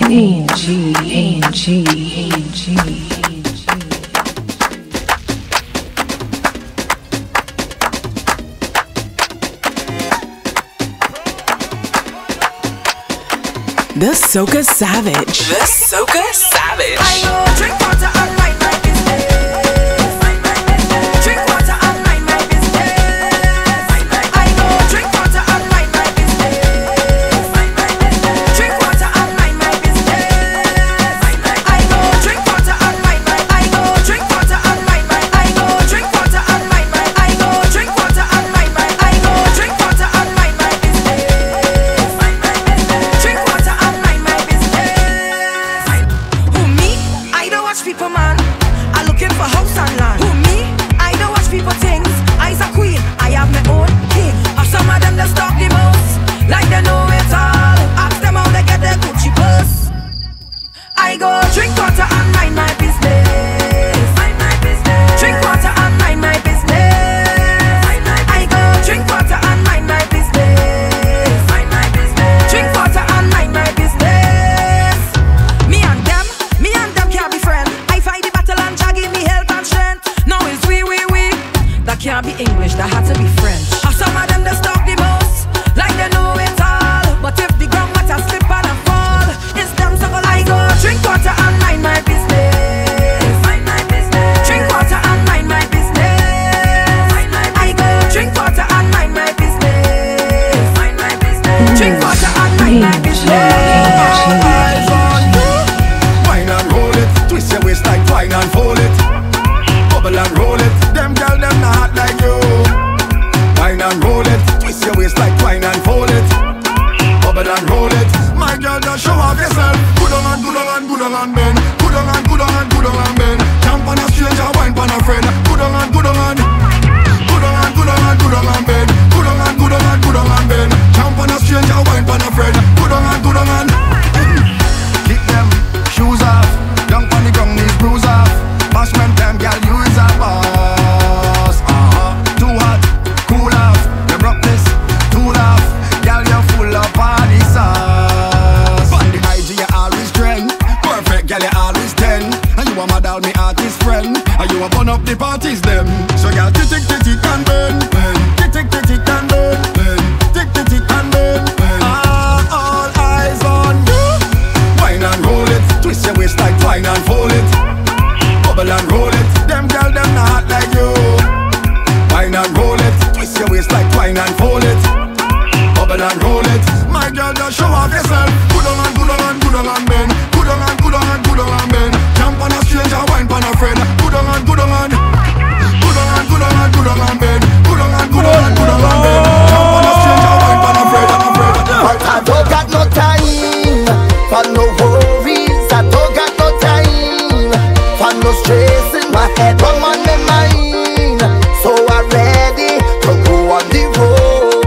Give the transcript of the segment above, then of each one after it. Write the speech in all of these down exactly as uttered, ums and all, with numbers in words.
A N G, A N G, A N G. The Socasavage. The Socasavage. I go drink water and mind my business. Drink water and mind my business. I go drink water and mind my business. Drink water and mind my business. I go drink water and mind my. I go drink water and mind my. I go drink water and mind my. I go drink water and mind my. I go drink water and mind my business. Drink water and mind my business. Who me? I don't watch people, man. I'm looking for house and land. Who me? I don't watch people things. I's a queen. I have my own king. Or some of them just talk the most, like they know it all. Ask them how they get their Gucci purse. I go drink water and mind my business. Mind my business. Drink water and mind my business. I go drink water and mind my business. Mind my business. Drink water and mind my business. Me and them, me and them can't be friends. I fight the battle and Jah give me health and strength. Now it's we, we, we. That can't be English, that had to be French. Or some of them just talk the most, like they know it all. But if the ground matter slip and I fall, it's them so I go drink water and mind my business. Mind my business. Drink water and mind my business. I go drink water and mind my business. Mind my business. Drink water and mind my business. Eyes on you. Wine and roll it. Twist your waist like twine and fold it. Bubble and roll it. Them girl them not hot like you. Wine and roll it. Twist your waist like twine and fold it. Bubble and roll it. My girl just show off yourself. Good on and good on and good on and bend. Good on and good on and good on and bend. Jump on a stranger, wine on a friend. Good on and good on and good on and good on and good on and bend. Good on and good on and good on and bend. Jump on a stranger, wine on a friend. Good on and good on and kick them shoes off. Young on the ground, knees bruise off. Bashment them, girl, you is a boss. Uh-huh. Too hot, cool off. You broke this, too laugh. Girl, you're full of party sauce. On the I G, you always trend. Perfect, girl, you always ten. And you a model, me artist friend. And you a burn up the parties, them. So, girl, tick, tick, tick, tick, and burn. Tick, tick, tick, tick, and burn. Tick, tick, tick, and burn. Ah, all eyes on you. Wine and roll it. Twist your waist like twine and fold it. Bubble and roll it. Them girl, them not hot like you. Wine and roll it. Twist your waist like twine and fold it. Bubble and roll it. My girl, just show off yourself. Good on and good on and good on and men. Good on and good on and good on and men. Jump on a stranger, wine on a friend. Good on and good on and good on and good on and good on and men. Good on and good on and good on and men. Jump on a stranger, wine on a friend and a friend. But I don't got no time for no worries. I don't got no time for no stress in my head. Come on my mind. So I'm ready to go on the road.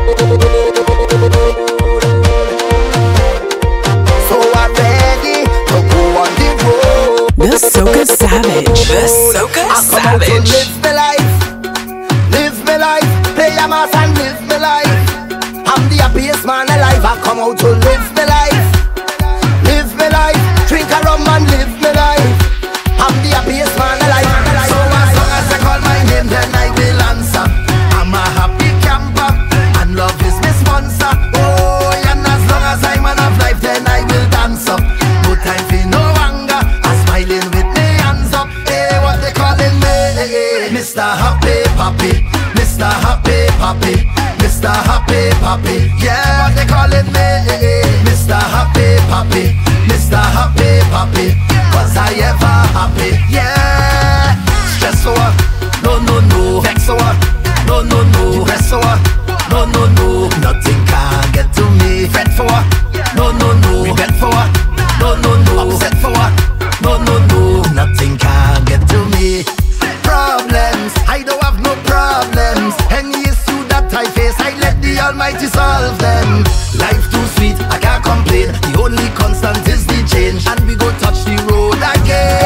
So I'm ready to go on the road. The Socasavage. The I come out to Socasavage. live my life. Live my life. Play a mass and live my life. I'm the happiest man alive. I come out to live my life. Live my life. Drink a rum and live my life. I'm the happiest man alive. So as long as they call my name, then I will answer. I'm a happy camper, and love is my sponsor. Oh, and as long as I'm man of life, then I will dance up. No time for no anger. I'm smiling with me hands up. Hey, what they calling me? Mister Happy Papi, Mister Happy Papi, Mister Happy Papi. Yeah, what they calling me? Mister Happy Papi, Mister Happy Papi. Was I ever happy? Yeah. Stress for what? No, no, no. Vex for what? No, no, no. Depressed for what? No, no, no. Nothing can get to me. Fret for what? No, no, no. Regret for what? No, no, no. Upset for what? No, no, no. Nothing can get to me. Problems, I don't have no problems. Any issue that I face, I let the Almighty solve them. Life too sweet, I can't complain. The only constant is the change, and we go touch the road again.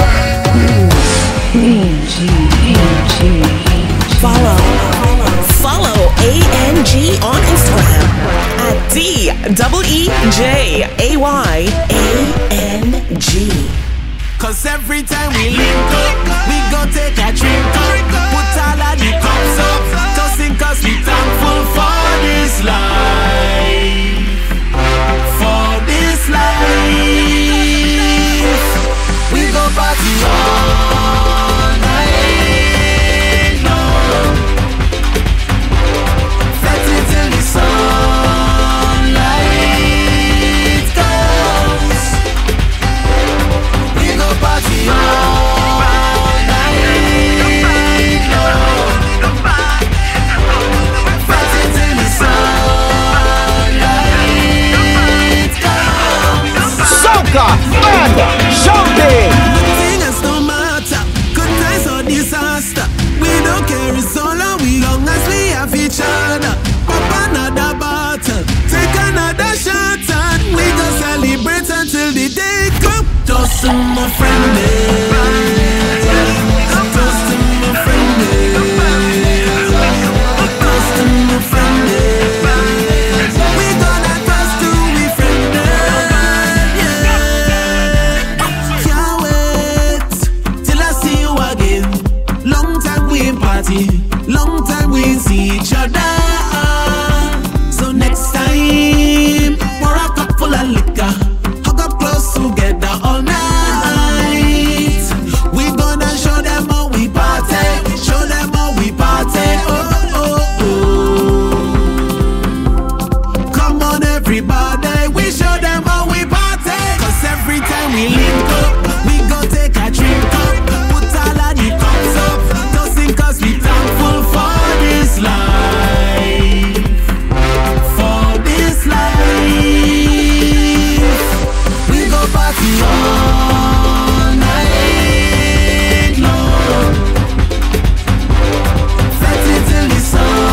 A N G, A N G. Follow, follow A N G on Instagram at C double E J A Y A N G. Cause every time we link up, we go take a drink up, put all of the cups up, tossing cause we thankful for this life, for this life. We go party all night long, fetch it till the sunlight comes. We go party all night long, fetch it till the sunlight comes. Soca, man, something. Nothing else no matter, good times or disaster. We don't care, it's all on we long as we have each other. Pop another bottle, take another shot, and we go celebrate until the day come. Toast to my friend, toast to my friend, toast to my friend. We gonna toast to we friend, yeah. Can't wait till I see you again. Long time we party, long time we see each other. So next time, pour a cup full of liquor, hug up close together all night. We gonna show them how we party, show them how we party. Oh, oh, oh. Come on everybody, we show them how we party. Cause every time we link up, we go take a drink up, put all of the cups up, tossing cause we thankful for this life, for this life. We go party all night long, fetch it till the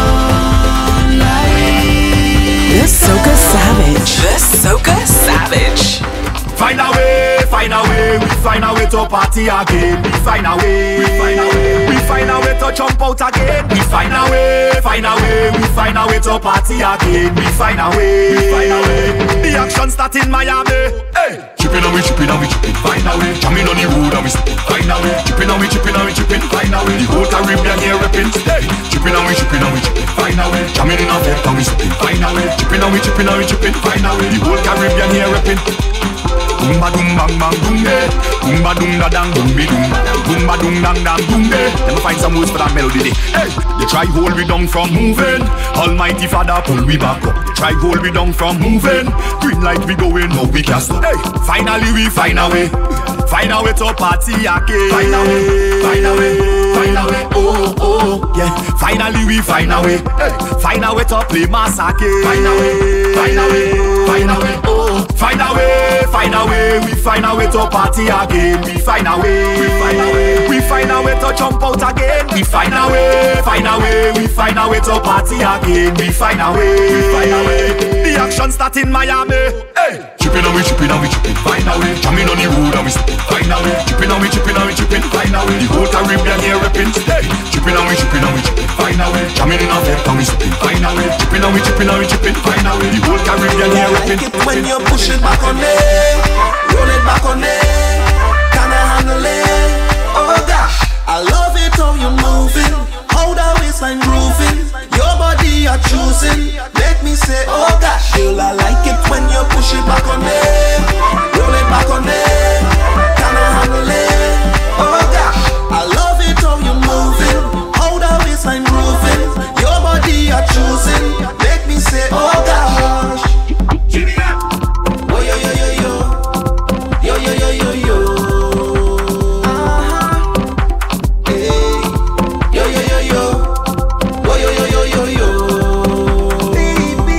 sunlight. The Socasavage. The Socasavage. Find a way, find a way, we find a way to party again. We find a way, we find a way, we find a way to jump out again. We find a way, find a way, we find a way to party again. We find a way, we find a way. The action start in Miami. Hey, chipping and we chipping and we chipping. Find a way, jamming on the road and we stepping. Find a way, chipping and we chipping and we chipping. Find a way, the whole Caribbean here repping. Hey, chipping and we chipping and we chipping. Find a way, jamming in a vet and we stepping. Find a way, chipping and we chipping and we chipping. Find a way, the whole Caribbean here repping. Boomba doom bang bang boom eh, boomba doom da dang boom be doom, boomba doom dang dang boom eh. Let me find some words for that melody. Hey, they try hold we down from moving. Almighty Father pull we back up. They try hold we down from moving. Green light we going, no we can't stop. Hey, finally we find a way, find a way to party again. Find a way, find a way, find a way. Oh oh yeah, finally we find a way. Hey, find a way to play mass again. Find a way, find a way, find a way. Oh, find a way, find a way. We find a way to party again. We find a way, we find a way, we find a way to jump out again. We find a way, find a way, we find a way to party again. We find a way, we find a way. The action start in Miami. Hey, chipping and we chipping and we chipping. Find a way, jamming on the road and we stepping. Find a way, chipping and we chipping and we chipping. Find a way, the whole Caribbean here repping. Hey, chipping and we chipping and we chipping. Find a way, jamming in a vet and we stepping. Find a way, chipping and we chipping and we chipping. Find a way, the whole Caribbean here repping. Like it when you push it back on me, roll it back on me, can I handle it? Oh gosh, I love it how you moving, how the waistline grooving, your body you're choosing, make me say oh gosh. Girl, I like it when you push it back on me, roll it back on me, can I handle it? Oh gosh, I love it how you moving, how the waistline grooving, your body you're choosing, make me say oh gosh. Oh yo yo yo yo, yo yo yo yo yo, uh-huh. Hey, yo yo yo yo, oh yo yo yo yo yo, baby.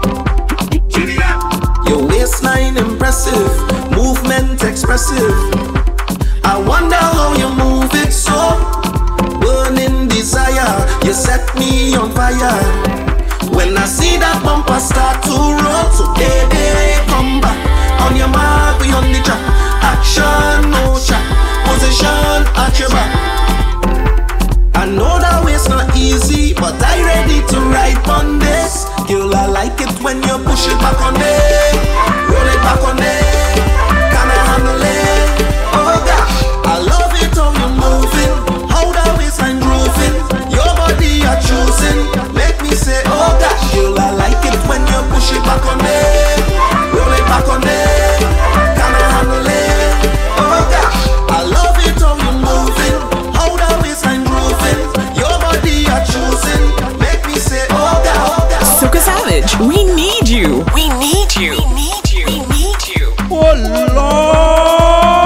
Your waistline impressive, movement expressive. I wonder how you move it so, burning desire. You set me on fire. When I see that bumper start to roll, so baby, come back. On your mark, we on the track. Action, no track. Position at your back. I know that wait's not easy, but I ready to ride on this. Girl, Girl, I like it when you push it back on me, roll it back on me. Can I handle it? Oh gosh, I love it how you moving, how the waistline grooving, your body you're choosing, make me say oh gosh. Girl, I like it when you push it back on me, roll it back on me. Can I handle it? Oh gosh, I love it how you moving, how the waistline grooving, your body you're choosing, make me say oh gosh. Socasavage, we need you. We need you. We need you. We need you. Oh Lord.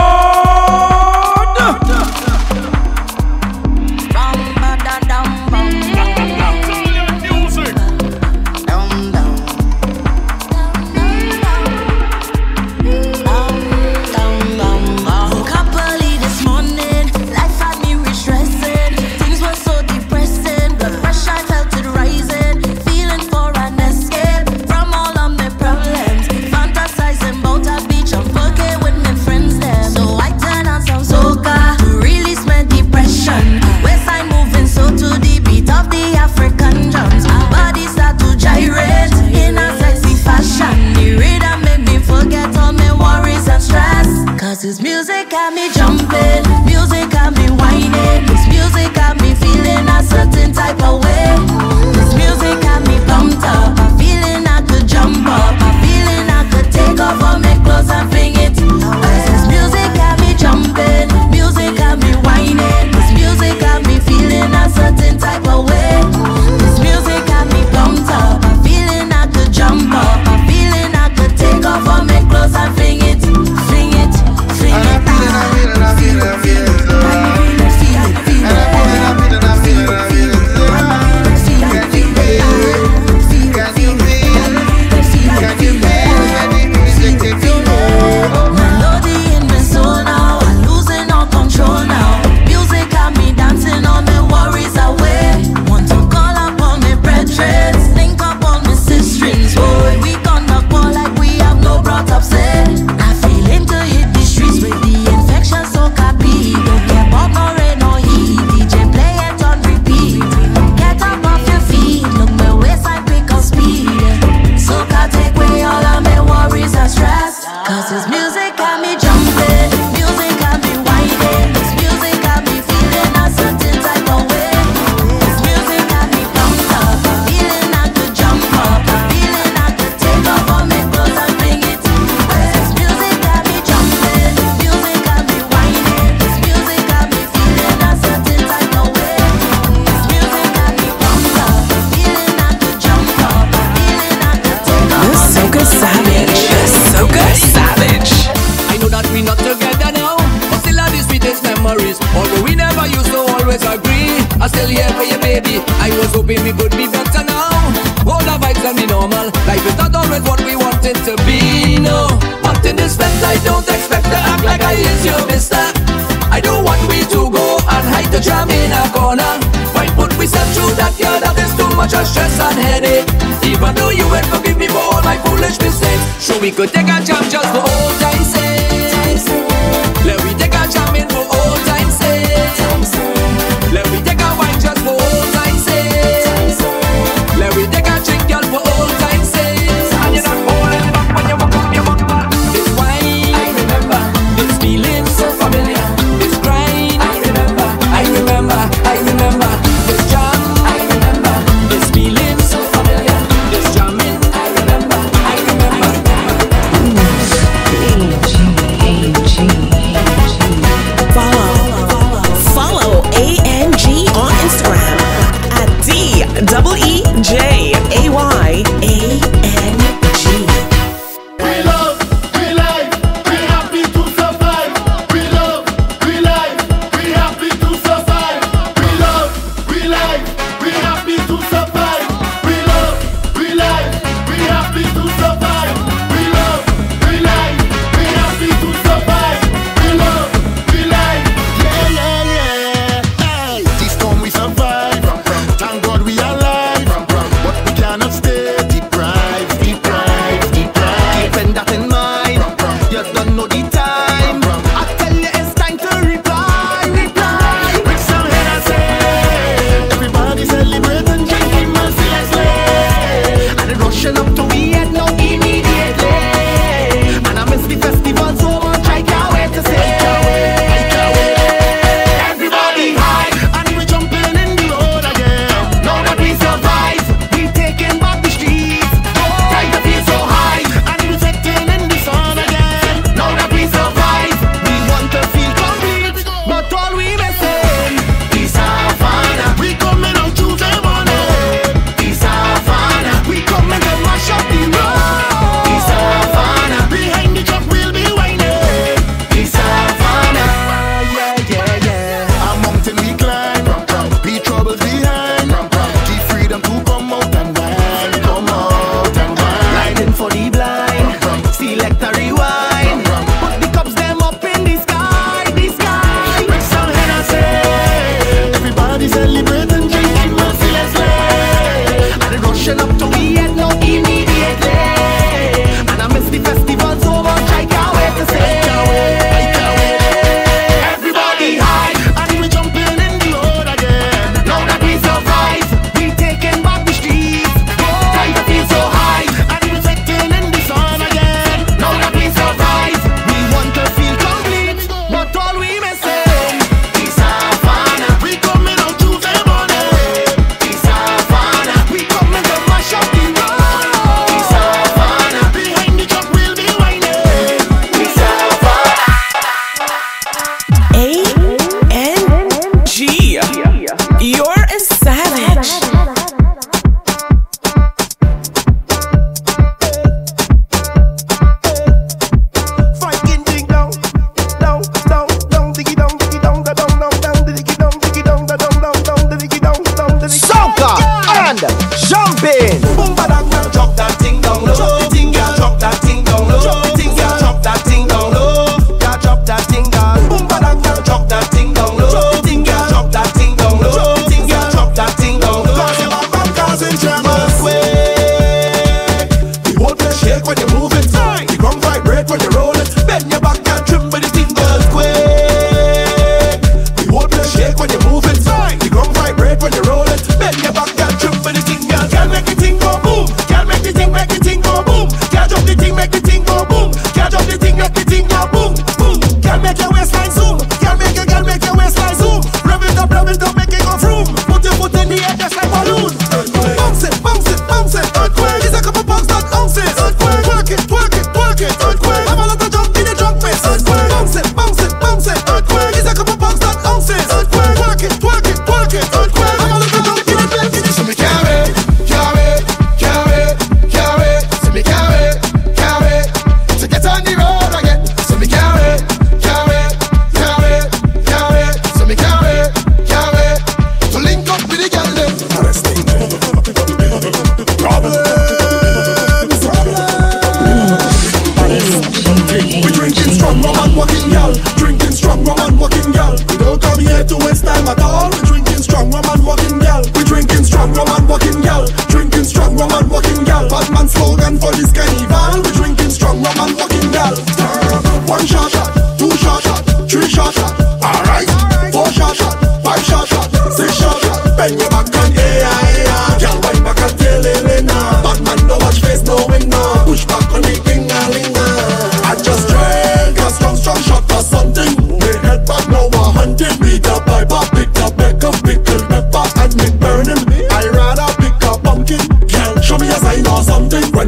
This music got me jumping, music got me whining, this music got me feeling a certain type of way. This music got me pumped up, I'm feeling I could jump up, I'm feeling I could take off all my clothes and fling it. This music got me jumping, music got me whining, this music got me feeling a certain type of way. This music got me pumped up, I'm feeling I could jump up, I'm feeling I could take off all my clothes and fling it, fling it. I'm feeling, I'm feeling, I'm feeling, I'm feeling, I'm feeling, I'm feeling, I'm feeling, I'm feeling, I'm feeling, melody in my soul now, I'm losing all control now. Music got me dancing, all my worries away. Want to call up all my brethren, link up all my sisters. Boy, we gonna go like we have no brought up say. I feel into hit the streets with the infection so copy. Don't care about no rain or heat, D J play it on repeat. Get up off your feet, look my waist I pick up speed. Soca take away all of my worries and stress. Cause this music got me jumping, music got me whining, this music got me feeling a certain type of way. This music got me pumped up, I'm feeling I could jump up, I'm feeling I could take off all my clothes and bring it. This music got me jumping, music got me whining, this music got me feeling a certain type of way. This music got me pumped up, I'm feeling I could jump up, I'm feeling I could take off all my clothes and bring Socasavage. it. Socasavage. I know that we not together now, but still are the sweetest memories. Although we never used to always agree, I'm still here for you, baby. I was hoping we could be better now. All the vibes can be normal, life is not always what we want it to be. No, but in this fest I don't expect to act like I is your mister. I don't want we to go and hide the jam in a corner. Why put we step through that year? That is too much of stress and headache. Even though you would forgive me for all my foolish mistakes, so we could take a jam just for old time's sake. Let we take a jam in for old time's sake. Let we take a wine just for old time's sake. Let we take a drink girl for old time's sake. And you're not holding back when you walk up, you walk back. This wine, I remember. This feeling so familiar. This grind, I remember. I remember, I remember. This jam, I remember. This feeling so familiar. This jamming, I remember. I remember. A N G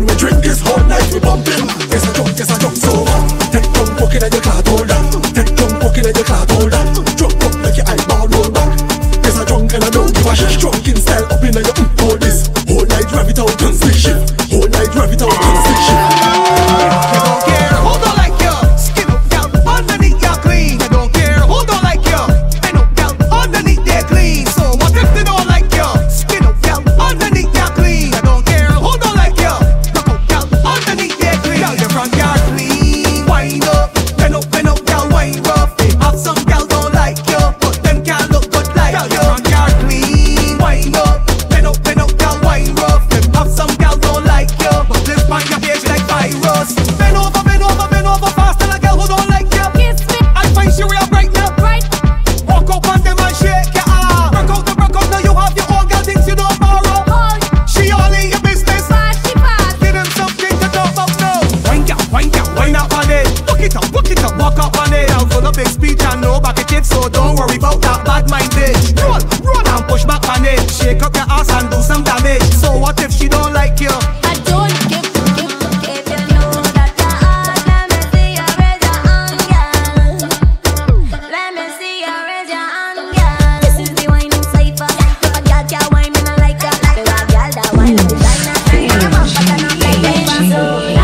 When we drink this whole night we bumping. Yes I drunk, yes I drunk so hard. Take drunk walking at your cloud holder. Take drunk walking at your cloud holder. Drunk up like your eyeball roll back. Yes I drunk and I don't give a shit. Drunk in style up in your mm, hold this. Whole night drive it out and stick shift. Whole night drive it out and stick shift. You don't care, hold on like you. Skin up down, underneath you're clean. You don't care, hold on like you. Bend up down, underneath they're clean. So what if they don't like you? Skin up down, underneath you're clean. You don't care, hold on like you. Look up down, underneath they're clean. Girl, your front yard clean. Wind up, bend up, bend up, girl, wind rough. Have some girls don't like you, but them can't look good like you. Your front yard clean. Wind up, bend up, bend up, girl, wind rough. Them have some girls don't like you, but live on your page like virus. Bend over, bend over, bend over fast, and a girl who don't like you. Kiss me. I find she real right now. Right. Walk up on them and shake your arm. Rock out the rock out, now you have your own girl things you don't borrow. Oh. She all in your business. Fast, she fast. Give them something to talk about now. Wind up, wind up, wind up on it. Book it up, book it up, walk up on it. I'm full of big speech and no back at it, so don't worry about that bad mind bitch. Roll, roll and push back on it. Shake up your ass and do some damage. So what if she don't like you? I don't give, give, if you know that you're hot, let me see you raise your hand, girl. Let me see you raise your hand, girl. This is the whining cipher. If a girl can't whine, me not like her. There are girls that whine like designer, designer, but I don't like them. So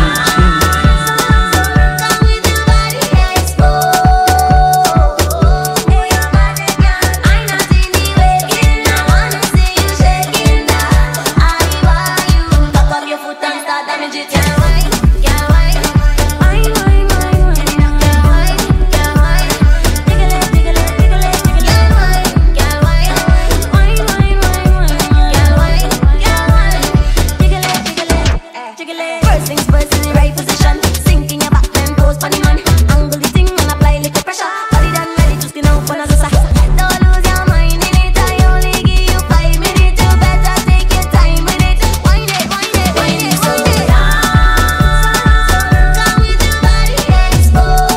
come with your body exposed. Oh, your body, girl. I'm not in the waking. I wanna see you shaking that. I want you. Cock up your foot and start damage it. Can't whine, can't whine. Whine, whine, whine, whine. Can't whine, can't whine. Tickle it, tickle it, tickle it, tickle it. Can't whine, can't whine. Whine, whine, whine, whine. Can't whine, can't whine. Tickle it, tickle it, tickle it. First things first, in the right position. Sink in your back, then pose for the man. Angle the thing and apply little pressure. Body done ready to spin out for another side. Don't lose your mind in it. I only give you five minutes. You better take your time with it. Wind it, wind it, wind it, so down. Come with your body exposed.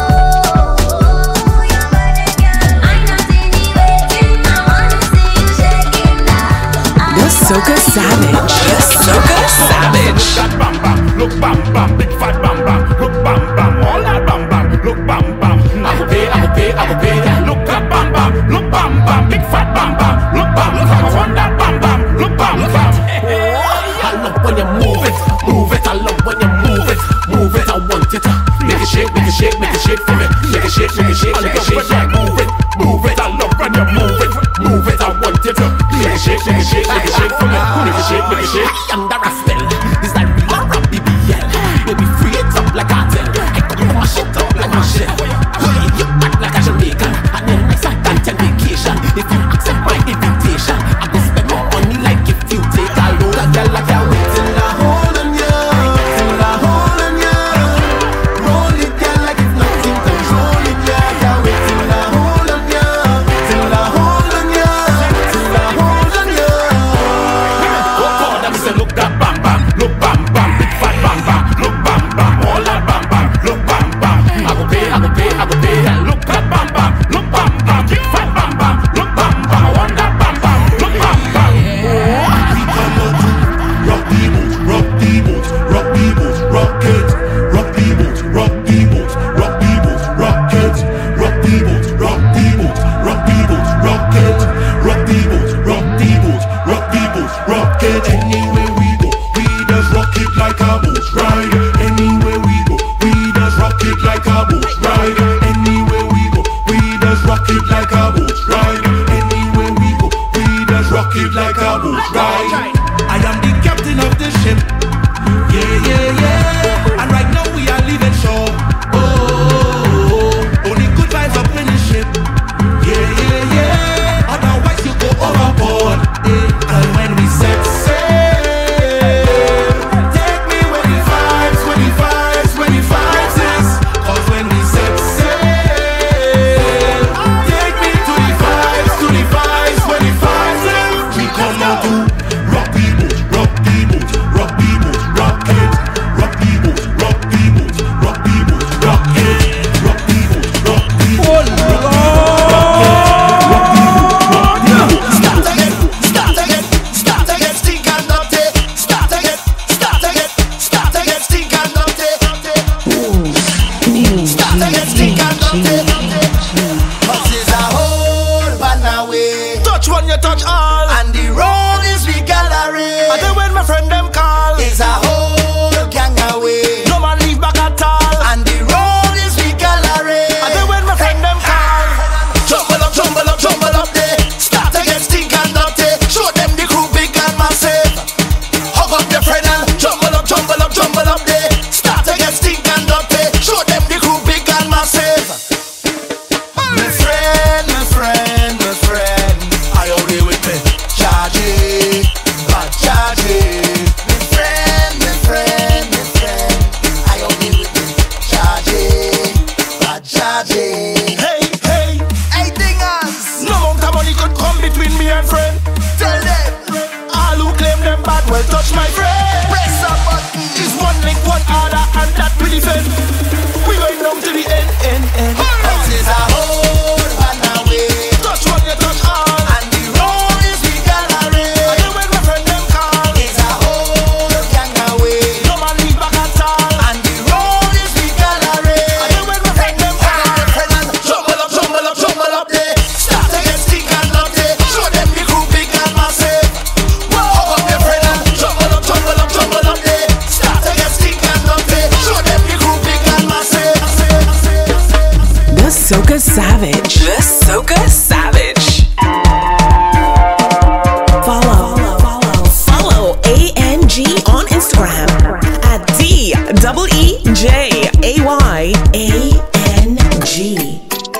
Your body, girl. I'm not in the waiting. I wanna see you shaking that. The Socasavage. The Socasavage. That bam bam, look bam bam, big fat bam bam, look bam bam, all that bam bam, look bam bam. I go pay, I go pay, I go pay. Look at bam bam, look bam bam, big fat bam bam, look bam bam. I want that bam bam, look bam bam. I love when you move it, move it. I love when you move it, move it. I want it. Make it shake, make it shake, make it shake for me. Make it shake, make it shake, make it shake. Yeah, move it, move it. I love when you move it, move it. I want it. Make it shake, make it shake, make it shake for me. Make it shake, make it shake. I am the rascal. This like real rap B B L. Baby, free it up like I tell. I come my shit up like my shit. You act like a Jamaican, and then I start on vacation. If you accept my invitation, I go spend more money like if you take a load of girl like I wait till I hold on ya, till I hold on ya. Roll it girl like it's nothing, control it ya. I wait till I hold on ya, till I hold on ya, till I hold on ya. Oh God, I say look that bam bam, look bam bam, big fat bam bam, look bam bam, all that bam bam, look bam bam. I go pay, I go pay, I go pay. Look that bam bam, look bam bam, big fat bam bam, look bam bam. I want that bam bam, look bam bam. We come out to rock the boat, rock the boat, rock the boat, rock it, rock the boat, rock the boat, rock the boat, rock it, rock the boat, rock the boat, rock the boat, rock it, rock the boat, rock the boat, rock the boat, rock it. Anywhere we go, we just rock it like a boat ride. Anywhere we go, we just rock it like a boat ride. Anywhere we go, we just rock it like a boat ride. Anywhere we go, we just rock it like a boat ride. I am the captain of the ship. Yeah, yeah, yeah. And right now we are leaving shore. Oh, oh, oh. Only good vibes up in the ship. Yeah, yeah, yeah. Otherwise you go overboard. Yeah. And when we set sail, take me where you find. D double E J A Y A N G.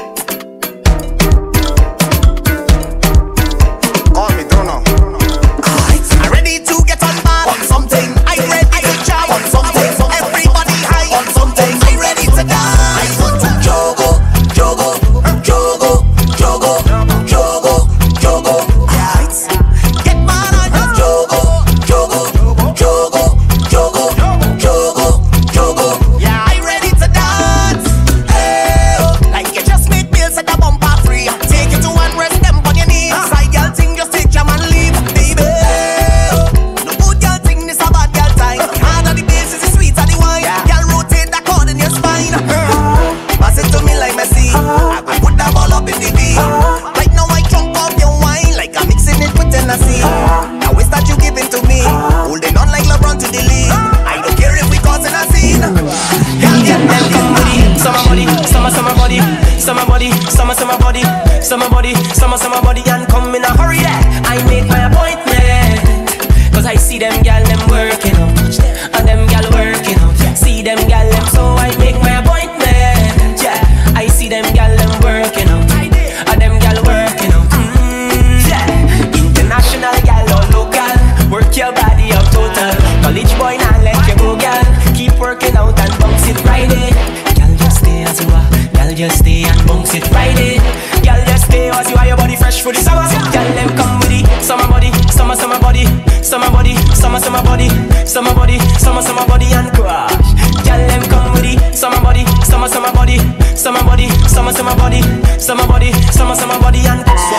Call me Bruno. I'm ready to get on bad on something. I'm ready to jam on something. Everybody high on something. I'm ready to dance. I want to jogo, jogo, jogo, jogo, jogo, jogo. Right? Get mad on your jogo, jogo, jogo, jogo, jogo, jogo. Yeah, I'm ready to dance. Hey, oh, like you just made bills at the bumper free. Take it to one rest them on your knees. Side girl thing, just take jam and leave, baby. Oh, no good girl thing, this a bad girl time. Hard on the bass is the sweet of the wine. Girl rotate that cord in your spine. Pass it to me like Messi. I will put that ball up in the beat. Right now I drunk off your wine like I'm mixing it with Tennessee. Now it's that you giving to me, holding on like LeBron to the lead. I don't care if we causing a scene. Girl get them come with it. Summer body, summer summer body, summer body, summer summer body, summer body, summer summer body, and come in a hurry. Yeah, I make my appointment, cause I see them gal them working out, and them gal working out. See them gal them, so I make my appointment. Yeah, I see them gal them working out, and them gal working out. Mm, yeah, international gal or local, work your body out total. College boy now let you go, gal. Keep working out and bounce it right in. Gal just stay as you are, gal just stay and bounce it right in. Gal just stay as you are, your body fresh for the summer. Gal them come with it, summer body, summer summer body, summer body, summer summer body, summer body, summer summer body and crash. Gal them come with it, summer body, summer summer body, summer body, summer summer body, summer body, summer summer body and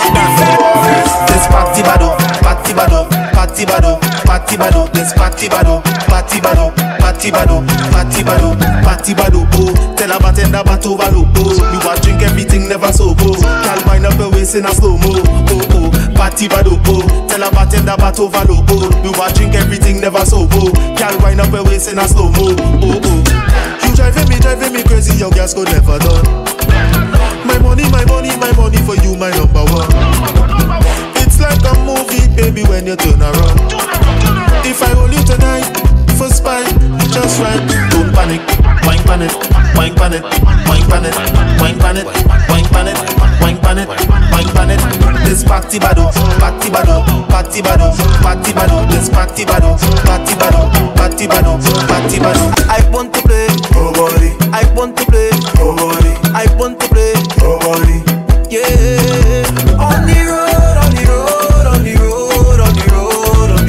This party bado, party bado, party bado, party bado. This party bado, party bado, party bado, party bado, party bado. Oh, tell a bartender bato balo. Oh, you want drink everything never sober. Can't wind up your waist in a slow mo. Oh oh, party bado. Oh, tell a bartender bato balo. Oh, you want drink everything never sober. Can't wind up your waist in a slow mo. Oh oh, you driving me, driving me crazy. Your gas go never done. My money, my money, my money for you, my number one. It's like a movie, baby, when you turn around. If I hold you tonight, first bite, just right. Don't panic, wine panic, wine panic, wine panic, wine panic, wine panic, wine panic, wine panic. This party bado, party bado, party bado, party bado. This party bado, party bado, party bado, party bado. I want to play, oh body. I want to play, oh body. I want to play, oh body. Yeah, on the road, on the road, on the road, on the road, on the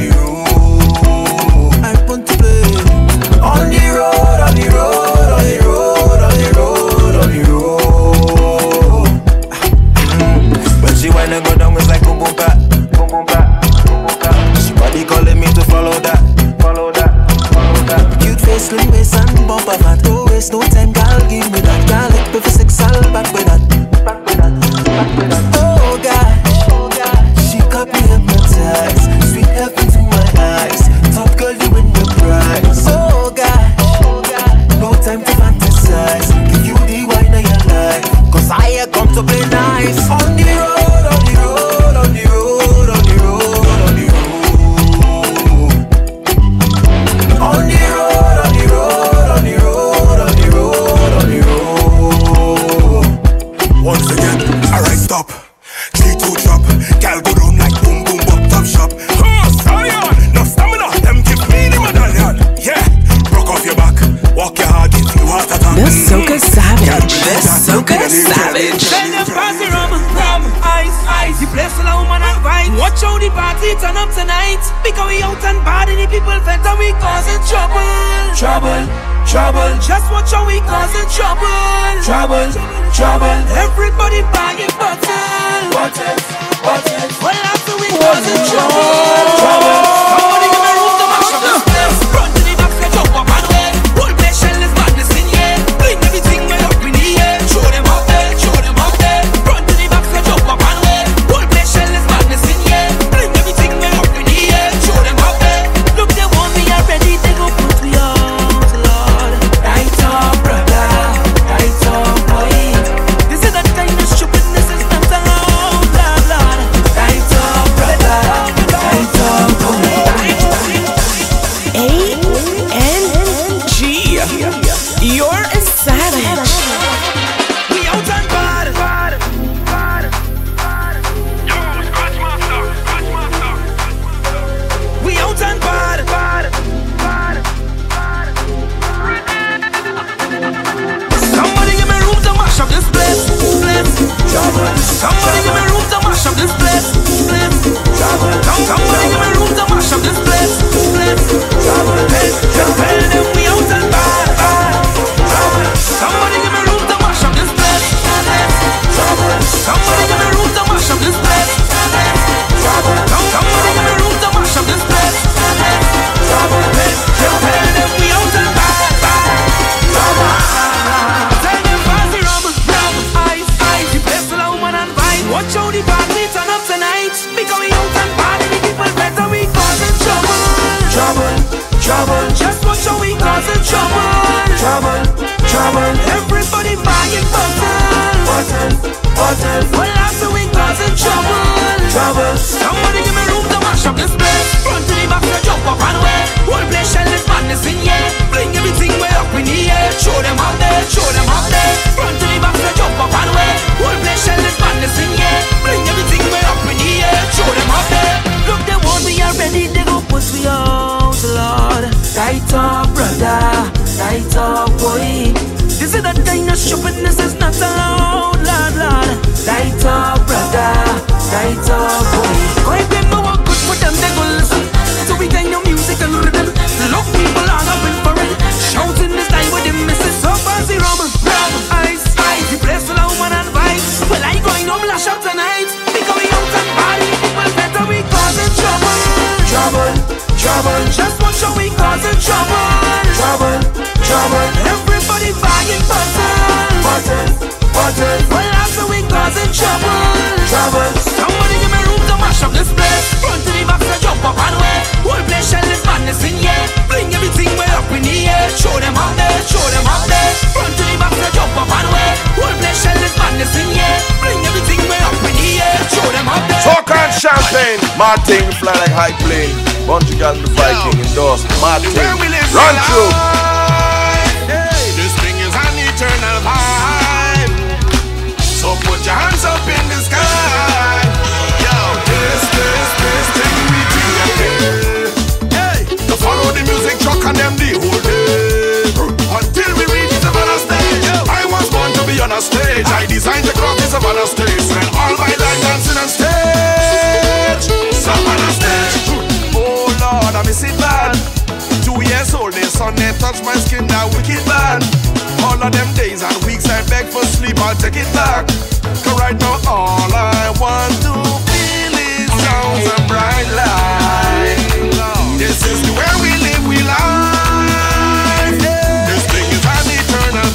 road. I want to play on the road, on the road, on the road, on the road, on the road. When she whine and go down, it's like boom boom bap, boom boom bap, boom boom bap. She body calling me to follow that, follow that, follow that. Cute face, slim waist and bumper fat. No waste, no time, girl, give me that. Girl, like perfect sex, I'll back with that. Oh gosh, oh gosh, she got me hypnotized. Sweet heaven to my eyes. Top girl, you win the prize. Oh gosh, oh gosh, no time to fantasize. Give you the wine of your life, cause I have come to play nice. On the road, on the road, on the road, on the road, on the road. On the road, on the road, on the road, on the road, on the road. Once again, alright, stop. Three, two, drop. Gal go down like boom, boom, bop, top shop. Oh, stallion, no stamina. Them give me the medallion. Yeah, rock off your back, walk your hard, give you heart attack. The Socasavage. The Socasavage. Tell them pass the rum, rum, ice, ice. The place full of woman and vibes. Watch how the party turn up tonight. Because we out and bad and the people fed and we causing trouble. Trouble. Trouble, just watch how we causing trouble. Trouble, trouble. Everybody buying bottles, bottles, bottles. Well, after we causing trouble, trouble. Somebody give me room to mash up this place. Run to the back, let's jump up and away. Whole place shell is madness in here. Bring everything way up in the air. Show them out there, show them out there. Run to the back, let's jump up and away. Whole place shell is madness in here. Bring everything way up in the air. Show them out there. Look, they want me already, they go put me on. Tight up, brother, tight up, boy. light up, boy. This is the kind of shopping, this is not allowed, lad, lad. Light up, brother, light up, boy. Go if them know what good for them, they go listen. So we kind of music and rhythm. Look, people are up in for it. Shouting this time with them misses. So fancy rum, rum, ice, ice. You play slow woman and vibes. Well, I going home lash up tonight. Because we out and party, people better we causing trouble. Trouble, trouble. Just one show we causing trouble. Trouble, trouble. Everybody buying buttons. Buttons, buttons. Well, after we causing trouble. Trouble. Somebody give me room to mash up this place. Run to the box and jump up and away. Whole place shell is madness in here. Bring everything way up in the air. Show them out there, show them out there. Run to the box and jump up and away. Whole place shell is madness in here. Bring everything way up in the air. Show them out there. Soca and champagne. Martin fly like high plane. Bunch of girls the Viking endorsed. Martin run through. Hey, this thing is an eternal vibe. So put your hands up in the sky. Yo, this, this, this thing we do. Hey, to follow the music truck and them the whole day. Until we reach the Savannah stage. I was born to be on a stage. I designed the crowd the Savannah stage. Spent all my life dancing on stage. Savannah stage. Oh Lord, I miss it bad. Two years old, the sun they touch my skin, that wicked bad. All of them days and weeks I beg for sleep, I'll take it back. Cause right now all I want to feel is sounds and bright light. This is the way we live, we life. This thing is an eternal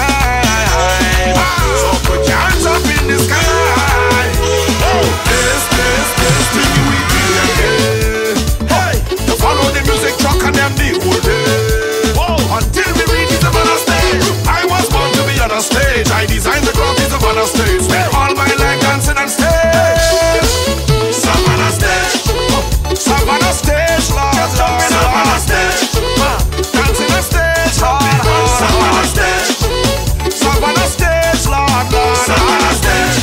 vibe. So put your hands up in the sky. This, this, this thing we do again. Hey, to follow the music truck and them the whole day. Until we reach the Savannah stage. I was born to be on a stage. I designed the crowd the Savannah stage. Spent all my life dancing on stage. Savannah stage. Savannah stage, Lord, Lord. Savannah stage. Dancing on stage, Lord, Lord. Savannah stage. Savannah stage, Lord, Lord. Savannah stage.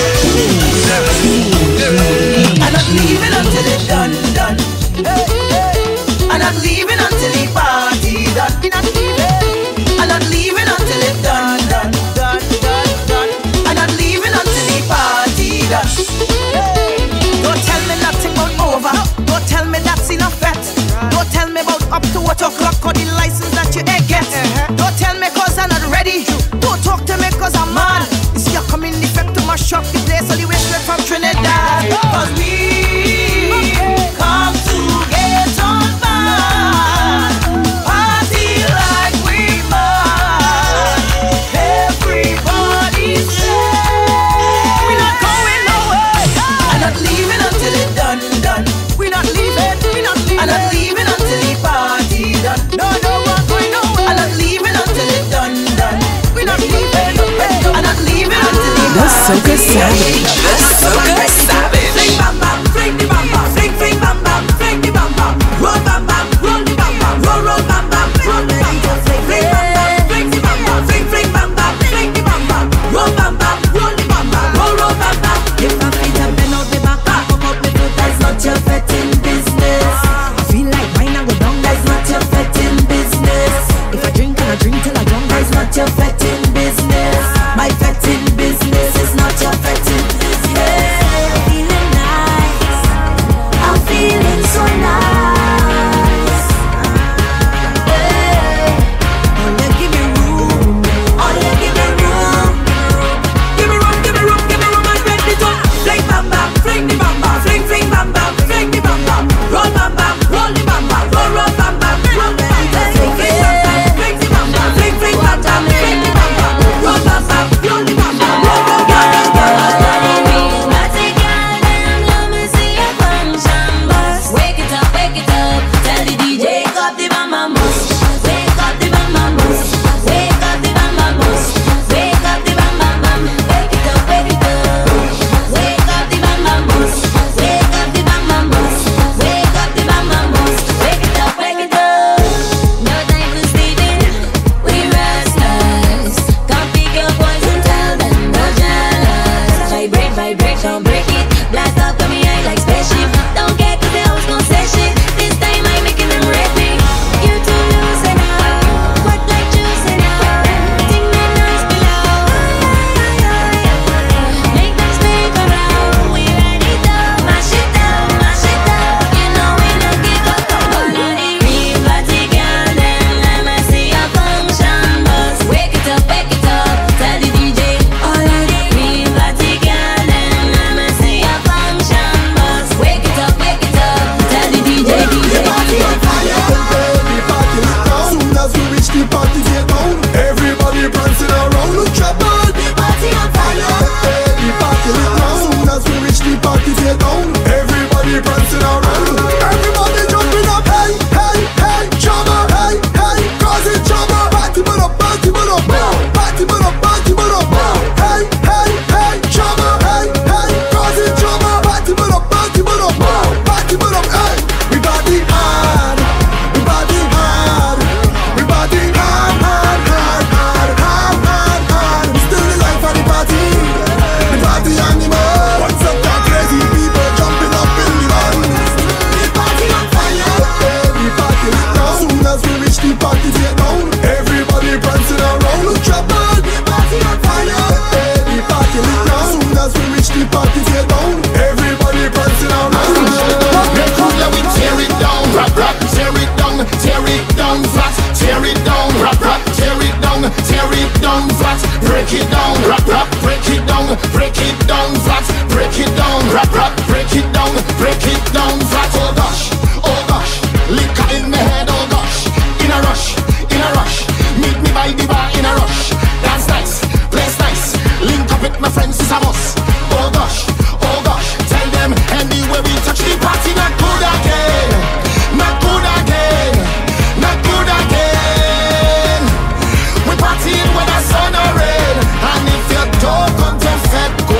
I'm not leaving until it's done, done. I'm not leaving until the party done. I'm not leaving. I'm not leaving until it's done, done, done, done, done. I'm not leaving until the party done. Don't tell me nothing about over. Don't tell me that's enough fat. Don't tell me about up to what o'clock or the license that you ain't get. Don't tell me cause I'm not ready. Don't talk to me cause I'm mad. You see you're coming effect to my shop. The place all the way straight from Trinidad. Cause we come to get on bad. Party like we mad. Everybody say we're not going nowhere. I'm not leaving until it's done, done. We're not leaving, we're not leaving. I'm not leaving until the party done. No, no, we're going nowhere. I'm not leaving until it's done, done. We're not leaving, I'm not leaving until the The party Socasavage. The Socasavage. Fling bam bam, fling the bam bam, fling fling bam bam, fling the bam bam, roll bam bam, roll the bam bam, roll roll bam bam, roll the bam bam, fling fling bam bam, fling the bam bam, fling fling bam bam, fling the bam bam, roll bam bam, roll the bam bam, roll roll bam bam. If I feet up and out the back, come out the foot, that's not your fetting business. I feel like wine and go down, that's not your fetting business. If I drink and I drink till I drunk, that's not your fetting business. My fetting business is not your fetting business. break it down flat, break it down, rap rap, break it down, break it down flat. Oh gosh, oh gosh, liquor in my head, oh gosh. In a rush, in a rush, meet me by the bar in a rush. Dance nice, place nice, link up with my friends, it's a must. Oh gosh, oh gosh, tell them anywhere we touch the party, not good again, not good again, not good again. We partying when the sun or rain, and if you don't come to Fed, go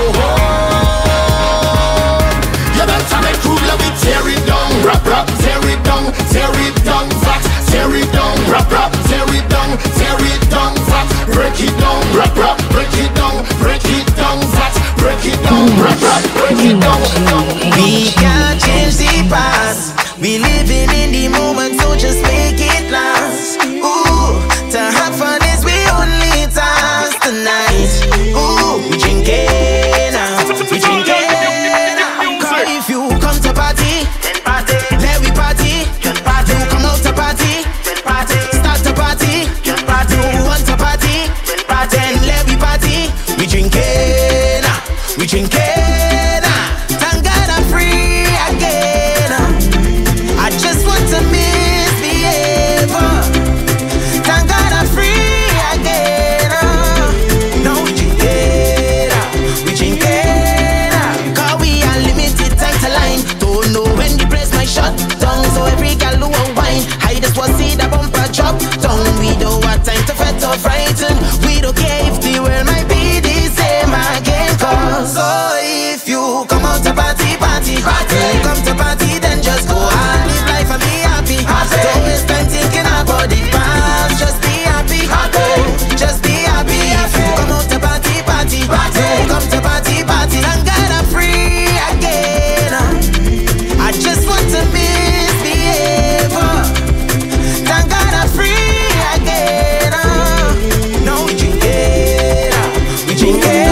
home. You better make cool, let me tear it down, rap rap, tear it down, tear it down flat, tear it down, rap rap, tear it down, tear it down flat, break it down, rap rap, break it down, break it down flat, break it down, rap rap, break it down. We can't change the past, we living in the moment, so just make it last. Ooh, to have fun is we only task tonight. Ooh, we drinking now, we drinking now. Cause if you come to party, then party, let we party, then party. You come out to party, then party, start to party, then party. You want to party, then party, then let we party. We drinking now, we drinking now. Thank God I'm free again. I just want to misbehave. Thank God I'm free again. Now we drinking, we drinking. Cause we are limited time to line. Don't know when the place might shut down. So every gal who a wine, I just want to see the bumper drop down. We don't want time to fret or frighten. We don't care if the world might be the same again. Cause so if you come out to party, party, party, come to party, then just go and live life and be happy. Don't waste time thinking about the past. Just be happy, just be happy. If you come out to party, party, party, come to party, party. Thank God I'm free again. I just want to misbehave. Thank God I'm free again. Now we drinking, we drinking.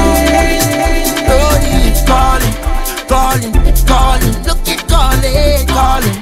Calling, calling, calling, look it calling, calling.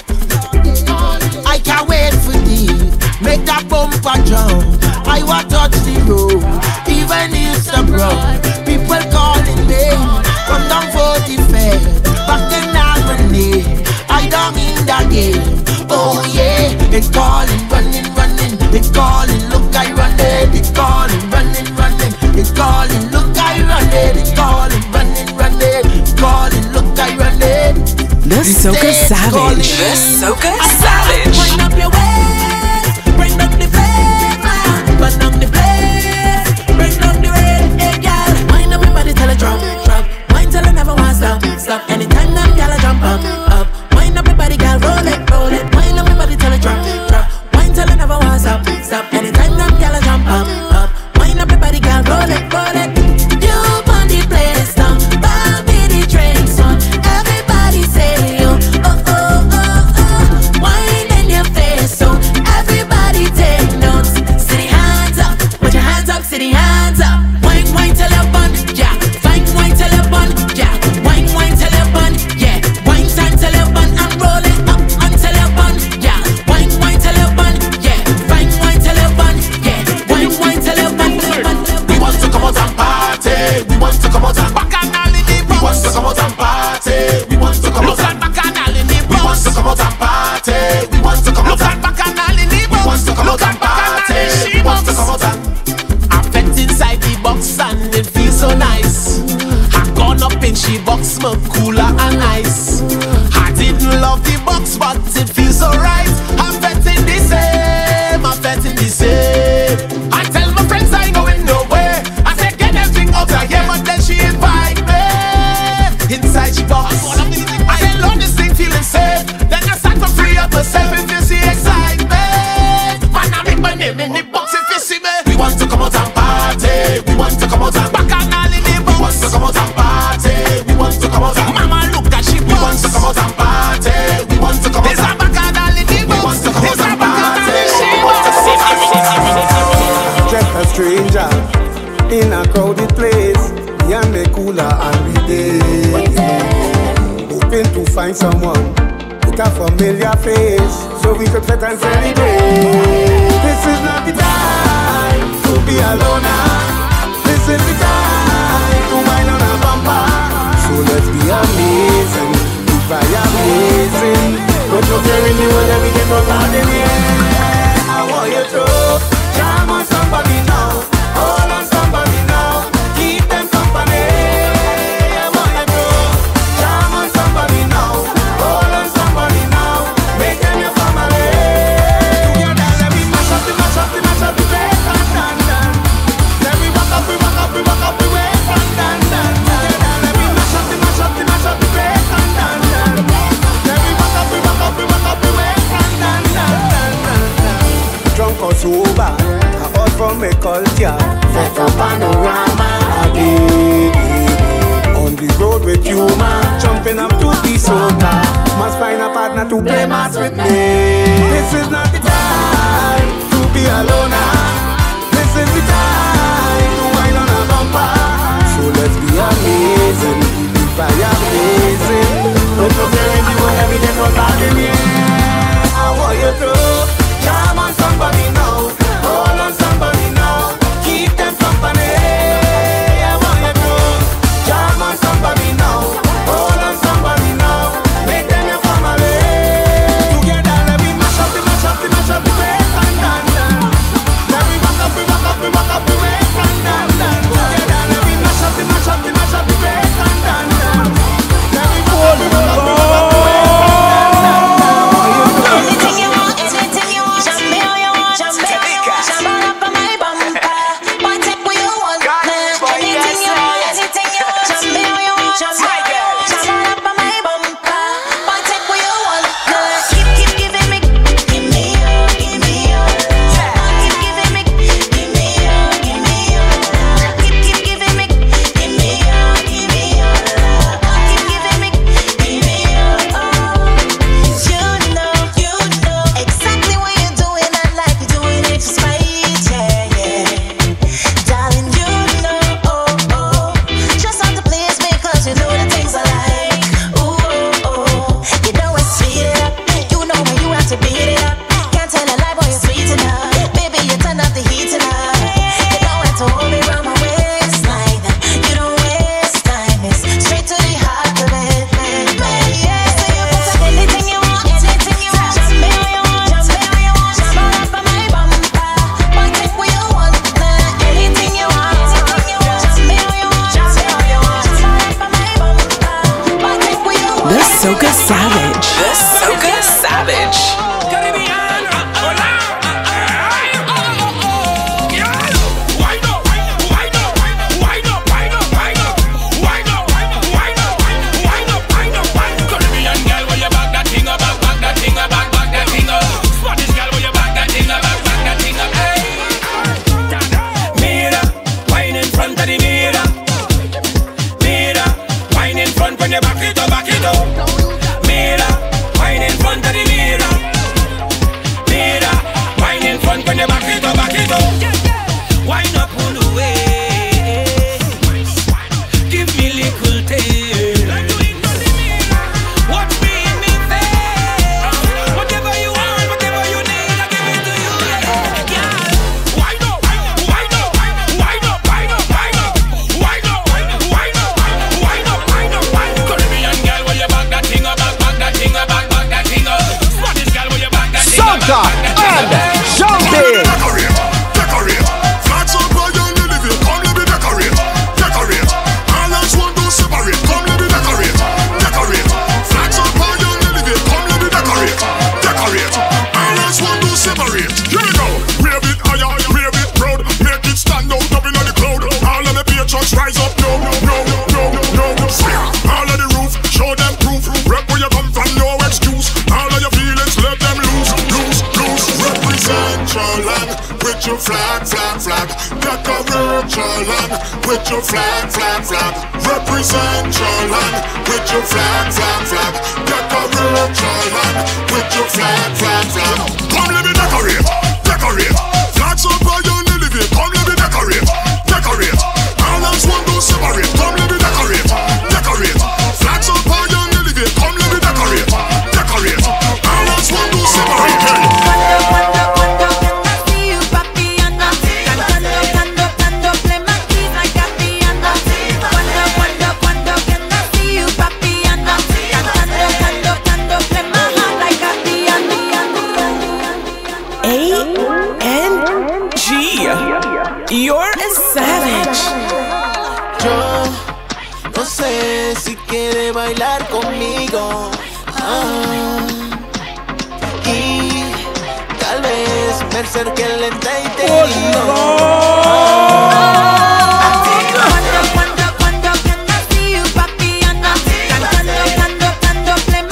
I can't wait for thee, make that bumper jump. I want touch the road, even if it's a broad. People calling me, come down for the fair. Back in Albany, I don't in the game. Oh yeah, it's calling, running, running. It's calling, look I run it. It's calling, running, running. It's calling, look I run it. It's calling, running, running. It's calling, look I run it. The Socasavage. The Socasavage. Wind up your waist, bring up the flavor, burn up the place, bring up the red, hey girl. Wind up your body till it drop, drop. Wind till it never wants stop, stop. Anytime them gyal jump up, up. Wind up your body, girl, roll it, roll it. Wind up your body till it drop, drop. Wind till it never wants stop, stop. Anytime them gyal jump up, up. Wind up your body, girl, roll it, roll it. You on the place now, Bobby the drinks on. Everybody say yo, oh oh oh oh. Wine in your face, so everybody take notes. City hands up, put your hands up, city hands up. Wine, wine till you're bun, yeah. Wine, wine till you're bun, yeah. Wine, wine till you're bun, yeah. Wine time till you're bun and roll it up until you're bun, yeah. Wine, wine till you're bun, yeah. Wine, wine till you're bun, yeah. Wine, wine till you're bun, bun. We want to come out and party. We want to come out and bacchanal in the box. We want to come out and party. We want to come out and bacchanal in the box. We want to come out and party. We want to come out and bacchanal in the box. We want to come out and party. We want to come out and I felt inside the box and it feels so nice. I gone up in she box, smoke cooler and ice. I didn't love the box, but it feels so right. I'm fetting the same. I'm fetting the same. I tell my friends I ain't going nowhere. I say get everything out of here, but then she invite me inside she box. I say Lord, this thing feeling safe. Then I start to free up myself if you see excitement. Man, I make my name in the box if you see me. We want to come out and party. We want to come out and bacchanal in the box. We want to come out and party. We want to come out and Mama look at she box. We want to come out and party. We want to come out and bacchanal in the box. We want to come out and party. Just a stranger in a crowded place. Me and me cooler and we day. Hoping to find someone with a familiar face, so we could fit and celebrate. This is not the time to be alone now. This is the time to wind on a so bad. I out from a culture. Set a panorama again. On the road with you, man. Jumping up to the soca. Must find a partner to play mass with me. This is not the time to be alone. This is the time to wine on a bumper. So let's be amazing. Keep the fire blazing. Don't forget if you want every day, not bad in here. I want you to jam on somebody now. Hold on somebody now. Keep them company. I want you to jam on somebody now. Hold on somebody now. Make them your family. Together let me mash up, mash up, mash up the waist and dance. Let me walk up, we walk up, we walk up the waist and dance. Together let me mash up, mash up, mash up the waist and dance. Let me walk up, we walk up, we walk up the waist and dance. Anything you want, anything you want, jam me how you want, jam me how you want, jam on up on my bumper. One take what you want, anything you want, anything you want, jam me how you want, jam me how you want, jam on up on my bumper. One take what you want, keep keep giving me, give me your, give me your. Keep giving me, give me your, give me your. Keep keep giving me, give me your, give me your. Keep giving me, give me your. You know, you know exactly what you're doing. I like you doing it for spite, yeah, yeah. Darling, you know, oh, oh. Just have to please me cause you know the things I like. Ooh, oh, oh. You know it's sweet it up. You know when you have to beat it up. Can't tell a lie, boy, you're sweet enough. Baby, you turn up the heat enough. You know when to hold me around my waistline. You don't waste time. It's straight to the heart of it, baby, yeah. So you can say anything you want, anything you want. Jam me how you want, jam me how you want. Jam on up on my bumper. One take what you want, anything you want, anything you want. Jam me how you want, jam me how you want. Jam on up on my bumper. One take what you want. The Socasavage. The Socasavage. Caribbean, hola. Wind up, wind up, wind up, wind up, wind up, wind up, wind up, wind up, wind up, wind up. Caribbean girl, where you back that thing up, back, back that thing up, back, back that thing up. Spanish girl, where you back that thing up, back, back that thing up. Hey, mirror, wine in front of the mirror. Mirror, wine in front when you back it up, back it up. Mirror, wine in front of the mirror. Mirror, wine in front when you back it up, back it up. Wine up on the way. Give me little tail. Watch me in me face. Whatever you want, whatever you need, I give it to you. Yeah. Wine up, wine up, wine up, wine up, wine up, wine up, wine up, wine up, wine up, wine up, wine up. Caribbean girl, where you back that thing up, back, back that thing up, back, back that thing up. Spanish girl, where you back that thing up, Soca back, back that thing up. and jumping. Decorate, decorate. Flags up by your Lily, come let me decorate, decorate. All else want to separate, come let me decorate, decorate. Flags up by your Lily, come let me decorate, decorate. All else want to separate. Here we go. Wave it higher, wave it proud, make it stand out up in the cloud. All of the patrons rise up, no, no, no, no, no. All of the roof, show them proof. Rep where you come from, no excuse. All of your feelings, let them loose, loose, loose. Represent your land with your flag, flag, flag. Decorate your land with your flag, flag, flag. Represent your land with your flag, flag, flag. Decorate your land with your flag, flag, flag. Come let me decorate, decorate. Flags up by your Lily, come let me decorate, decorate. All else want to separate, come let me decorate, decorate. Flags up by your Lily, come let me decorate, decorate. All else want to separate. A N G. You're a savage. Yo no sé si quiere bailar conmigo. Ah, y tal vez me acerque lenta y te digo.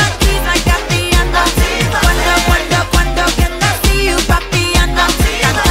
Cuando, cuando, cuando, que nací, papi, anda cantando,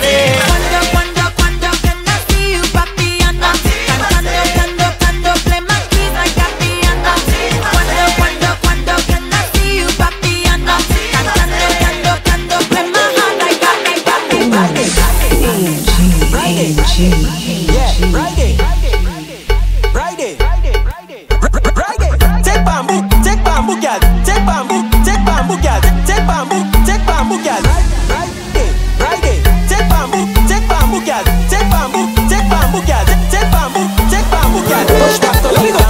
body. Cuando, cuando, cuando can I see you papiando? Cantando, cantando, cantando, play my keys like a piano. Cuando, cuando, cuando can I see you papiando? Cantando, cantando, cantando, play my heart like a piano. A N G. Yeah, Friday. Friday. Friday. Take bamboo, take bamboo, girl. Take bamboo, take bamboo, girl. Take bamboo, take bamboo, girl. Friday, Friday. Take bamboo, take bamboo, girl. Take bamboo, take bamboo, girl. Take bamboo, take bamboo, girl. Push back on the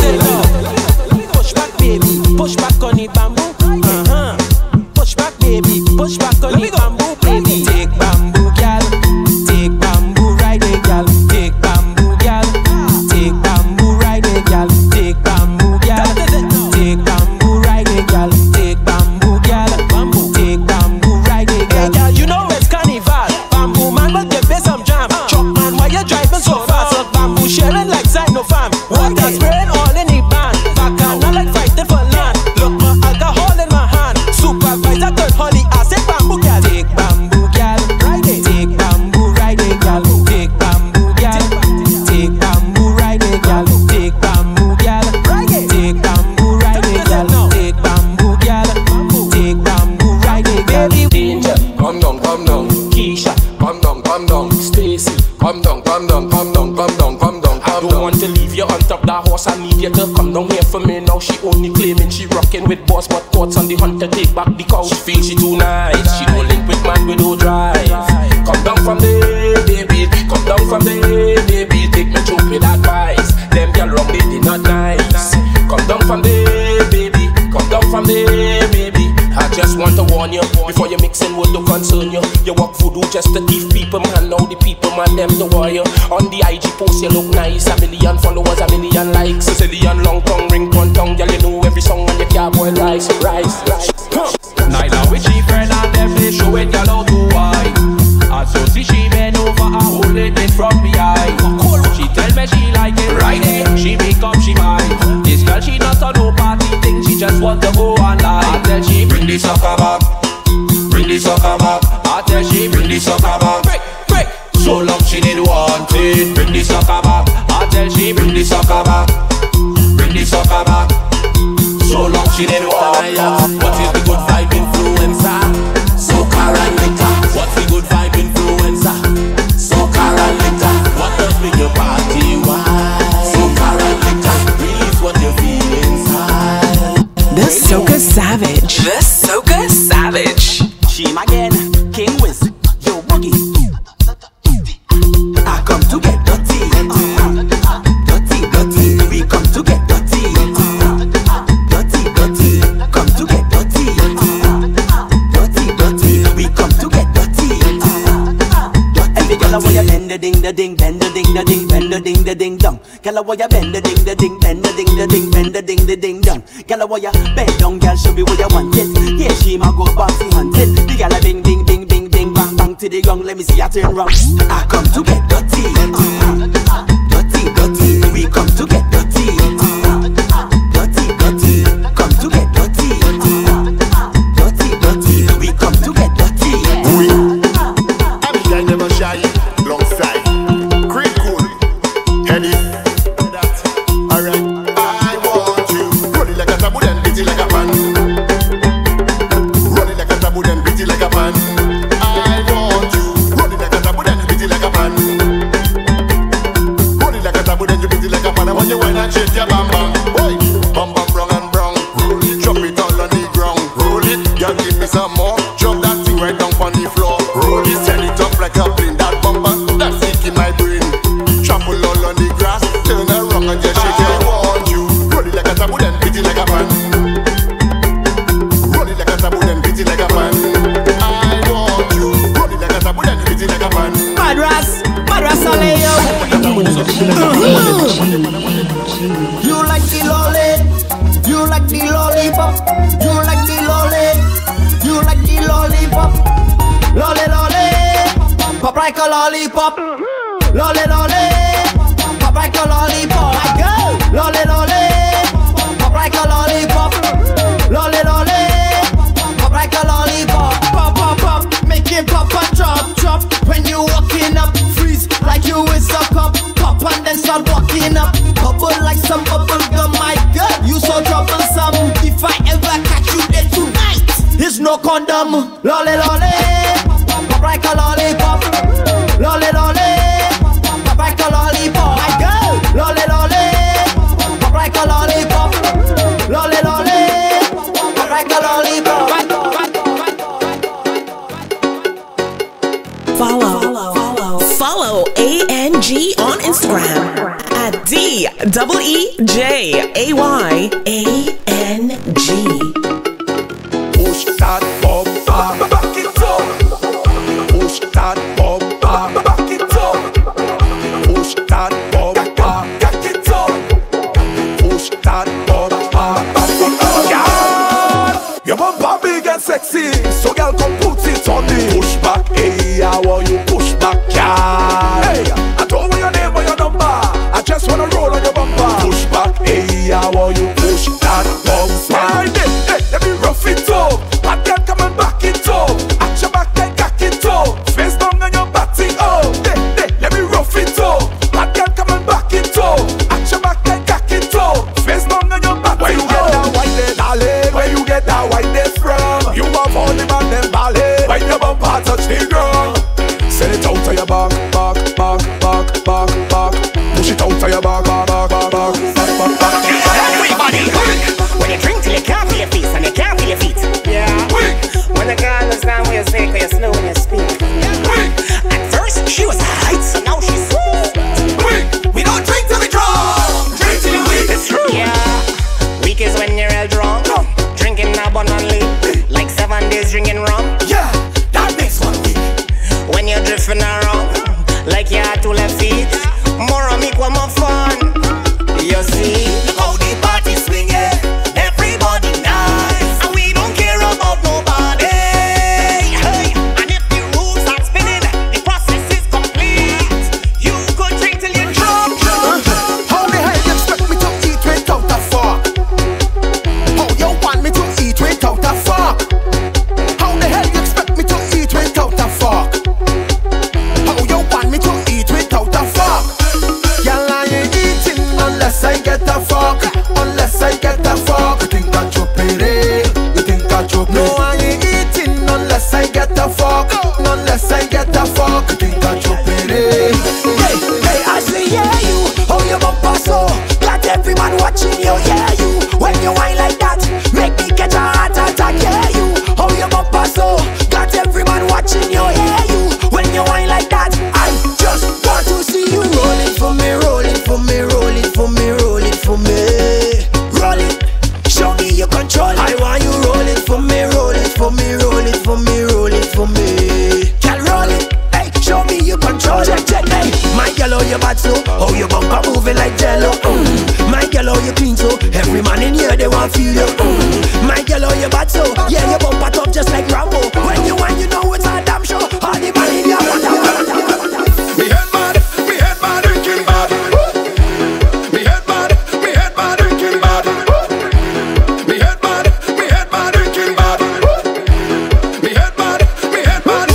bamboo. Push back, baby. Push back on the bamboo. Uh huh. Push back, baby. Push back on the bamboo, baby. Take bamboo, girl. Take bamboo, ride it, girl. Take bamboo, girl. Take bamboo, ride it, girl. Take bamboo, girl. Take bamboo, ride it, girl. Take bamboo, girl. Take bamboo, ride it, girl. Hey, girl, you know it's carnival. Bamboo man, but give me some jam. Truck man, why you driving so fast? So bamboo sharing like Sino fam. Water spraying all in the band. Back out, not like fighting for land. Look, my alcohol in my hand. Supervisor third holly, I say bamboo, girl. Take bamboo, girl. Ride it. Take bamboo, ride it, girl. Take bamboo, girl. Take bamboo, ride it, girl. Take bamboo, girl. Ride it. Take bamboo, ride it, girl. Take bamboo, girl. Take bamboo, ride it, baby. Danger, come down, come down. Keisha, come down, come down. Stacy, come down, come down, come down, come down, come down. I don't want to leave you on top that horse. I need you to come down here for me now. She only claiming she rocking with boss, but thoughts on the hunt to take back the cow. She feels she too nice. She don't link with man with no drive. Come down from there, baby. Come down from there, baby. Take me through with advice. Them girl wrong, they did not nice. Come down from there, baby. Come down from there, baby. I just want to warn you before you mixing would to concern you. You walk voodoo just to thief people, man. Now the people, man, them the warrior. On the I G post you look nice. A million followers, a million likes. A zillion long tongue, ring one tongue. Girl, you know every song and you can't boil rice, rice, rice. Huh. Neither with she friend and them they show it girl out to why. As so see she bend over and hold it in from behind. She tell me she like it right there. She make up she mind. This girl she not on no party thing. She just want to go online. I tell she bring the soccer back. Bring the soccer back. I tell she bring the soccer back. Break, break. So long she did want it. Bring the soccer back. I tell she bring the soccer back. Bring the soccer back. So long she did want it. What is the good vibe influencer? Soca and liquor. What's the good vibe influencer? Soca and liquor. What does make your party wild? Soca and liquor. Release what you feel inside. The Socasavage. The Socasavage. She again, King Wiz, yo boogie. I come to get dirty, dirty, dirty. We come to get dirty, dirty, dirty. Come to get dirty, dirty, dirty. We come to get dirty, dirty. Every girl I want you bend the ding the ding, bend the ding the ding, bend the ding the ding dong. Girl I want you bend the ding the ding, bend the ding the ding, bend the ding the ding dong. Girl I want you bend down, girl show me what you want it. Yeah, she ma go bouncy hunting. The girl a bing bing bing bing bing bang bang to the ground. Let me see her turn round. I come to get dirty, dirty, dirty. We come to get dirty, dirty, dirty. Come to get dirty, dirty, dirty. We come to get dirty. We, every guy never shy, long side, creep cool, heady. Alright, I want you. Roll it like a taboo then beat it like a pan. Roll it like a taboo then beat it like a pan. I want you. Roll it like a taboo then beat it like a pan. Roll it like a taboo then you beat it like a pan. I want you wine and shake your bam bam. Boy, bam bam brown and brown. Roll it, drop it all on the ground. Roll it, girl give me some more. Drop that thing right down on the floor. Roll it, send it up like a plane. That bumper, that's sick in my brain. Trample all on the grass, turn around and just shake it. I want you. Roll it like a taboo then beat it like a pan. Roll it like a taboo then beat it like a pan. I want you. Roll it like a taboo then beat it like a pan. Madras, Madras all yo. You like the lolly, you like the lollipop, you like the lolly, you like the lollipop, lolly lolly, pop like a lollipop, lolly lolly, pop like a lollipop, I go, lolly lolly, pop like a lollipop, lolly lolly, pop like a lollipop, pop pop pop, make it pop and drop drop. When you walking up, freeze like you is a cup. Pop and then start walking up. Bubble like some bubble gum, my girl. You so troublesome. If I ever catch you there tonight, there's no condom. Lolly lolly, pop like a lollipop. Lolly lolly, pop like a lollipop. My girl, lolly lolly, pop like a lollipop. Lolly lolly, pop like a lollipop. Follow, follow, follow A N G on Instagram at D E E J A Y A N G. Push that bumper, back it up. Push that bumper, back it up. Push that bumper, back it up. Push that bumper, back it up. Yeah. Your bumper big and sexy, so girl come put it on me. Push back, hey, I want you push back, yeah. Hey, I don't want your name or your number, I just wanna roll on your bumper. Push back, hey, I want you push that bumper. Hey, hey, let me rough it up. I can't come and back it up. At your back, then cock it up. Face down on your body, oh. Hey, hey, let me rough it up. I can't come and back it up. At your back, then cock it up. Face down on your body, where you get that white day, darling? Where you get that white day from? You have all the man them ballet. When your bumper touch the ground, send it out to your back, back, back, back, back, back. Push it out to your back, back, back, back, back, back, back. Everybody, when you drink till you can't feel your feet and you can't feel your feet. Yeah. When the girl understand what you say, cause you're slow when you speak. At first she was hot, so now she's sweet. We don't drink till we drunk, drink till you're weak. It's true. Yeah. Weak is when you're real drunk, drinking abundantly, like seven days drinking rum. Yeah, that makes one week. When you're drifting around, like you had two left feet. More on me, one more fun. You see, look how the party swinging. Everybody nice, and we don't care about nobody. Hey, and if the rules are spinning, the process is complete. You could drink till you're drunk, drunk, drunk. How the hell you expect me to eat without a fork? How you want me to eat without a fork? How the hell you expect me to eat without a fork? How you want me to eat without a fork? Girl, I ain't eating unless I get a fork. Unless I get a fork. You think I chop it, eh? You think I chop it? No, I ain't eating unless I get a fork. Unless I get a fork. You think I chop it, eh? Hey, hey, I say yeah you. How you bumper so? Got every man watching you, yeah you. When you whine like that, make me catch a heart attack, yeah you. How you bumper so? Got every man watching you, yeah you. When you whine like that, I just want to see you rolling for me, rolling for me, rolling for me, rolling for me. Roll it, show me you control. I want you rolling for me, rolling for me, rolling for me, rolling for me. Can roll it, hey, show me you control. Check, check, hey, my girl, how you bad so? How you bumper moving like jello? Mm. My girl, how you clean so? Every man in here they want feel you. Mm. My girl, how you bad so? Yeah, you bumper top just like Rambo. When you want, you know it's a damn show. All the man in here want me head bad, me head bad, drinking bad. Me head bad, me head bad, drinking bad. Me head bad, me head bad, drinking bad. Me head bad, me head bad.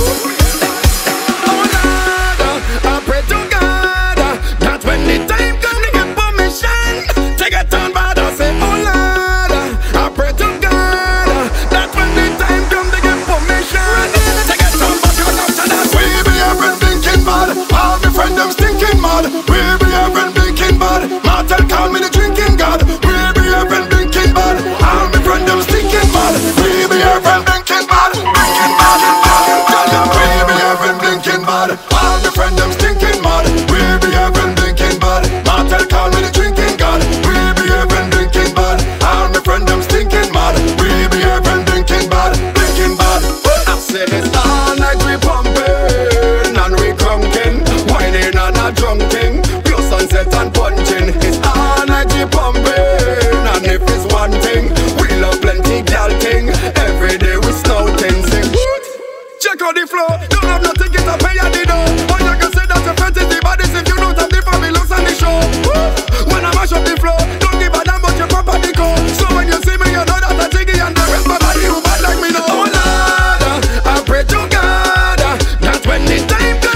Oh Lord, I pray to God that when the time comes to get permission to get on bad, I say, oh Lord, I pray to God that when the time comes to get permission to get on bad, because after that we be having thinking bad. All my friends them stinking mad. We be having thinking bad. Martel call me the drinking god. We be having thinking bad. All my friends them stinking mad. We be having thinking bad. Thinking bad, bad. We be having thinking bad. All my friends them stinking mad. We be having thinking bad. Martel call me the drinking god. We be having thinking bad. All my friends them stinking mad. We be having thinking bad. Thinking bad. I say it's all night we pumping and we crunking, whining and a drunk thing. Pure sunset and punching. It's all night we pumping, and if it's one thing, we love plenty gal thing. Every day we snouting, sing. Check out the flow. Don't have nothing, get a pay at the door. But you can say that your friends is the baddest if you don't have the family looks on the show. When I mash up the flow, don't give a damn about your property code. So when you see me, you know that I take it and the rest my body who bad like me know. Oh Lord, I pray to God that when the time comes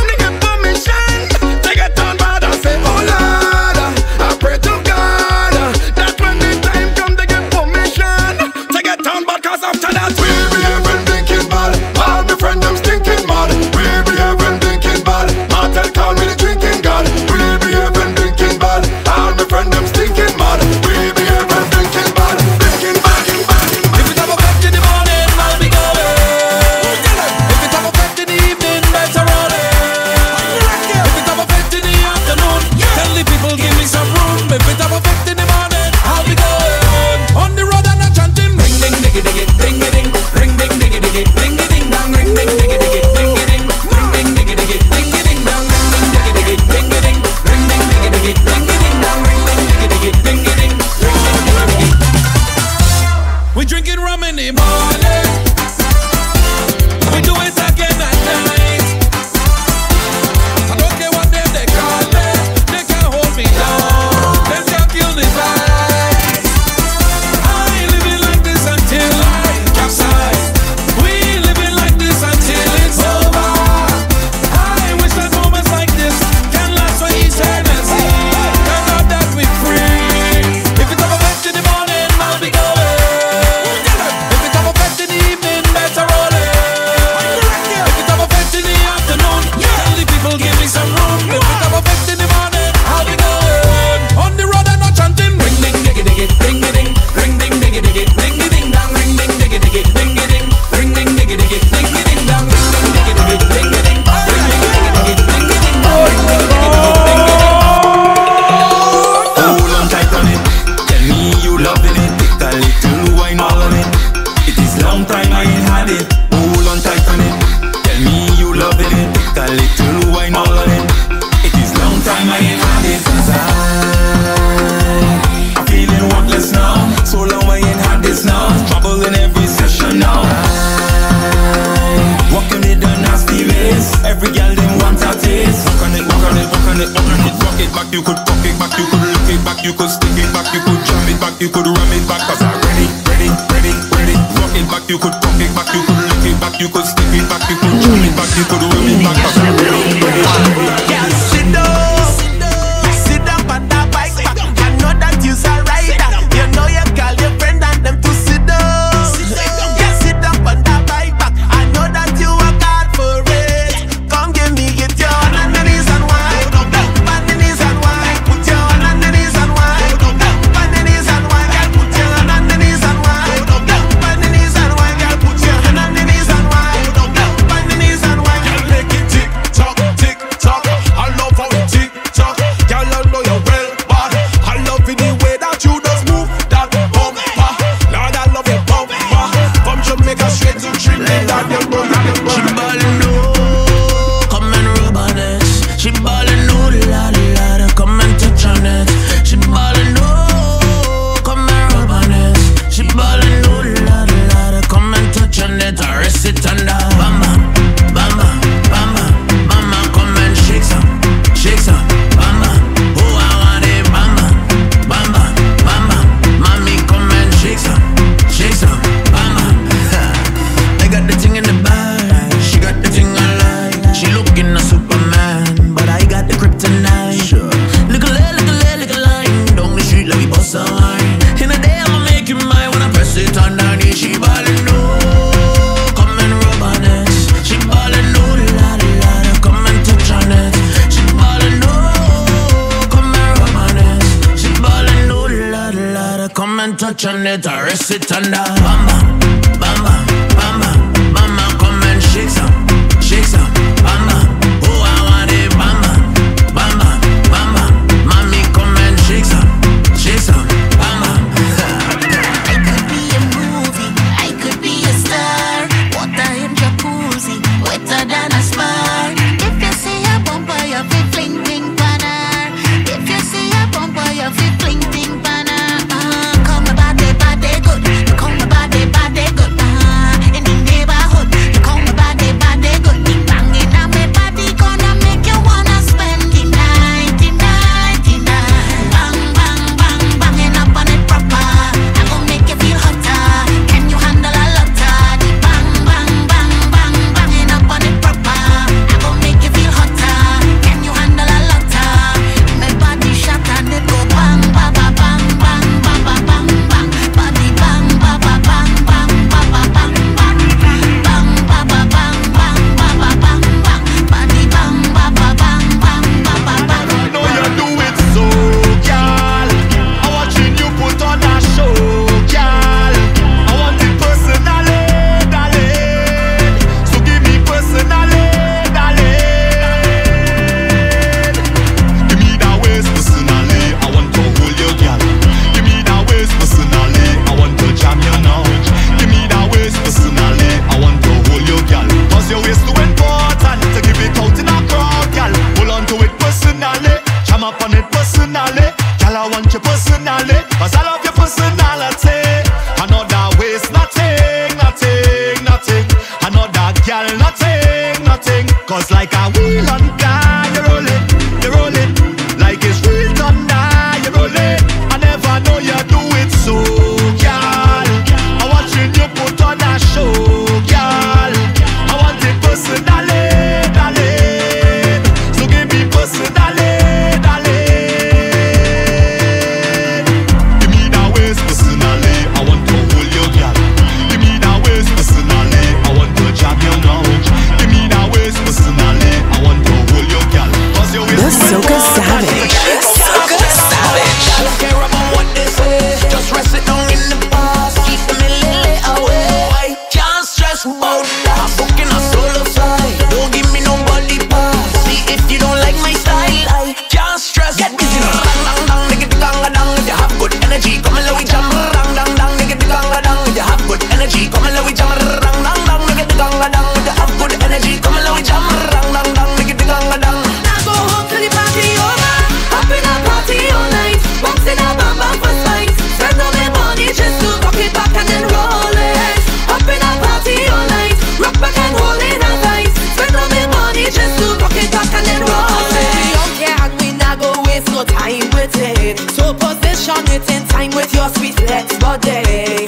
and touch on it or rest it under. Bamba, bamba, bamba, bamba, come and shake some, shake some, bamba. Oh, I want it, bamba, bamba, bamba, mommy, come and shake some, shake some, bamba. I could be a movie, I could be a star. Water in jacuzzi, wetter than a spark. If you see a bumper, you feel fling ting banner. If you see a bumper, you feel fling ting banner. Uh, come my body, body good. Come my body, body good. Uh, in the neighborhood, come my body, body good. Big banging on my body, gonna make you wanna spend the night, the night, the night. Bang, bang, bang, banging up on it proper. I gon' make you feel hotter. Can you handle a lotter? The bang, bang, bang, bang, banging up on it proper. I gon' make you feel hotter. Can you handle a lotter? My body shot and it go bang, ba ba bang, bang, ba ba bang, bang. Body bang, ba ba bang, bang, ba ba bang, bang. Bang, ba ba bang, bang, ba ba bang, bang. Body bang, ba ba bang, bang, ba ba bang. I know you do it so, girl. I'm watching you put on a show, girl. I want it personally, darling. So give me personally, darling. Give me that waist personally. I want to hold you, girl. Give me that waist personally. I want to jam you now. Give me that waist personally. I want to hold you, girl. Cause your waist too important to give it out in a crowd, girl. Hold on to it personally. Jam up on it personally. Girl, I want you personally. Cause I love your personality. Another waist, nothing, nothing, nothing. Another girl, nothing, nothing. Cause like a wheel on car, you're rolling, you're rolling. Like it's real thunder, you're rolling. I never know you do it so, girl. I'm watching you put on a show, girl. I want it personally, darling. So give me personally, darling. Give me that waist personally. I want to hold you, girl. Give me that waist personally. I want to jam you now. Give me that waist personally. I want to hold you, girl. Cause your waist The too Socasavage. Socasavage. I don't care about what they say. Just rest it down in the past. Keep them a little away. I can't stress about that. Booking a solo flight. Don't give me nobody pass. See if you don't like my style. I can't stress. Get busy now. Dang dang dang, nigga the ganga dang. If you have good energy, come and let we jam. Dang dang dang, nigga the ganga dang. If you have good energy, come and let we jam. Dang dang dang, nigga the ganga dang. If you have good energy, come and let we jam. Dang dang dang, nigga the ganga dang. Now go home till the party over. Up in a party all night. Bouncing a bam bam for sight. Spend all my money just to rock it back and then roll it. Up in a party all night. Rock back and hold it all tight. Spend all my money just to rock it back and then roll it. We don't care and we not go waste no time with it. So position it in time with your sweet legs body.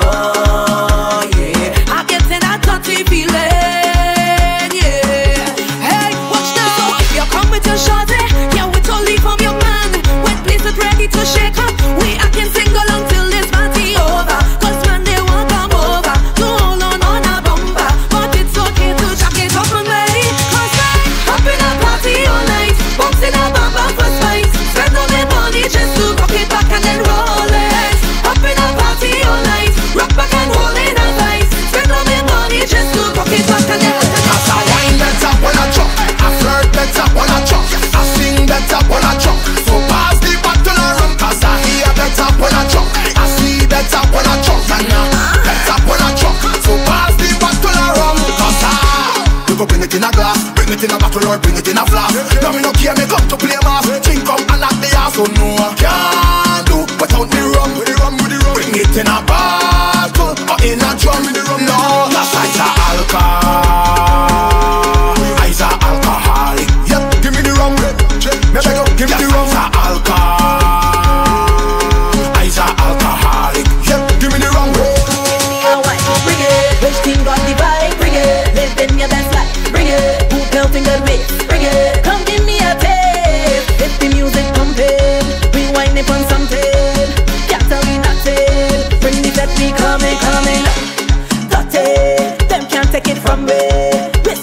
Oh yeah, I get in a touchy feeling. Yeah. Hey, watch now. If you come with your shawty, yeah, we totally from your man. When places ready to shake up, we acting single until this party over. Cause when they won't come over, you hold on on a bumper. But it's okay to jack it up and me. Cause I up in a party all night, bouncing a bam bam for spice. Spend all my money just to rock it back and then roll it. Up in a party all night, rock back and hold it all tight. Spend all my money just to rock it back and then roll it. Cause I wine better when I drop, I flirt better when I drop, I sing better when I drop. So pass the bottle and rum. Cause I hear better when I drop, I see better when I drop, and uh, better when I drop. So pass the bottle and rum. Cause I, you go bring it in a glass, bring it in a bottle or bring it in a flask. Now me no care, me come to play mass. Drink up and lock the ass. So no I can't do without the rum. With the rum, with the rum. Bring it in a bottle or in a drum. With the rum, no. That's ice a alcohol. Ice a alcoholic. Yep, give me the rum. Me beg you, give me the rum. Ice a alcohol. Ice a alcoholic. Yep, give me the rum. Bring it, which team got the vibe? Bring it, living your best life. Bring it, who melting the waist? Bring it, come give me a taste. If the music pumping, we wind it on something. Can't tell me nothing. Bring the set, we coming, coming. Got it, them can't take it from me.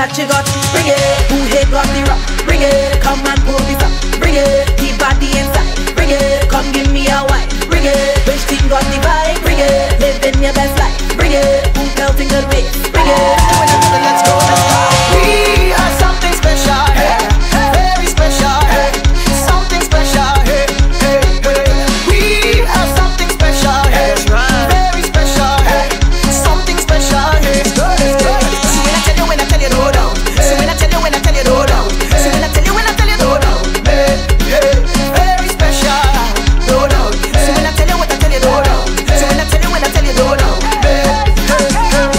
what you got, bring it. Who here got the rock, bring it. Come and pull this up, bring it. Keep body inside, bring it. Come give me a white, bring it. Which team got the vibe, bring it. Living your best life, bring it. Who felt in good way, bring it. Let's go, let's go. We are something special, hey, very special, hey, something special, hey, hey, hey. We are something special, hey, very special, hey, something special, hey. So when I tell you, when I tell you, no doubt. So when I tell you, when I tell you, no doubt. So when I tell you, when I tell you, no doubt. Hey, hey, very special, no doubt. So when I tell you, when I tell you, no doubt. So when I tell you, when I tell you, no doubt. Hey, hey,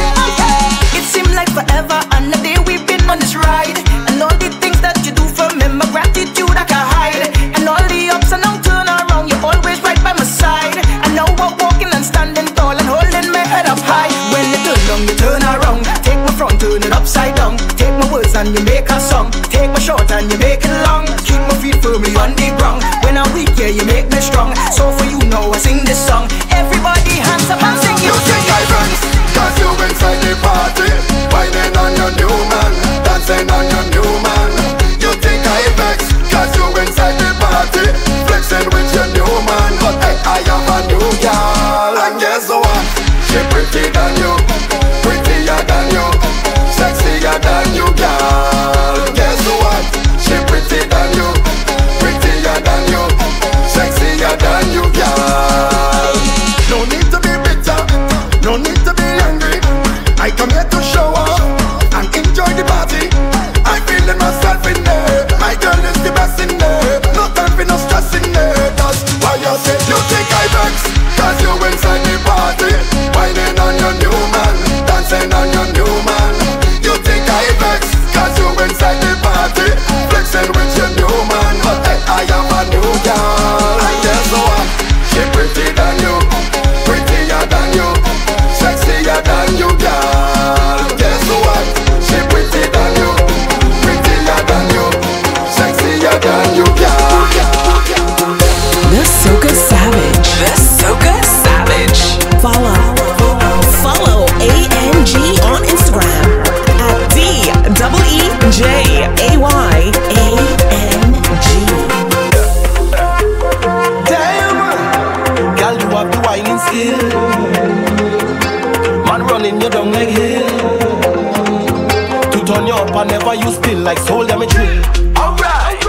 hey. It seemed like forever and a day we've been on this ride. And all the things that you do for me, my gratitude I can hide. And all the ups and downs turn around, you're always right by my side. And now I'm walking and standing tall and holding my head up high. When you turn down, you turn around. Take my front, turn it upside down. Take my words and you make a song. Take my short and you make it long. Keep my feet firmly on the ground. When I'm weak, yeah, you make me strong. So for you now, I sing this song. Everybody hands up and sing. You think I dance, cause you inside the party. Whining on your new man, dancing on your new man. You think I vex, cause you inside the party. Flexing with your new man. But hey, I am a new girl. And guess what? She pretty than you, prettier than you, sexier than you, girl. Guess what? She pretty than you, prettier than you, sexier than you, girl. No need to be bitter, no need to be angry. I come here to show up and enjoy the party. I'm feeling myself in there. My girl is the best in there. No time for no stress in there. That's why you say you think I vex, cause you inside the party. Whining on your new man, dancing on your new man. You think I vex, cause you inside the party. Flexing with your new man. But hey, I am a new girl. And guess what? She pretty than you, prettier than you, sexier than you, girl. Guess what? She pretty than you, prettier than you, sexier than you, girl. The Socasavage. The Socasavage. Follow, follow A N G on Instagram at D E E J A Y A N G. Damn, girl, you have the whining skill. Man running you down like hill. To turn you up and never you spill like soul damage drill. Alright,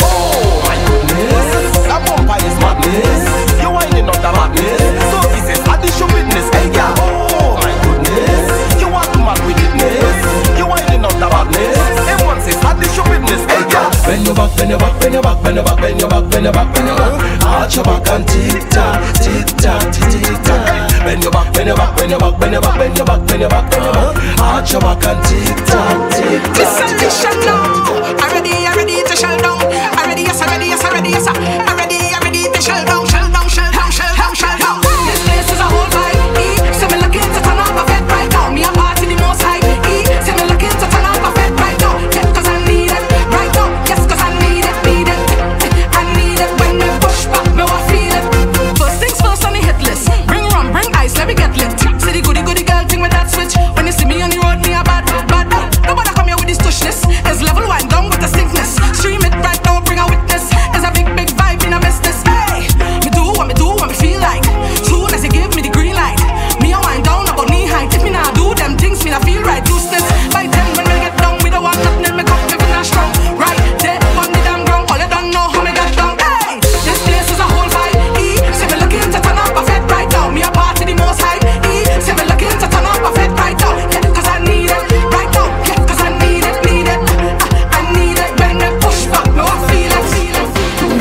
oh my goodness, that bumper is madness. You whining up the madness. So this is addition witness, hey girl. Oh my goodness, you want to mad with witness. You whining up the madness. Everyone says addition witness, hey girl. Bend your back, bend your back, bend your back, bend your back, bend your back, bend your back, bend your back. Arch your back and tick tock, tick tock, tick tock. Bend your back, bend your back, bend your back, bend your back, bend your back, bend your back, bend your back. Arch your back and tick tock, tick tock. This is the shell now. I'm ready, I'm ready to shell down. I'm ready, yes, I'm ready, yes, I'm ready, yes, I'm ready, I'm ready to shell down, shell down, shell down, shell down, shell down. This place is a whole vibe. E, so me looking to turn up a vet right now. Me a party the most high. E, so me looking to turn up a vet right now. Yeah, cause I need it right now. Yes, cause I need it, need it. I need it when they push back, me I feel it. First things first on the hit list. Bring rum, bring ice, let me get lit. See the goody goody girl thing with that switch. When you see me on the road, me a bad, bad. Nobody come here with this tushness. It's level one down with the stinkness. Stream it right now, bring a witness. It's a big, big vibe in a business. Hey, me do what me do, what me feel like. Soon as you give me the green light, me a wind down about knee height. If me nah do them things, me nah feel right. Looseness by ten when we get down, we don't want nothing in me cup, me not strong. Right there on the damn ground, all you don't know how me got down. Hey, this place is a whole vibe. E, say me looking to turn up a vet right now. Me a party the most high. E, say me looking to turn up a vet right now. Yeah, cause I need it right now. Yeah, cause I need it, need it. I, I need it when they push back, me I feel it, feel it.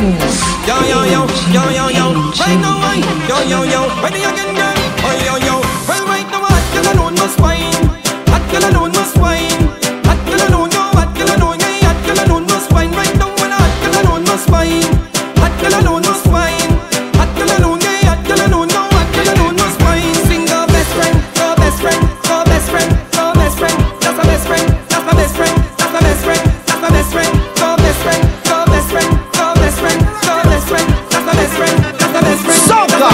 Yo, yo, yo, yo, yo, yo. Right now, I, yo, yo, yo. Ready again, girl. Oh, yo, yo. Well, right now, hot girl alone must wine. Hot girl alone must wine. Hot girl alone, yo, hot girl alone, yeah. Hot girl alone must wine. Right now, when hot girl alone must wine. Hot girl alone must wine. Hot girl alone, yeah. Hot girl alone, no. Hot girl alone must wine. Sing our best friend, our best friend, our best friend, our best friend. That's my best friend. That's my best friend. That's my best friend. That's my best friend. Our best friend. Our best friend. Our best friend. Our best friend. That's my best friend. That's my best friend. Soca,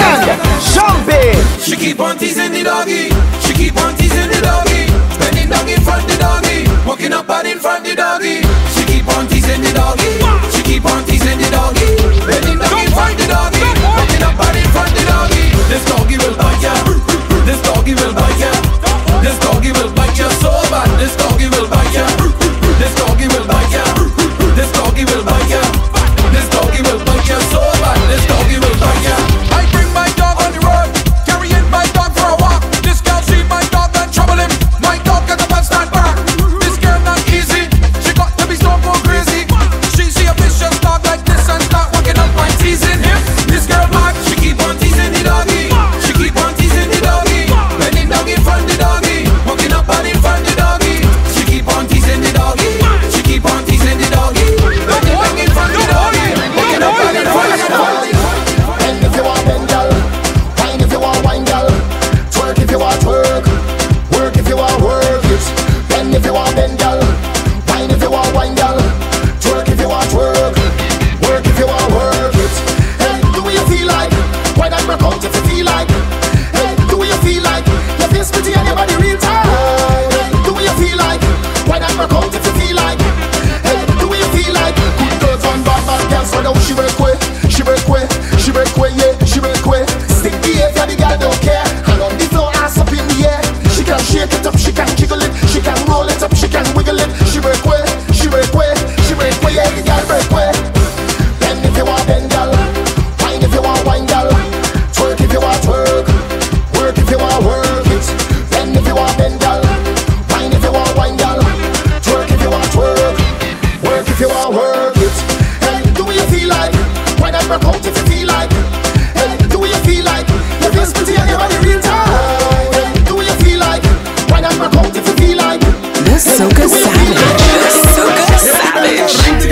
jumping. She keep on teasing the doggy. She keep on teasing the doggy. Spending doggy in front the doggy. Walking want bend, girl. Wine if you want wine, girl. Twerk if you want twerk. Work if you want work it. Hey, do what you feel like. Why not work out if you feel like? Hey, do what you feel like. Your face pretty and your body real tight. Hey, do what you feel like. Why not work out if you feel like? Hey, do what you feel like. Good girls and bad bad girls, so now she break away, she break away, she break away, yeah, she break away. Stick behavior, the girl don't care. Hand on the floor, ass up in the air. She can shake it up, she can jiggle it, she can roll it up, she can wiggle it. She break away, she break away, she break away, yeah, the girl break away. Bend if you want bend, girl. Wine if you want wine, girl. Twerk if you want twerk. Work if you want work it. Bend if you want bend, girl. Wine if you want wine, girl. Twerk if you want twerk. Work if you want work it. Hey, do what you feel like. Why not work out if you feel like? Hey, do what you feel like. Your face pretty and your body real tight. Hey, do what you feel like. Why not work out if you feel like? The Socasavage. The Socasavage.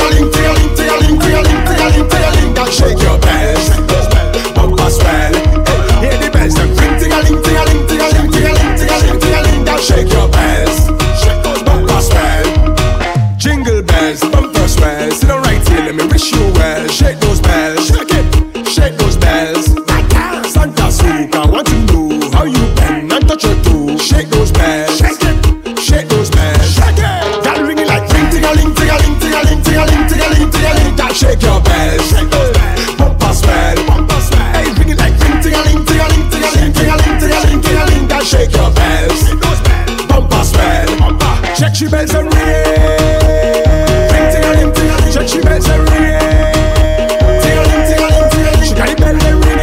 Shake your bells, bumper swell. Hear the bells, them ring, ting-a-ling, ting-a-ling, ting-a-ling, ting-a-ling, ting-a-ling, ting-a-ling. Shake your bells, shake those bumper swell. Jingle bells, bumper swell. Sit down right here, let me wish you well. Shake those bells, shake it, shake those bells. Santa Soca, want to know how you bend and touch your toe. Shake those bells, shake it, shake those bells, shake it. That ringing like ring, ting-a-ling, ting-a-ling, ting-a-ling, ting-a-ling, ting-a-ling, ting-a-ling. That shake your bells, shake those bells, bumper swell, bumper swell. Hey, ringing like ring, ting-a-ling, ting-a-ling, ting-a-ling, ting-a-ling, ting-a-ling, ting-a-ling. That shake your bells, shake those bells, bumper swell, bumper. Shake she bells and ring, ring, ting-a-ling, ting-a-ling. Shake she bells and ring, ting-a-ling, ting-a-ling, ting-a-ling. She got the bells and ring.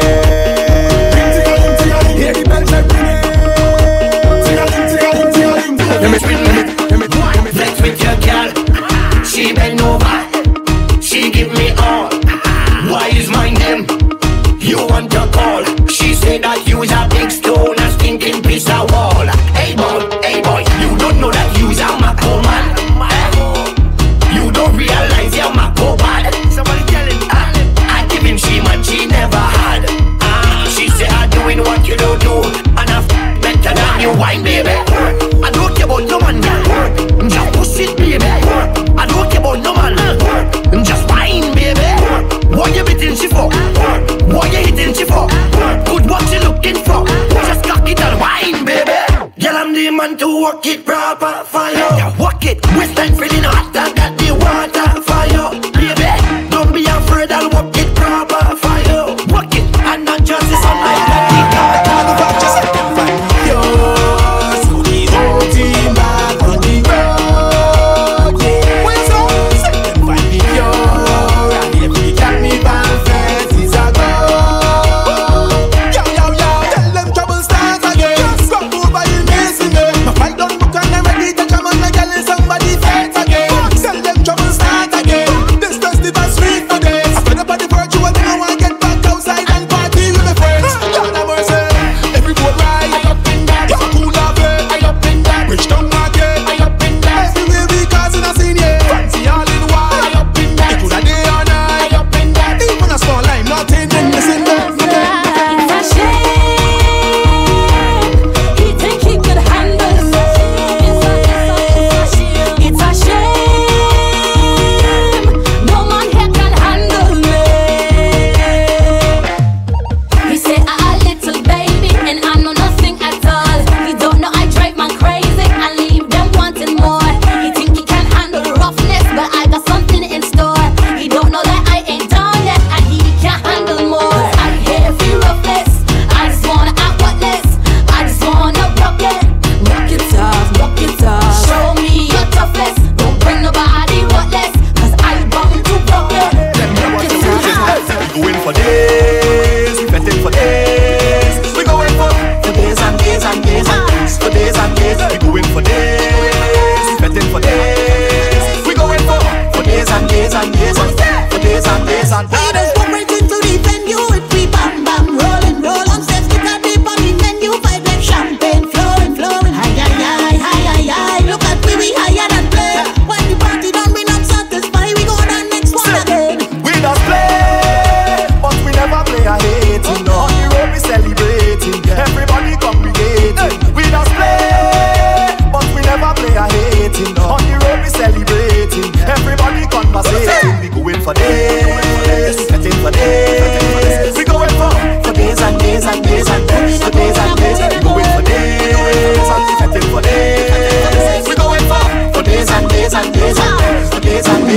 Flex with your girl. She bend over. She give me all. Why is my name? You want your call. She said that you's a big stone, a stinking piece of wall. Hey boy, hey boy, you don't know that you's a Mako man. You don't realize you're Mako bad. Somebody tell him. I give him she man she never had. She said I'm doing what you don't do, and I'm better than you wine, baby. I don't care about no man, girl. Just push it, baby. I don't care about no man.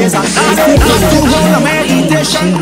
there's a got to hold a meditation.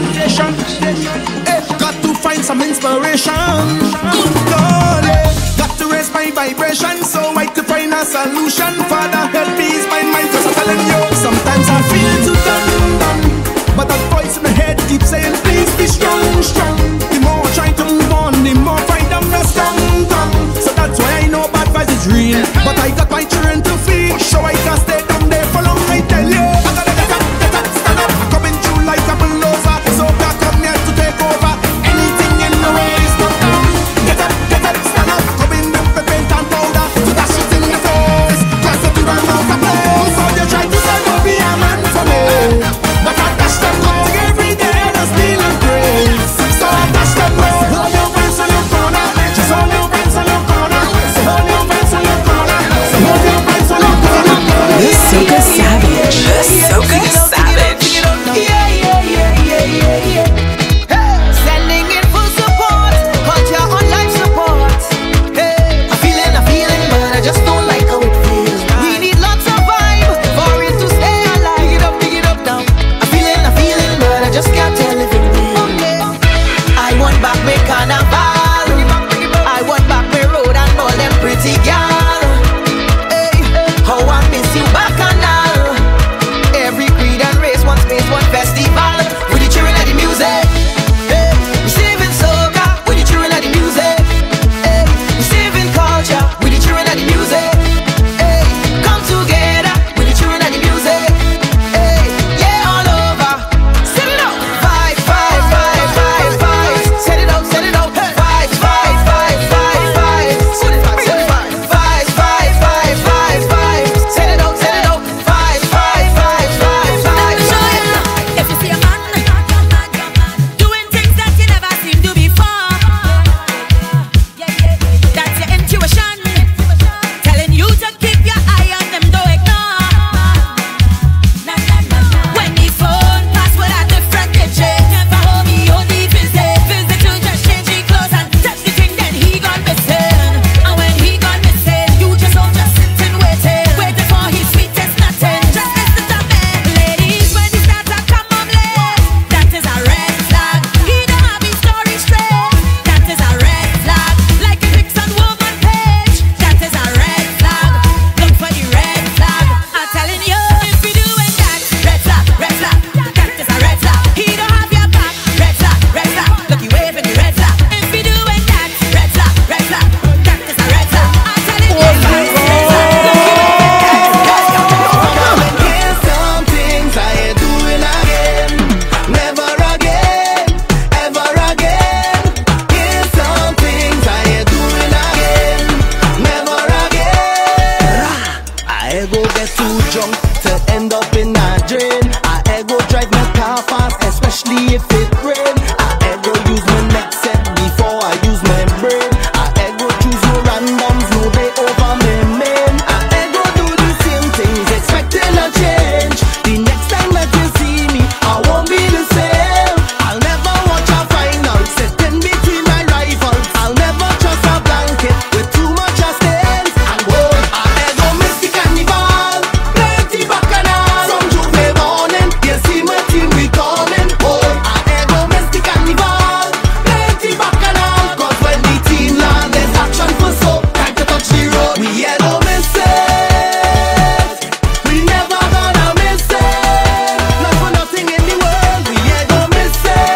Hey, got to find some inspiration. Lord, hey, got to raise my vibration so I could find a solution. Father, help me ease my mind, cause I'm telling you, sometimes I feel too done, done. But that voice in my head keeps saying, please be strong, strong. The more I try to move on, the more I find I'm not strong, strong. So that's why I know bad vibes is real. But I got my children to feed, so I can't stay down there for long, I tell you. I gotta get up, get up, stand up. I'm coming through like a bulldozer. Soca come here to take over. Anything in the way is not down. Get up, get up, stand up. Coming with the paint and powder to dash it in the face. Cause the people know the place. So they try to say, don't be a man for me. But I dash them out every day and I steal and praise. So I dash them out. Hold your friends on your corner. Just hold your friends on your corner. So hold your friends on your corner. So hold your friends on your corner. The Socasavage. The Socasavage. Yeah, yeah, yeah, yeah, yeah, yeah. Hey, sending in full support. Culture on life support. Hey, I'm feeling, I'm feeling, but I just don't like how it feels. We need lots of vibe for it to stay alive. Pick it up, pick it up now. I'm feeling, I'm feeling, but I just can't tell if it real. Okay. I want back my carnival. I want back my road and all them pretty girls. Hey, how I miss you back and all. Every creed and race, one space, one festival. With the children of the music. Hey, we saving soca with the children of the music. Hey, we saving culture with the children of the music. Hey, come together with the children of the music. Hey, yeah, all over. Set it up. Five, five, five, five, five. Set it up, set it up. Five, five, five, five, five. Set it up, set it up. Five, five, five, five, five. Set it up, set it up. Five, five, five, five, five, five. If you see a man doing things that you never seen do before, that's your intuition telling you to keep your eye on them, don't ignore. When the phone pass with a different digit, never hold me only visit. Visit to just change the clothes and touch the thing, then he gone missing. And when he gone missing, you just all just sitting waiting, waiting for his sweetest nothing. Just listen to me, ladies, when he starts to come on late, that is a red flag. He don't have his story straight, that is a red flag. Like a Dixon woman page, that is a red flag. Look for the red flag. I'm telling you, if you doing that, red flag, red flag, that is a red flag. He don't have your back, red flag, red flag. Look, you waving the red flag. If you doing that, red flag, red flag, that is a red flag. I'm telling you, red flag, red flag. Here's some things I ain't doing again. Never again, ever again. Here's some things I ain't doing again. Never again. I go get too drunk to end up in a drain. I go drive my car fast, especially if it rain. I go use my neck set before I use my brain. I go choose no randoms, no they over me main. I go do the same things, expecting a change. The next time that you see me, I won't be the same. I'll never watch a final sitting between my rivals. I'll never trust a blanket with too much of stains. And whoa, I go miss the carnival, plenty bacchanal. From Juve morning, you see my team we calling. Oh, I go miss the carnival, plenty bacchanal. Cause when the team land, there's action for so. Time to touch the road, we ain't no miss it. We never gonna miss it. Not for nothing in the world, we ain't gonna miss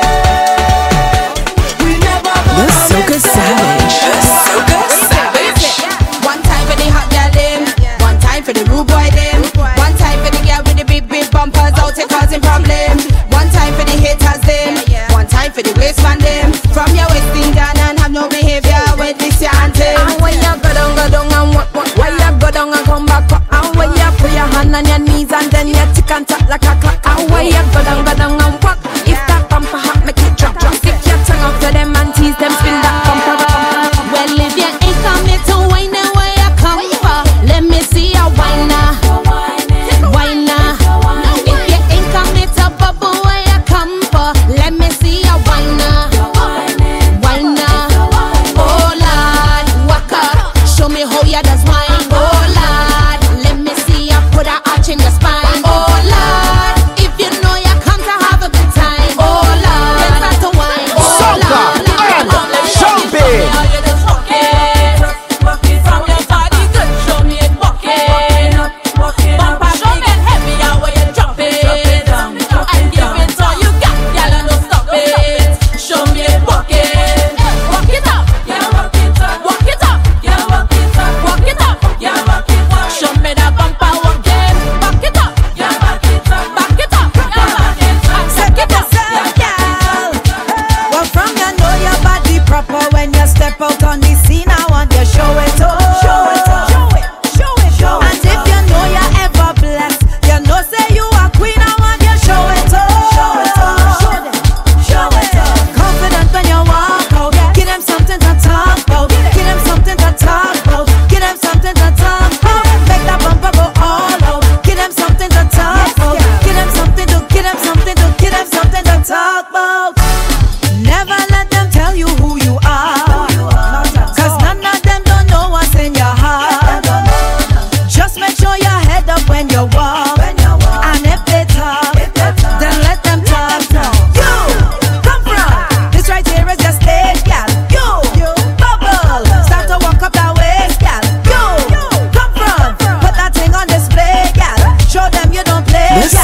it. We never The gonna miss it. Socasavage. The Socasavage. One time for the hot girl them, one time for the rude boy them, one time for the girl with the big big bumpers out and causing problem, one time for the haters them, one time for the waistman them. From your wasting down and have no behavior with this your anthem. And when you go down, go down and what what? When you go down and come back up, and when you put your hand on your knees and then you tick and tap like a clock. And when you go down, go down and walk. If that bumper hot, make it drop, drop. Stick your tongue out to them and tease them, spin that bumper. Well, if you ain't coming to wine, then where you come for? Let me see you whine now, whine now. If you ain't coming to bubble, where you come for? Let me see you whine now, whine now. Oh Lord, waka, show me how you does wine. Oh Lord, let me see you put a arch in your spine. Oh Lord, if you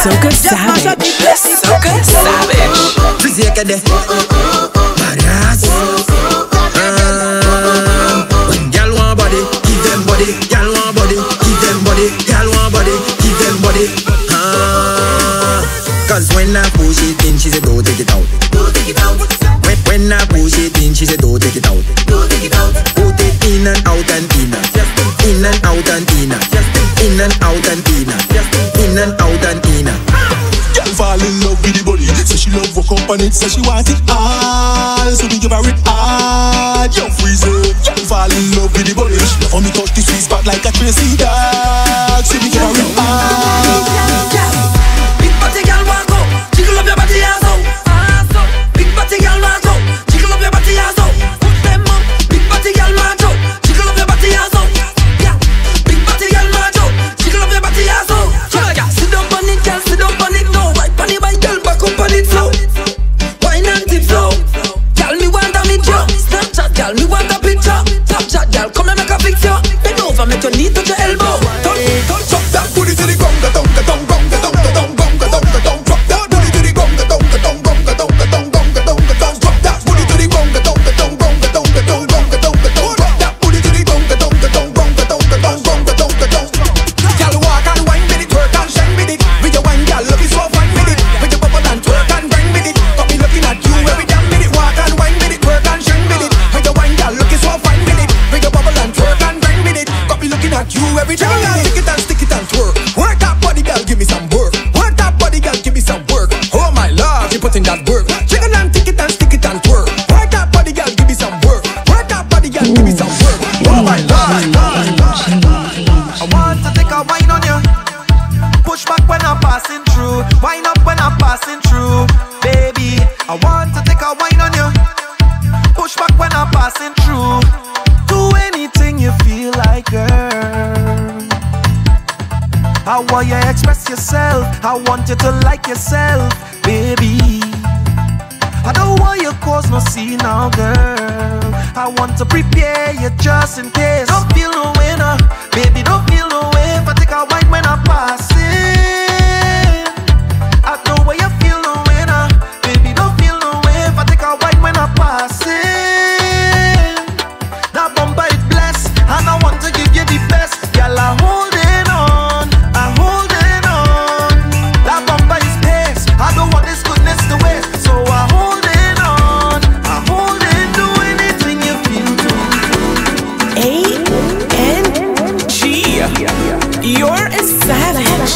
Socasavage. Socasavage. Fizikade. Badass. When girl want body, give them body. Girl want body, give them body. Girl want body, give them body. Ah. Cause when I push it in, she said don't take it out. Don't take it out. When, when I push it in, she said don't take it out. Don't take it out. Put it in and out and in. In and out and in. In and out and in. In and out and in. Girl fall in love with the body. Say she love walk up on it. Say she want it all. So we give her it hard. Yo freezer. Girl fall in love with the body. She love how me touch the sweet spot like a Tracy dog. So we give her it hard. Big body girl want go. Jiggle up your body ass out. Big body girl want go. Jiggle up your body ass out. Put them up. Big body girl want go. Jiggle up your body ass out. Big body girl want go. Jiggle up your body ass out. Sit down on it, girl. Sit down on it now. Right on it, right girl. Back up on it slow. Wine and tip slow. Girl, me want a video. Snapchat, girl, me want a picture. Snapchat, girl, come and make a picture. Bend over, make your knee touch your elbow. Touch, touch, touch that booty to the ground, the down, the down, down, the down, the down, down, the down, the down. Drop that booty to the ground, the down, the down, down, the down, the down, down, the down, the down. Drop that booty to the ground, the down, the down, down, the down, the down, down, the down, the down. Drop that booty to the ground, the down, the down, down, the down, the down, down, the down, the down. Girl, walk and wine with it, twerk and shine with it. With your wine, girl, love is so fine with it. With your bubble and twerk and grind with it. Got me looking at you every damn minute. Walk and wine with it, twerk and shine with it. With your wine, girl, looking so fine with it. With your bubble and twerk and grind with it. Got me looking at you every damn minute. Stick it and stick it and twerk. Work that body, girl, give me some work. Work that body, girl, give me some work. Oh my love, you put in that work. Jiggle and stick it and stick it and twerk. Work that body, girl, give me some work. Work that body, girl, give me some work. Oh my love. I want to take a wine on you. Push back when I'm passing through. Wine up when I'm passing through. Baby, I want to take a wine on you. Push back when I'm passing through. Do anything you feel like, girl. I want you to express yourself. I want you to like yourself, baby. I don't want you cause no scene now, girl. I want to prepare you just in case. Don't feel no way now, baby, don't feel no way. If I take a wine when I'm passing, I know where you feel no way now, baby, don't feel no way. If I take a wine when I'm passing, that bumper is blessed, and I want to give you the best. Girl, I'm holding on, I'm holding on. That bumper is paced, I don't want this goodness to waste. So I'm holding on, I'm holding, do anything you feel to. A N G. You're a savage.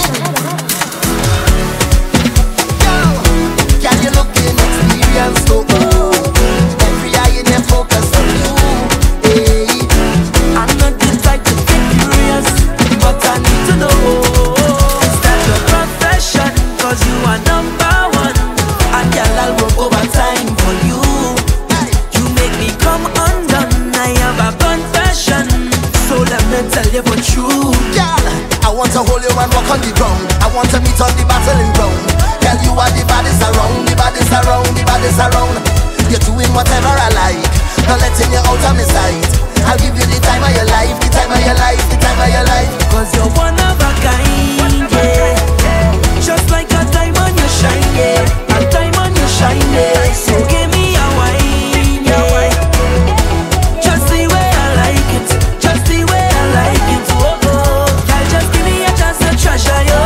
Girl, you looking experienced, oh, oh. Every eye in there focus on you, hey. I'm not the type to get curious, but I need to know, is that your profession? Cause you are number one, and girl, I'll work overtime for you. You make me come undone, I have a confession, so let me tell you for true. Girl, I want to hold you and walk on the ground. I want to meet on the battling ground. Girl, you are the baddest around, the baddest around, the baddest around. You're doing whatever I like, not letting you out of my sight. I'll give you the time of your life, the time of your life, the time of your life. Cause you're one of a kind, yeah. Just like a diamond you shine, yeah. A diamond you shine, yeah. So give me a wine, yeah. Just the way I like it, just the way I like it, oh, oh. Girl, just give me a chance to treasure you.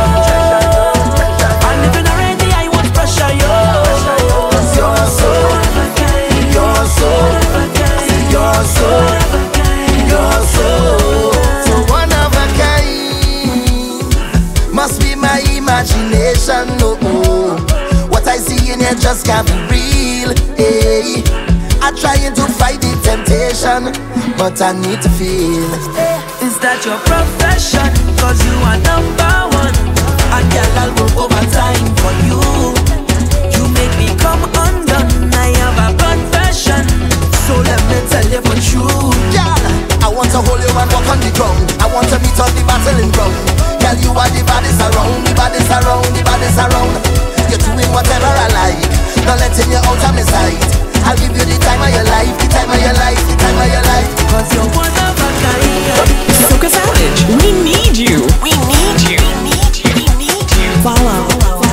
And if you're not ready, I won't pressure you. Cause you're so, you're so, you're so, you're so, so one of a kind. Must be my imagination, no, oh. What I see in here just can't be real, hey. I'm trying to fight the temptation, but I need to feel. Is that your profession? Cause you are number one, and girl, I'll work overtime for you. You make me come undone, I have a confession, so let me tell you for true. Girl, I want to hold you and walk on the ground. I want to meet on the battling ground. Girl, you are the baddest around, the baddest around, the baddest around. You're doing whatever I like, not letting you out of my sight. I'll give you the time of your life, the time of your life, the time of your life. Cause you're one of a kind. Socasavage, we need you. We need you. We need you. We need you. Follow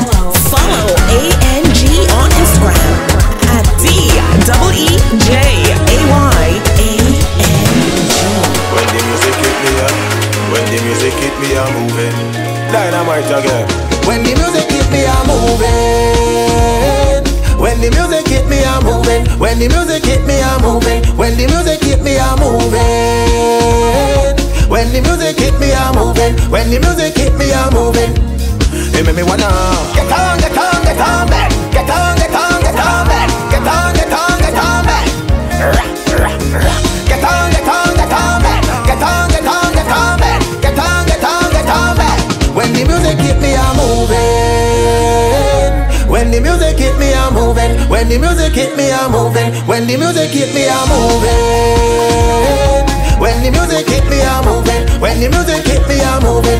Dynamite again. When the music hit me, I'm moving. When the music hit me, I'm moving. When the music hit me, I'm moving. When the music hit me, I'm moving. When the music hit me, I'm moving. When the music hit me, I'm moving. Hey, make me wanna get on, get on, get on back. Get on, get on, get on back. Get on, get on, get on back. Get on, get on, get on back. Get on, get on, get on back. Get on, get on, get on back. When the music hit me, I'm moving. When the music hit me, I'm moving. When the music hit me, I'm moving. When the music hit me, I'm moving. When the music hit me, I'm moving. When the music hit me, I'm moving.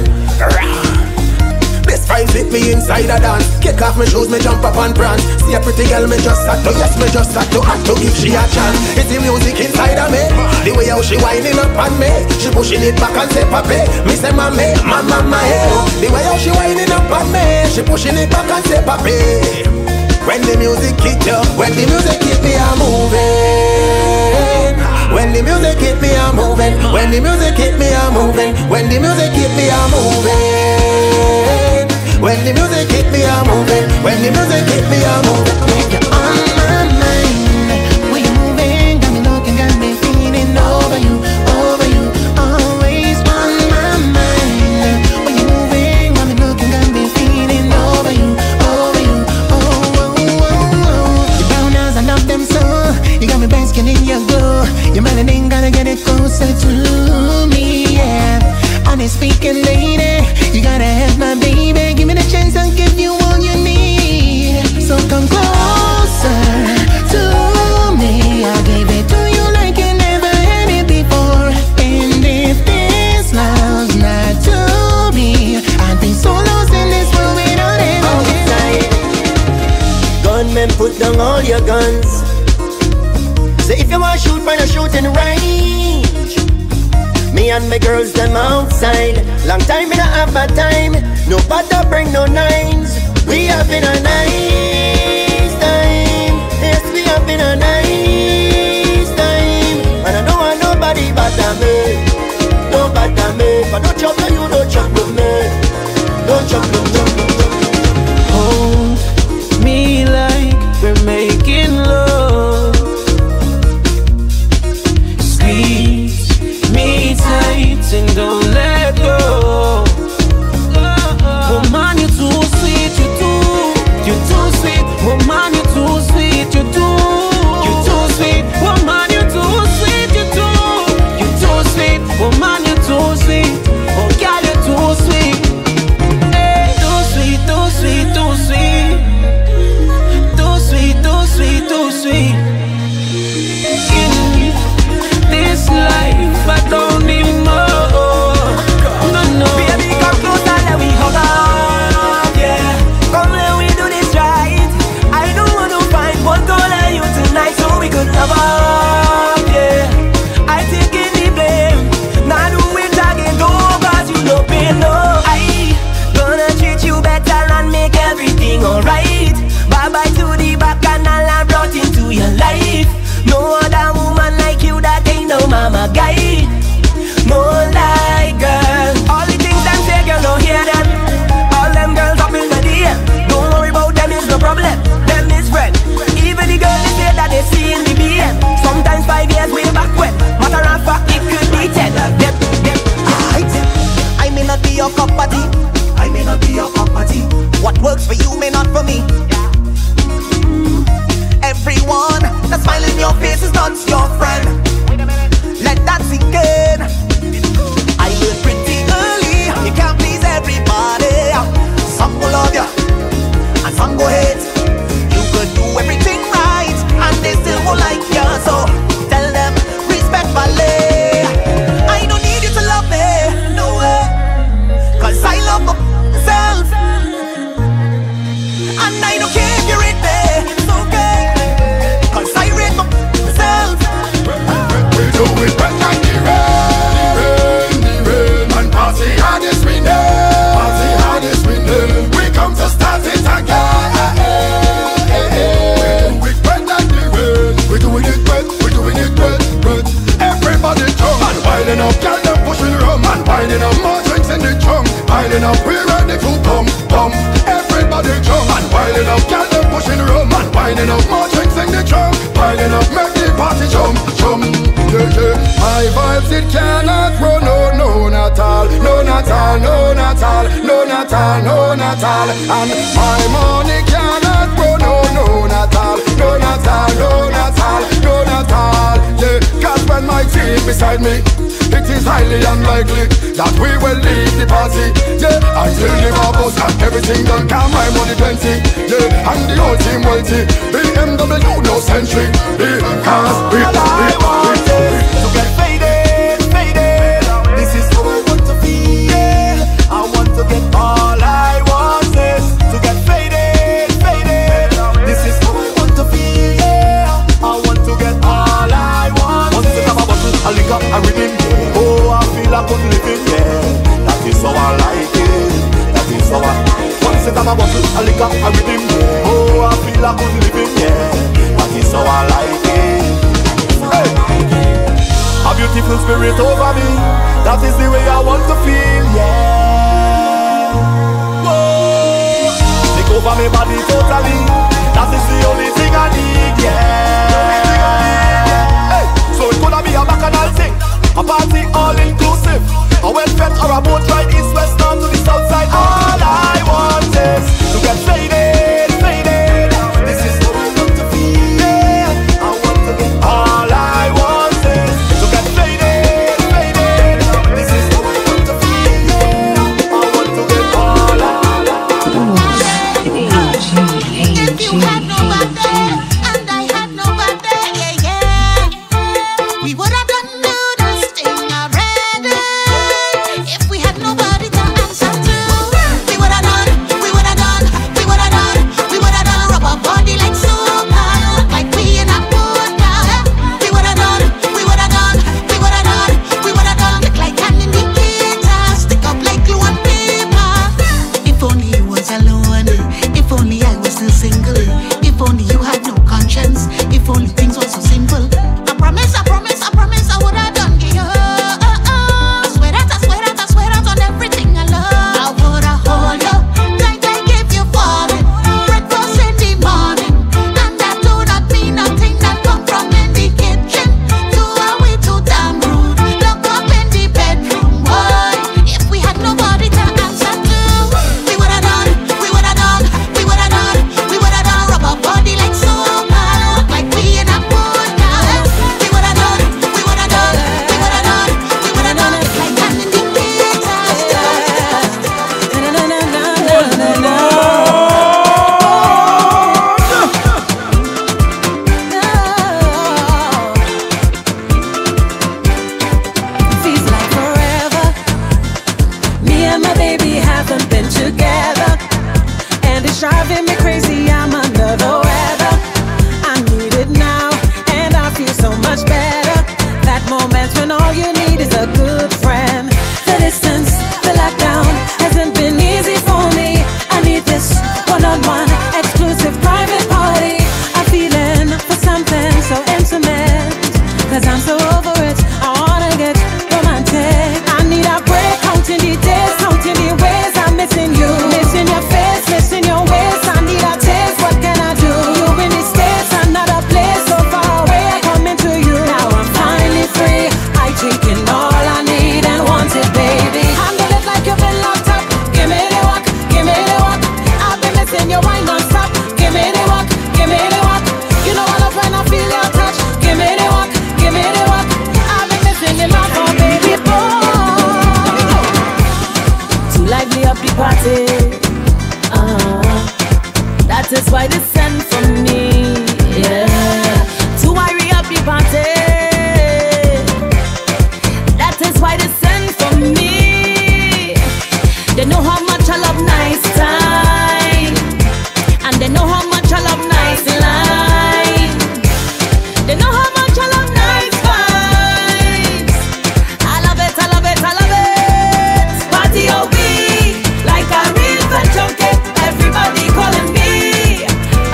This vibes hit me inside a dance. Kick off my shoes, me jump up and prance. See a pretty girl, me just had to. Yes, me just had to act to give she a chance. It's the music inside of me. The way how she whining up on me. She pushing it back and say papi. Me say mommy, mama, my hey. The way how she whining up on me. She pushing it back and say papi. When the music hit you, when the music hit me, I'm moving. When the music hit me, I'm moving. When the music hit me, I'm moving. When the music hit me, I'm moving. When the music hit me, I'm moving. When the music hit me, I'm moving. You're on my mind. When you're moving, got me looking, got me feeling over you, over you. Always on my mind. When you're moving, got me looking, got me feeling over you, over you. Oh, oh, oh, oh. Your brown eyes, I love them so. You got me basking in your glow. Your melanin gotta get it closer to me, yeah. Honest speaking, lady, you gotta have my baby. Give me the chance, I'll give you all you need. So come closer to me. I gave it to you like you never had it before. And if this love's not to me, I'd be so lost in this world without it. Outside, gunmen, put down all your guns. Say if you want to shoot, find a shooting range. Me and my girls, them outside. Long time we don't have bad time. No bother bring no nines. We having a nice time. Yes, we having a nice time. And I don't want nobody bother me. Don't bother me. But don't chop you, don't chop with me. Don't chop, don't chop, don't chop. Hold me like we're making love. Squeeze me tight and don't let go. Woman, you're too sweet, you too, you're too sweet. Woman, you're too sweet, you too, you're too sweet. Woman, you're too sweet, you too, you're too sweet. Woman, you're too sweet. Oh, girl, you're too sweet. Hey, too sweet, too sweet, too sweet, too sweet, too sweet, too sweet. In this life, I don't need more. No, no. Baby, come close and let me hug up, yeah. Come let we do this right. I don't want to find one goal on you tonight so we could love up, yeah. I take in the blame. Now do it again, go cause you no pain, no. I gonna treat you better and make everything alright. Bye bye to the bacchanal I brought into your life. No other woman like you that ain't no mama guy. No lie, girl. All the things them say, girl, don't hear them. All them girls up in the D M. Don't worry about them, it's no problem. Them is friend. Even the girl they say that they see in the B M. Sometimes five years way back when. Matter of fact, it could be ten. Them, them. I may not be your cup of tea. I may not be your cup of tea. What works for you may not for me. Everyone that smile in your face is not your friend. Let that sink in. no, not all. And my money cannot grow, no, no, not all. No, not all, no, not all, no, not all. Yeah, cause when my team beside me, it is highly unlikely that we will leave the party. Yeah, until the bubbles and everything done, cause my money plenty. Yeah, and the whole team wealthy. B M W no century, because we, we, we, we, to get faded, faded. This is how I want to feel. I want to get all I want is to get faded, faded. This is how I want to feel. Yeah, I want to get all I want. Once it have a bottle, I lick up a rhythm. Oh, I feel like I'm living. Yeah, that is how I like it. That is how I. Once it have a bottle, I lick up a rhythm. Oh, I feel like I'm living. Yeah, that is how I like it. Hey. A beautiful spirit over me. That is the way I want to feel, yeah. Whoa. Take over my body totally. That is the only thing I need, yeah. Hey. So it gonna be a bacchanal thing, a party all inclusive, a well-fed or a boat ride east, west, north to the south side. All I want is to get faded, faded. This is how I want to feel, yeah. I want to get all I want is to get faded, faded. This is how I want to feel, yeah. I want to get all I want. If you had nobody and I had nobody, yeah, yeah, we would have done this thing already. If we had nobody to answer to, we would have done, we would have done, we would have done, we would have done rubber body like Soca, like we in a podcast. We would have done, we would have done, we would have done, we would have done look like an indicator, stick up like glue and paper. If only you was alone, if only I was still single, if only you had no conscience, if only things were so simple. I promise, I promise, I promise I would have done you. Swear that, I swear that, I swear that on everything I love. I would have hold you tight like if you falling. Breakfast in the morning, and that do not mean nothing that come from in the kitchen. Two are we too damn rude, lock up in the bedroom. Why? If we had nobody to answer to, we would have done, we would have done, we would have done, we would have done rubber body like Soca, like we in a podcast. We would have done, we would have done, we would have done, we would have done like an indicator. Feels like forever. Me and my baby haven't been together, and it's driving me crazy. I'm under the weather. I need it now, and I feel so much better. That moment when all you need is a good friend. The distance, the lockdown hasn't been easy for me. I need this one-on-one, exclusive private party. I'm feeling for something so intimate, cause I'm so over it. I wanna get romantic. I need a break, counting the days, counting the ways I'm missing you, missing your face, missing your ways. I need a taste, what can I do? You in the States, another place so far away. Coming to you now, I'm finally free. I drink in all I need and want it, baby. Handle it like you've been locked up. Give me the walk, give me the walk. I've been missing your wine non-stop. Give me the walk, give me the walk. You know I love when I feel your touch. Give me the walk, give me the walk. I've been missing your love, oh baby boy. Too lively up the party. Uh, that is why they send for me. Yeah. Too wiry up the party. That is why they send for me. They know how much I love nice time, and they know how much I love nice line. They know how much I love nice vibes. I love it, I love it, I love it. Party O B, like a real fat junkie. Everybody calling me.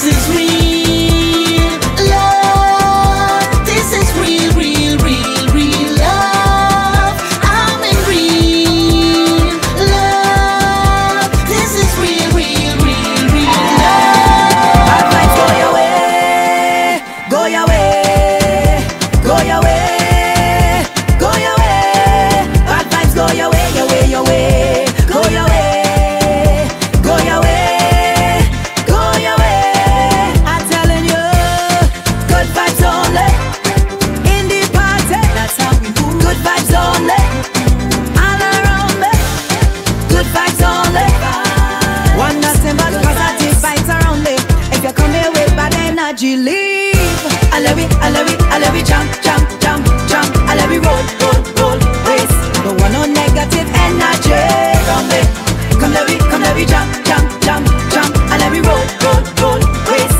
is real love. This is real, real, real, real love. I'm in real love. This is real, real, real, real love. Bad vibes go your way, go your way, go your way, go your way. Bad vibes go your way, your way, your way, go your way, go your way, go your way. I'm telling you, good vibes only in the party. That's how we move. Good vibes only all around me. Good vibes only. One nothing but positive vibes around me. If you come here with bad energy, leave. I love it, I love it, I love it. Jump, jump, jump, jump. I love it, roll, roll, roll, race. Don't want no negative energy around me. Come love it, come love it. Jump, jump, jump, jump. I love it, roll, roll, roll, race.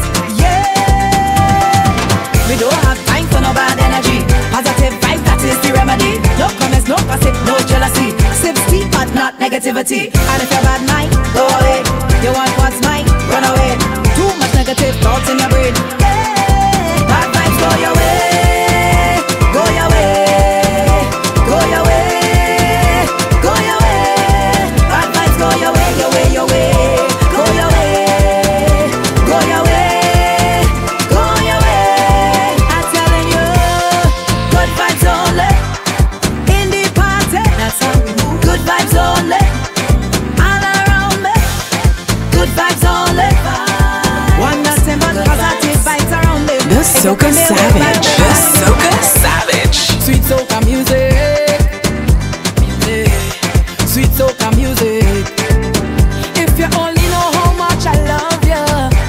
Yeah. We don't have time for no bad energy. Positive vibe, that is the remedy. No comments, no gossip, no jealousy. Sip tea, but not negativity. And if you're bad mind, go away. You want what's mine, run away. Too much negative thoughts in your brain. Yeah. Bad vibes go your way, go your way, go your way, go your way. Bad vibes go your way, your way, your way, go your way, go your way, go your way. I'm telling you, good vibes only in the party. That's how we move. Good vibes only all around me. Good vibes only. One nothing but positive vibes around me. The Socasavage. The Socasavage. Sweet soca music, music. Sweet soca music. If you only know how much I love you,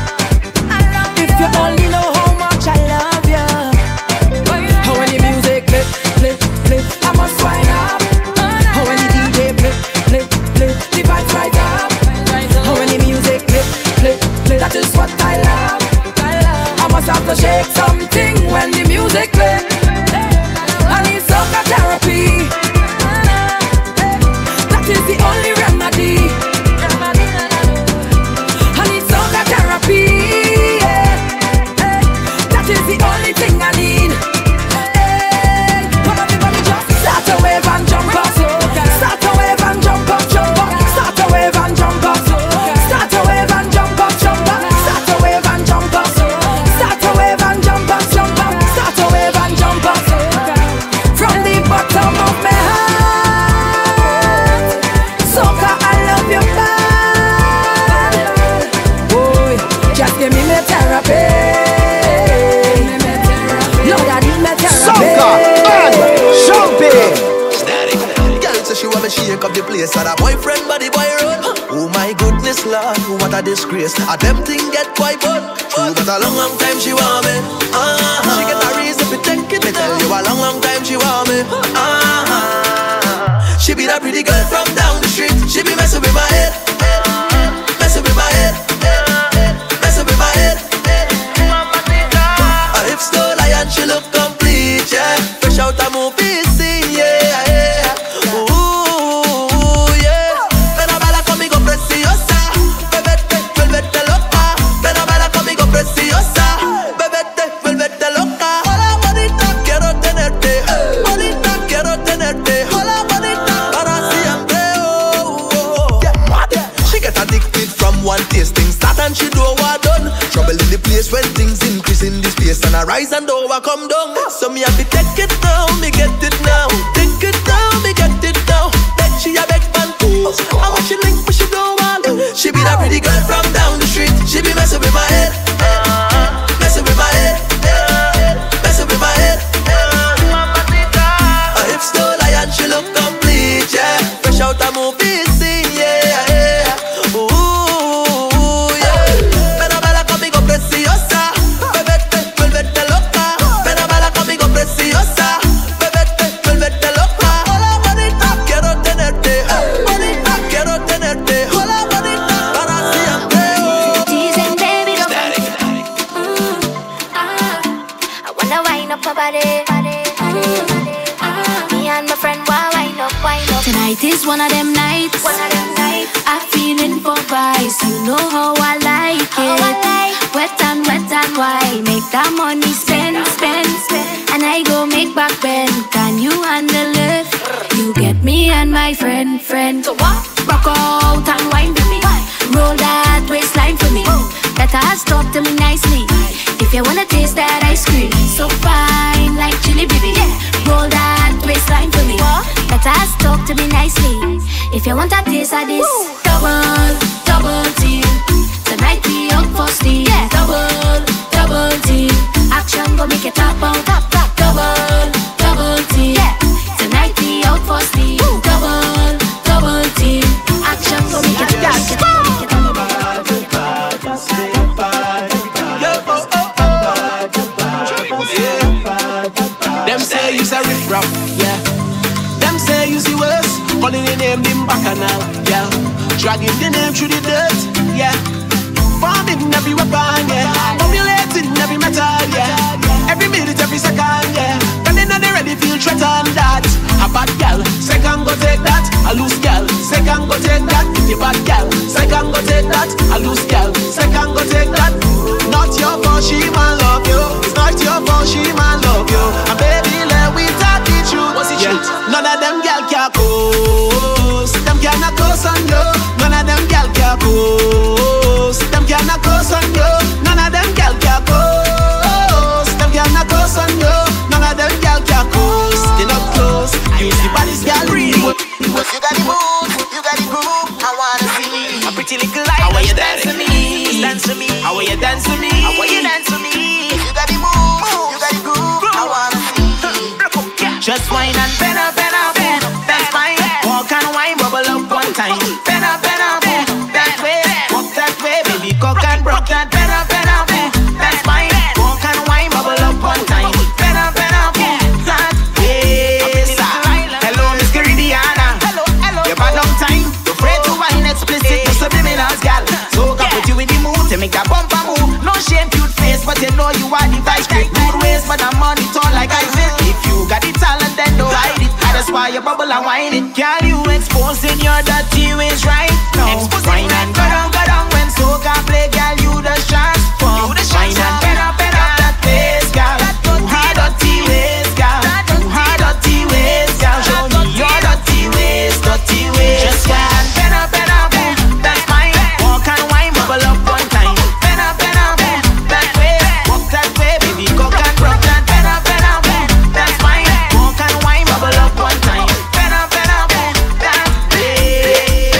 if you only know how much I love you. How when the music play, play, play, I must wind up. How when the D J play, play, play, the vibes right up. How when the music play, play, play, that is what I love. I must have to shake something when the music play. I need soca therapy. That is the only remedy. I need soca therapy. Yeah. That is the only thing I need. Hey. Come on, everybody, just start a wave and jump up. Start a wave and jump up, jump up. Start a wave and jump up. Start a wave and jump up, jump up. Start a wave and jump up. Start a wave and jump up, jump up. Start a wave and jump up. From the bottom of my heart, soca, I love you bad. Boy, just give me my therapy. Lord, I need my therapy. Soca and jumping. Girl say she want me shake up the place, and her boyfriend body boy run. Oh my goodness, Lord, what a disgrace. A them thing get quite fun. True, but a long, long time she want me. Uh-huh. She get a reason to take it. Me tell you a long, long time she want me. Uh-huh. She be that pretty girl from down the street. She be messing with my head, messing with my head, messing with my head. Her hips don't lie and she look complete, yeah. Fresh out a movie scene, yeah, yeah. Ooh, yeah. Ven a bailar conmigo preciosa, bebete, vuélvete loca. Ven a bailar conmigo preciosa, bebete, vuélvete loca. Hola bonita, quiero tenerte, bonita, quiero tenerte. Hola bonita, para siempre, oh, oh, oh. Yeah. She get addicted from one tasting start and she do what done. Trouble in the place when things increase in this place, and I rise and over come down. So me have to take it now, me get it now. Take it now, me get it now. Then she a beg man too. I want she link, but she don't want. She be that pretty girl from down the street. She be messing with my head, messing with my head, messing with my head. Her hips don't lie and she look complete, yeah. Fresh out a movie scene, yeah, yeah. Ooh, yeah. Ven a bailar conmigo preciosa, bebete, vuélvete loca. Ven a bailar conmigo preciosa, bebete, vuélvete loca. Hola bonita, quiero tenerte, bonita, quiero tenerte. Hola bonita, para siempre, oh. Teasing baby, don't mm, ah, I wanna wind up my body, mm, ah, me and my friend wanna wind up, wind up. Tonight is one of them nights. One of them nights. I'm feeling for vibes. You know how I like How I it. like. Wet and talk to me nicely. If you wanna taste that ice cream, so fine like chili baby. Yeah, roll that waistline for me. That ass talk to me nicely. If you want a taste of this, double, double team. Tonight we up for steam. Yeah, double, double team. Action go make it top out, top, top. Double, double team. Yeah, tonight we out for steam. Double, double team. Action go make it top, make it top, make it top. Them say you say rip rap, yeah. Them say you see worse, calling the name dim bacchanal, yeah. Dragging the name through the dirt, yeah. Bombing every weapon, yeah. Formulating every metal, yeah. Every minute, every second, yeah. Then they know they ready feel threatened that a bad gal, second go take that. A loose gal, second go take that. If you bad gal, second go take that. A loose gal, second go take that. Not your fault, she man love you. It's not your fault, she man love you. And baby, let we talk the truth. What's the truth? None of them gal can coast. Them cannot coast on you. None of them gal can coast. Them cannot coast on you. None of them gal can coast. Them cannot coast on you. None of them gal can coast. They not close. You see body's gal real. But you got the mood, you got the groove. I wanna see a pretty little light. How are you dance to me? Dance to me. How are you dance to me? How are you dance to me? You got the mood, you got the groove. I wanna see. Just wine and bend up, bend up, bend. That's fine. Walk and wine, bubble up one time. Bend up, bend up, bend. That way, walk that way, baby. Cock and broke that. Bend up, bend up, bend. That's fine. Walk and wine, bubble up one time. Bend up, bend up, bend. That way. Hello, Miss Caridiana. Hello, hello. You've had long time. You're afraid to wine explicit to subliminals, gal. So I put you in the mood to make that bumper move. No shame, cute face, but you know you are the vice grip. Good ways, but I'm on it all like I said. If you got the talent, then don't hide it. That's why you bubble and whine it. Girl, you exposing your dirty ways right now. Wine and go down, go down when Soca play, girl, you the transform. Wine and bend up, bend up that face, girl. You hard dirty ways, girl. You hard dirty ways, girl. Show me your dirty ways, dirty ways. Just wine and bend up, bend up, that's fine. Walk and wine, bubble up one time. Bend up, bend up, that way. Walk that way, baby, cock and rock that. Bend up, bend up, that's fine. Walk and wine, bubble up one time. Bend up, bend up, that way.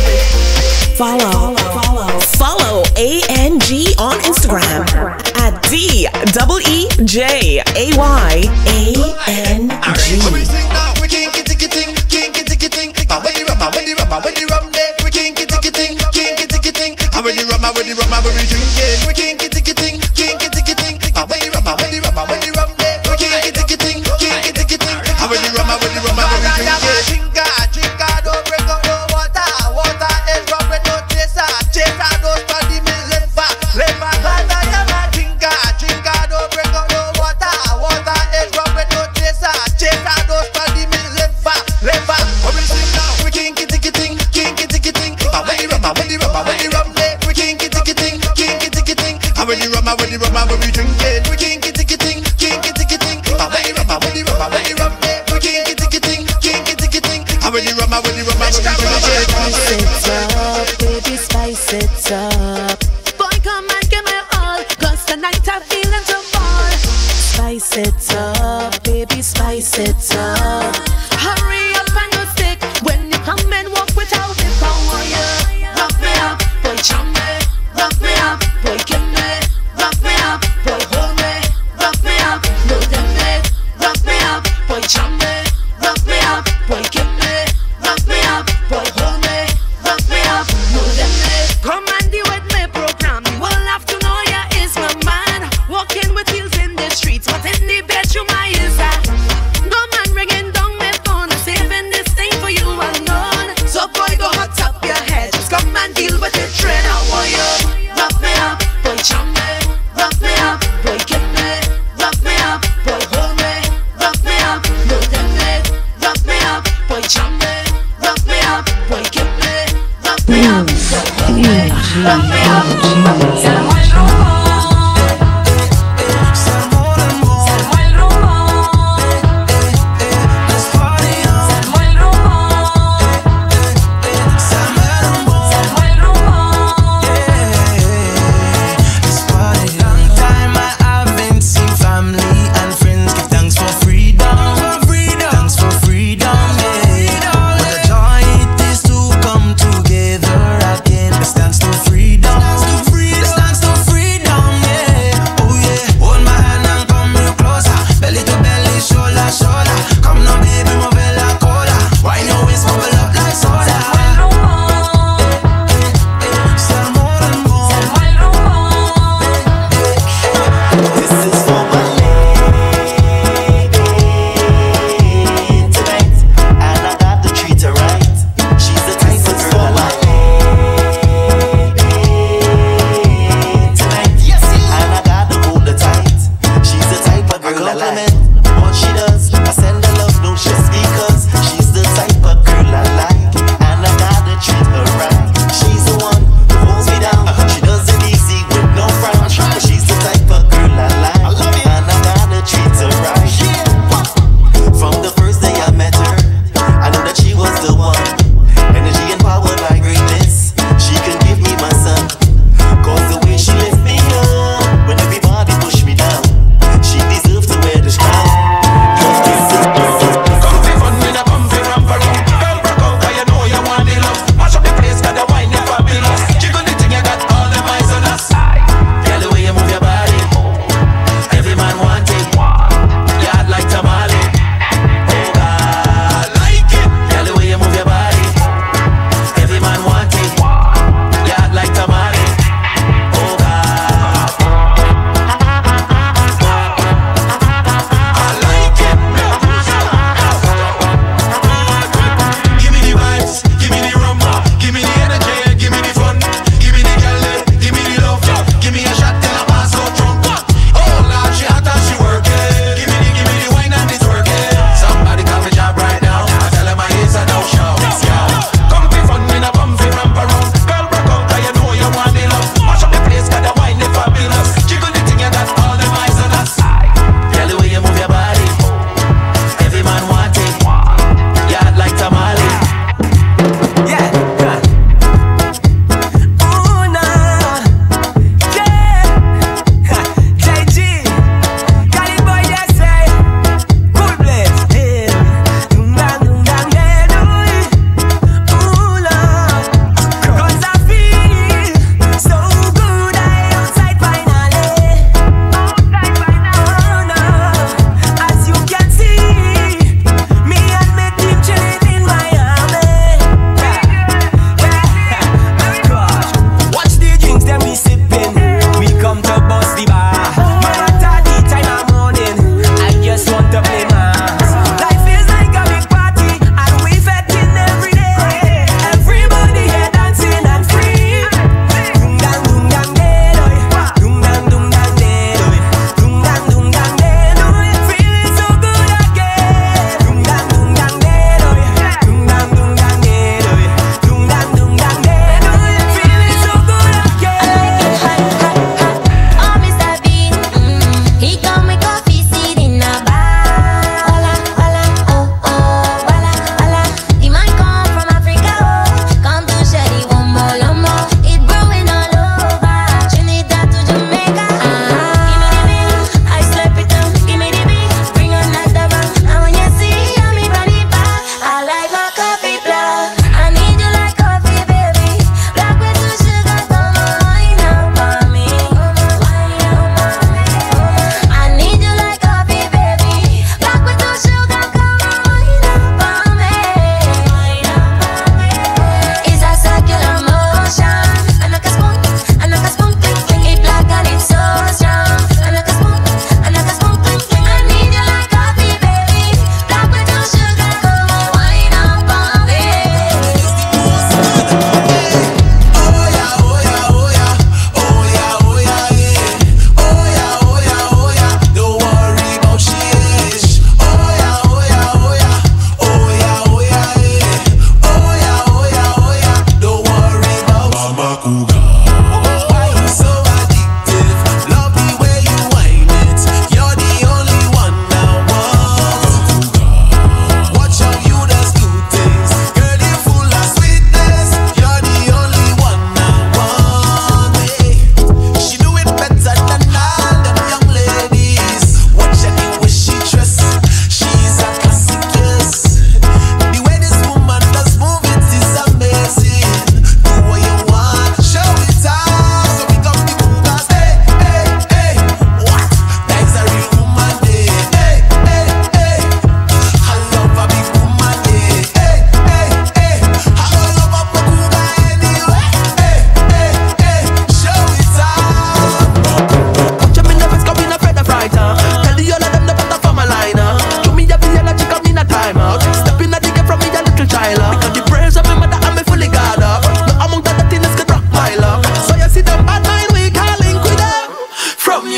Follow, follow, follow A N G on Instagram at D E E J A Y A N G. When we sing now, we kinky ticky ting, kinky ticky ting. And when the rum, and when the rum, and when the rum there, we kinky ticky ting, kinky ticky ting. And when the rum, and when the rum, and when we drink it, we kinky ticky ting, kinky ticky ting. And when the rum, and when the rum, and when the rum there, we kinky ticky ting, kinky ticky ting. And when the rum, and when the rum, and when we drink it. Drinka, drinka, don't bring out no water. Water is rum with no chaser. Chaser don't start the mill liver. Liver, liver, liver. Drinka, drinka, don't bring out no water. Water is rum with no chaser. Chaser don't start the mill liver. Liver. When we sing now, we kinky ticky ting, kinky ticky ting. And when the rum, and when the rum, and when the rum there, we kinky ticky ting, kinky ticky ting. And when the rum, and when the rum, and when we drink it, we kinky ticky ting, kinky ticky ting. And when the rum, and when the rum, and when the rum there, we kinky ticky ting, kinky ticky ting. And when the rum, and when the rum, and when we drink it. Spice it up, baby, spice it up. Boy, come and give me all, cause tonight I'm feeling so fall. Spice it up, baby, spice it up. Hurry up and go stick when you come and walk without me. Power you, rock me up, boy, jam me. Rock me up, boy, give me. Rock me up, boy, hold me.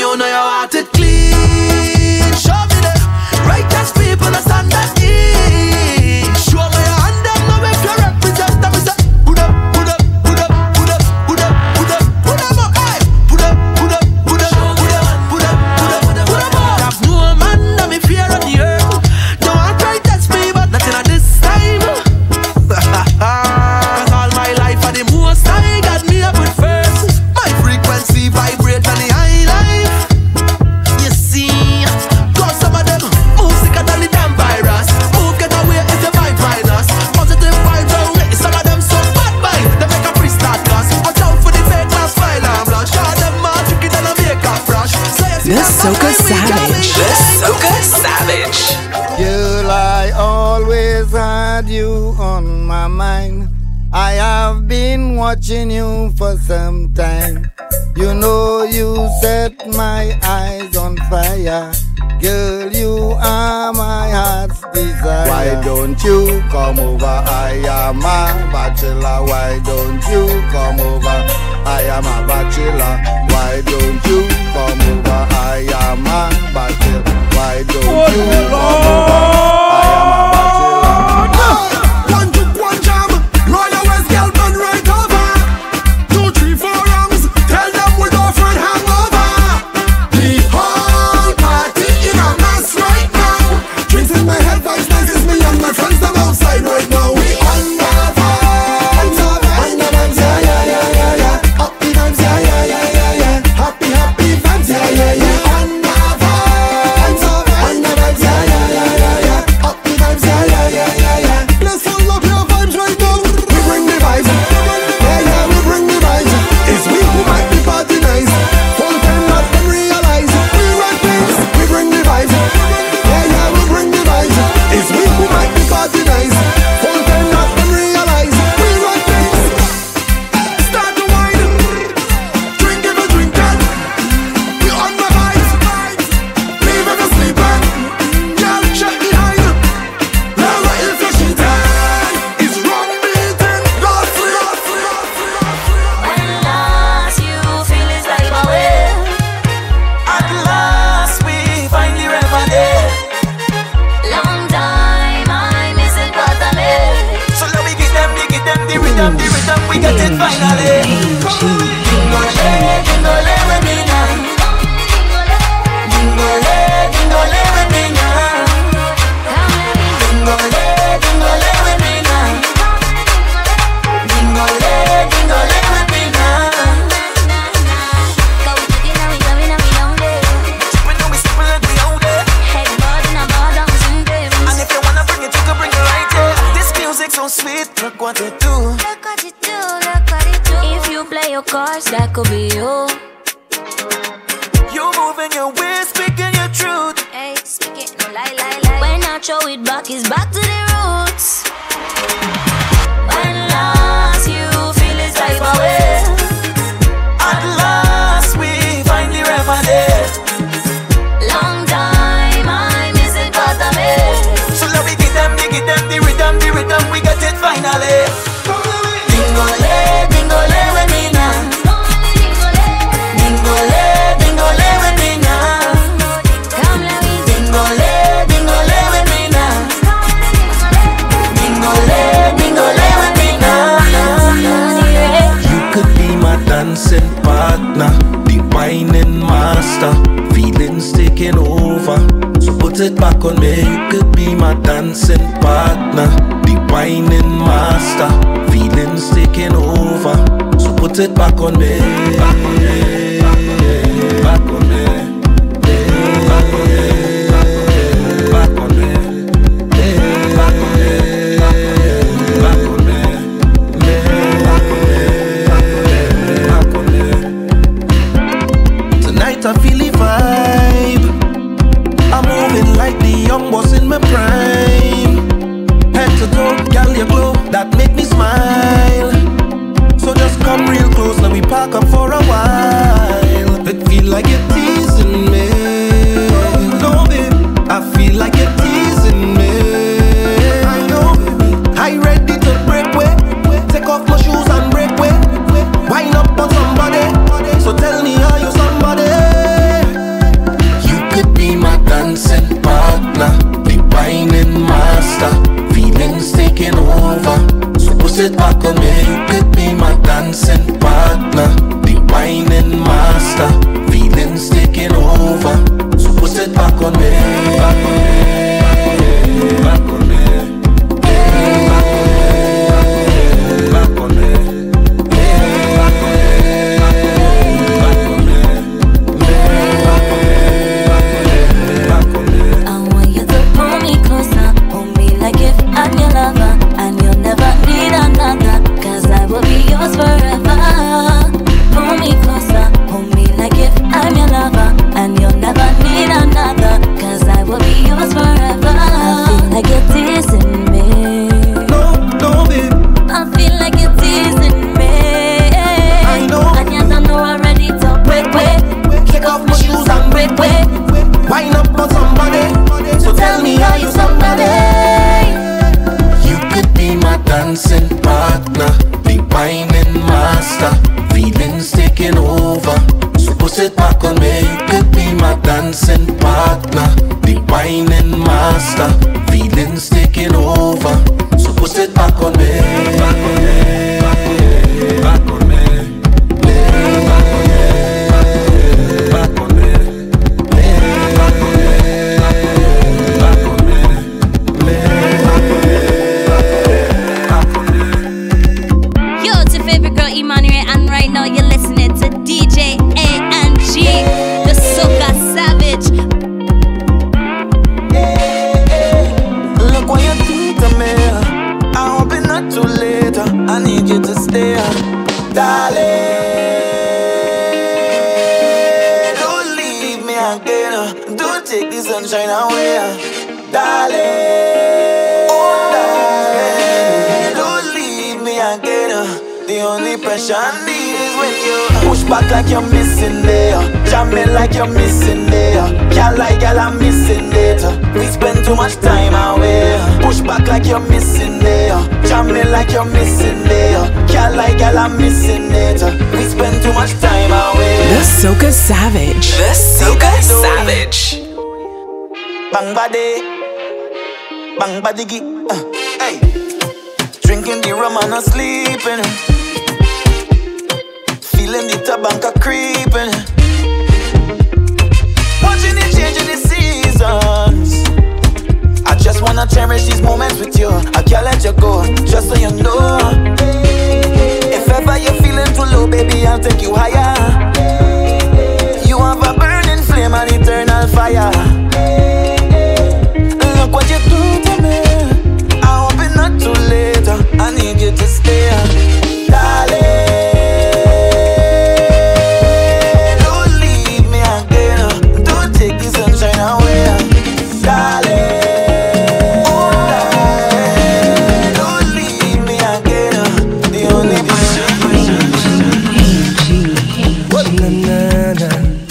you know you want it clean. Show me the righteous people that stand at ease. Show me your hand them now if you represent them. Say, put up, put up, put up, put up, put up, put up, put them up, hey. Put up, put up, put up, put up, put up, put up, put up, put them up. Have no man that me fear on the earth. No one try test me, but nothing at this time. Cause all my life at the most I got me up with first. My frequency vibrate on the high life. You see, cause some of them move sicker than the damn virus. Move get away if you vibe minus. Positive vibes only, some of them so bad by. They make a pre-start class. Watch out for the fake class file and blush. Show them more tricky than a makeup brush. The Socasavage. The Socasavage. Girl, I always had you on my mind. I have been watching you for some time. You know you set my eyes on fire. Girl, you are my heart's desire. Why don't you come over? I am a bachelor. Why don't you come over? I am a bachelor. Why don't you come over? I am a bachelor. Why don't you come over? I am a bachelor. One to one jam, roll your waist, girl, burn right over. Two, three, four rounds, tell them we go for a hangover. The whole party in a mess right now. Drinks in my head, vibes nice, it's me and my friends, them outside right now. We under vibes, under vibes, yeah, yeah, yeah, yeah, yeah. Up the vibes, yeah, yeah, yeah, yeah, yeah. Happy, happy vibes, yeah, yeah, yeah. Under vibes, under vibes, yeah, yeah, yeah, yeah, yeah. Up the vibes, yeah, yeah, yeah, yeah, yeah. Let's full up your vibes right now. We bring the vibes, yeah, yeah, we bring the vibes. It's we who make the party nice. Full time not them realize we rock things. We bring the vibes, yeah, yeah, we bring the vibes. It's we who make the party nice. Full time not them realize we rock things. Start to wine, drink if you drink that. We on the vibes, leave if you sleeping. Girl, check behind. Never if you cheating. It's wrong beating, lost sleep. When last you feel it's like a wave. At last we finally remedy. Long time I miss it but I miss. So let me give them, we give them the rhythm, the rhythm, we get it finally. Dingole, dingole with me now. Dingole, dingole with me now. Dingole, dingole with me now. Dingole, dingole with me now. Go we taking and we going and we on there. We know we simple and we out there. Head board in a board on Sunday. And if you wanna bring it, you can bring it right here. This music so sweet, look what it do. Look what you do, look what you do. If you play your cards, that could be you. You moving your ways, speaking your truth. Hey, speak it, no lie, lie, lie. When I throw it back, it's back to the roots. When last you feel it's like a wave. At last we finally remedy. Long time I miss it but I miss. So let me give them, we give them the rhythm, the rhythm, we get it finally. Dingole, dingole with me now. Dingole, dingole with me now. Come let me dingole, dingole with me now. Dingole, dingole with me now. You could be my dancing partner, the whining master, feelings taking over. So put it back on me. You could be my dancing partner, the whining master, feelings taking over. So put it back on me. Back on me. Back on me. Back on me. Back on me. Back on me. Back on me. Back on me. Tonight I feel the vibe. I'm moving like the young boss in my prime. Head to toe, girl, you glow, that make me smile. So just come real close, now we park up for a while. It feel like you're teasing me. No, babe, I feel like you're teasing me. I know, baby, I ready to break way. Take off my shoes and break way. Wind up on somebody, so tell me, are you somebody? forever, and you'll never need another, cause I will be yours forever. I feel like you're teasing me. No, no, babe. I feel like you're teasing me. I know. And yet I know I'm ready to break way. Kick off my shoes and break way. Wind up on somebody. So tell me, are you somebody? You could be my dancing partner, the whining master, feelings taking over. So put it back on me. You could be my dancing partner, the whining master, feelings taking over. So put it back on me. Back on me. Back on me. Back on me. Emmanuel, and right now you're listening to D J A N G, the Socasavage. Look what you do to me. I hope it's not too late. I need you to stay, darling. Don't leave me again. Don't take the sunshine away, darling. Oh, darling. Don't leave me again. The only pressure I need is when you push back like you're missing there, jamming like you're missing there. Girl like girl I'm missing it. We spend too much time away. Push back like you're missing there, jamming like you're missing there. Girl like girl I'm missing it. We spend too much time away. The Socasavage. The Socasavage. Bang body, bang body, uh, hey. Drinking the rum and a sleeping, feeling the tobacco creeping, watching the change in the seasons. I just wanna cherish these moments with you. I can't let you go, just so you know. If ever you're feeling too low, baby, I'll take you higher. You have a burning flame and eternal fire. Look what you do to me. I hope it's not too late. I need you to stay, darling. Don't leave me again. Don't take the sunshine away, darling. Oh, darling. Don't leave me again. The only What na na na?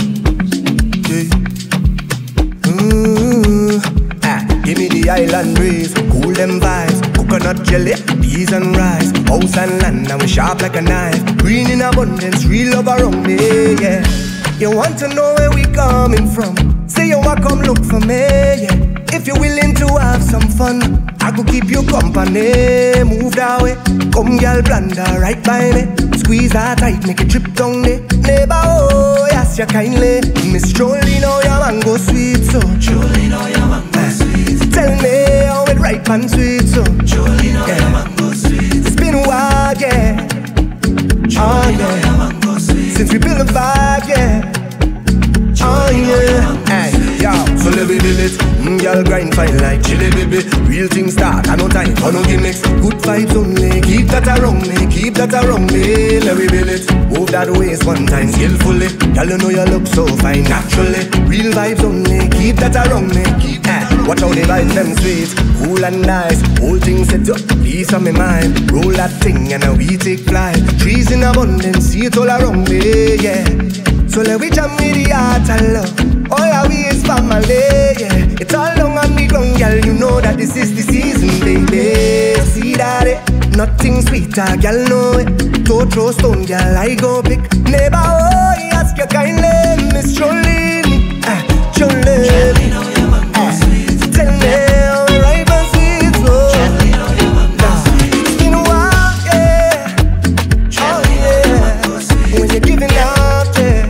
Ooh, ah, give me the island breeze, cool them vibes. Coconut jelly, peas and rice, house and land, and we sharp like a knife. Green in abundance, real love around me, yeah. You want to know where we coming from? Say you want come look for me, yeah. If you're willing to have some fun, I could keep you company. Move that way, come girl, blunder right by me. Squeeze that tight, make it trip down there. Neighbor, oh, yes, you kindly. Miss Jolie, know your mango sweet, so Jolie, know your mango sweet. Tell me how it ripe and sweet, so Jolie, know yeah. Your mango sweet. It's been a while, yeah. Jolie, oh, yeah. Know your mango sweet. Since we built a vibe, yeah. Oh yeah, hey, yo, so let me build it. Mm, girl grind fine like chili baby. Real things start, I no time for no gimmicks. Good vibes only, keep that around me, keep that around me. Let me build it. Move that waist one time skillfully. Girl, you know you look so fine naturally. Real vibes only, keep that around me. Hey, watch how the vibes them sweet, cool and nice. Whole thing set up, peace on my mind. Roll that thing and now we take flight. Trees in abundance, see it all around me, yeah. So let we jam with the heart and love. All our way is family, yeah. It's all long on the ground, girl. You know that this is the season, baby. See that it? Nothing sweeter, girl, know it. Don't throw stone, girl, I go pick. Neighbor, oh, he ask you kindly. Miss Jolene, ah, Jolene. Jolene, know your mango sweet. Tell me how the ripe and sweet, oh. Jolene, know your mango sweet. It's been a while, yeah. Oh, yeah. When you're giving out, yeah.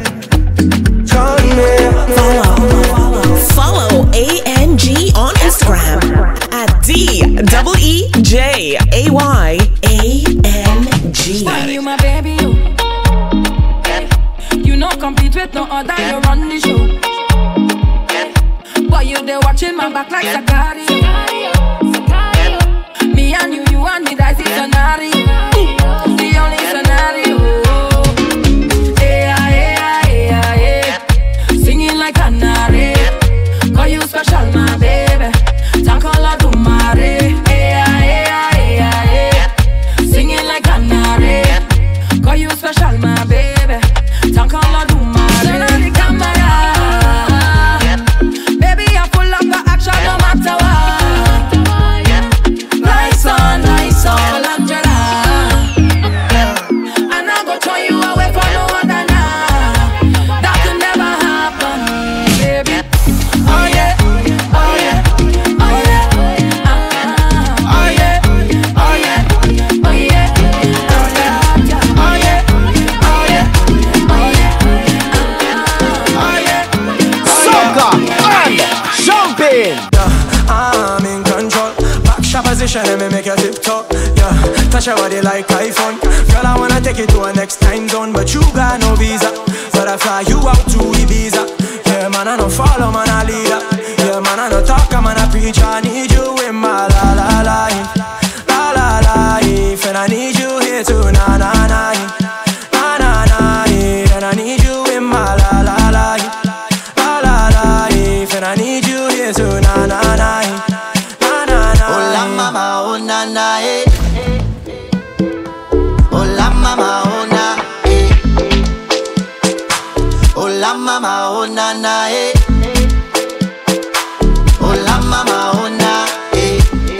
Follow, follow A N G on Instagram at D E E J A Y A N G. Why you my baby, you? You no compete with no other, you run the show. Boy, you there watching my back like Sakari. Me and you, you and me, that's the scenario. The only scenario. King. Yeah, I'm in control. Back shot position and me make you tip-top. Yeah, touch your body like iPhone. Girl, I wanna take you to a next time zone, but you got no visa. But I fly you out to Ibiza. Yeah, man, I don't follow, man, I lead up. Yeah, man, I don't talk, man, I preach. I need you in my la la life, la la life, and I need you here too, na na na, na na na, and I need you in my la la life, la la life, and I need you here too, na na na, na na na. Oh la mama, oh na na, eh. Oh la mama, oh na, eh. Oh la mama, oh na na, eh. Oh la mama, oh na, eh.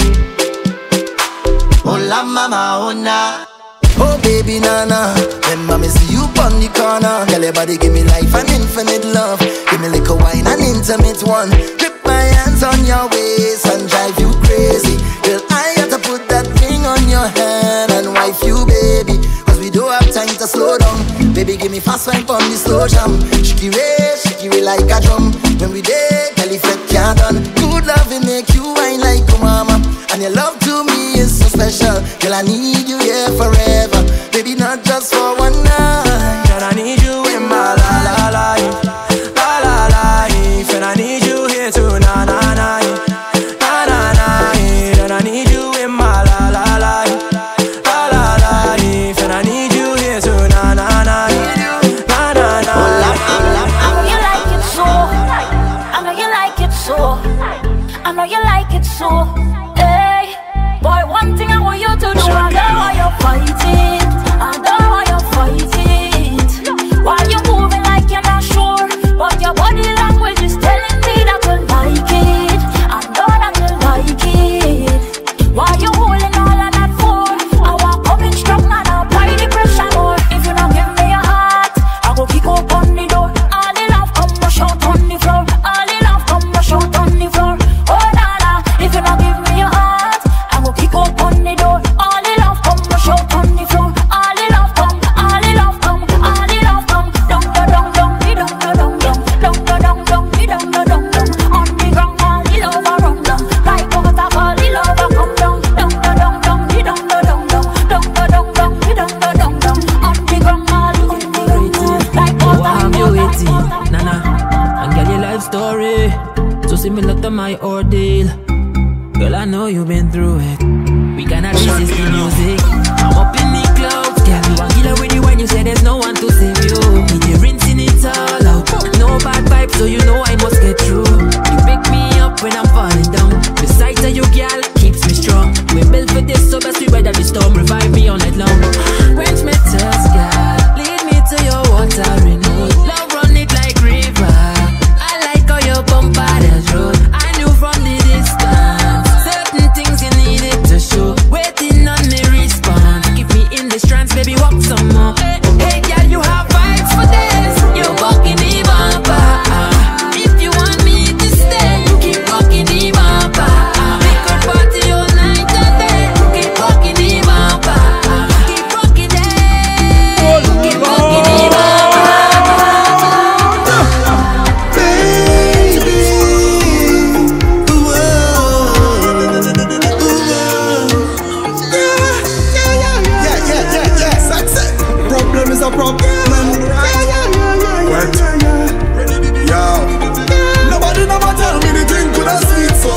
Oh la mama, oh na. Oh baby nana, remember me see you on the corner. Girl, your body give me life and infinite love. Give me little wine and intimate one. Grip my hands on your waist and drive you crazy. Girl, I have to put that ring on your hand and wife you, baby. Cause we don't have time to slow down. Baby, give me fast wine from the slow jam. Shiki ray, shiki ray like a drum. When we there, girl, if it can't done. Good love, it make you wine like a mama. And your love to me is so special. Girl, I need you here forever. Baby, not just for one night. Girl, I need you in my la la life, la la life, and I need you here too, na na na, na na na, and I need you in my la la life, la la life, and I need you here too, na na na, na na na. I know you like it so. I know you like it so. I know you like it so. Hey, boy, one thing I want you to do, I know why you're fighting. I know why you're fighting. Why you moving like you're not sure, but your body language is telling me that you like it. I know that you like it. Why you holding all of that for? I want coming strong and I'll apply the pressure more. If you don't give me your heart, I go kick up on the door. All the love come rush out on the floor. All the love come rush out on the floor. Oh la la, if you don't give me your heart, I go kick up on the door. All the love come rush out on the floor. All the love come, all the love come, all the love come. Dong dong dong dong, me dong dong dong dong, dong dong dong dong, me dong dong dong dong. On the ground, all the love a run down. Like water, all the love a come down. Dong dong dong dong, me dong dong dong dong, dong dong dong dong, me dong dong dong dong. On the ground, all the on the ground, like water. What have you waiting, Nana? And get your life story, so similar to my ordeal. Girl, I know you've been through it. We cannot resist the music. I'm up in the clouds, girl. You a killer with the wine. You say there's no one to save you. Need you rinsing it all out. No bad vibes, so you know I must get through. You pick me up when I'm falling down. The sight of you, girl, keeps me strong. We're built for this, so best we weather the storm. Revive me all night long. Quench me thirst, girl. Lead me to your watering hole. Love run it like river. I like how you bump out the road. I knew from the distance certain things you needed to show. Waiting on the response. Keep me in this trance, baby, walk some more. Hey, hey girl, you have vibes for this. You're walking the bumper. If you want me to stay, keep walking the bumper. We could party all night and day. Keep walking the bumper. Keep walking it. Keep walking the bumper. Problem is a problem. What? Yo. Nobody never tell me the thing could have sweet so.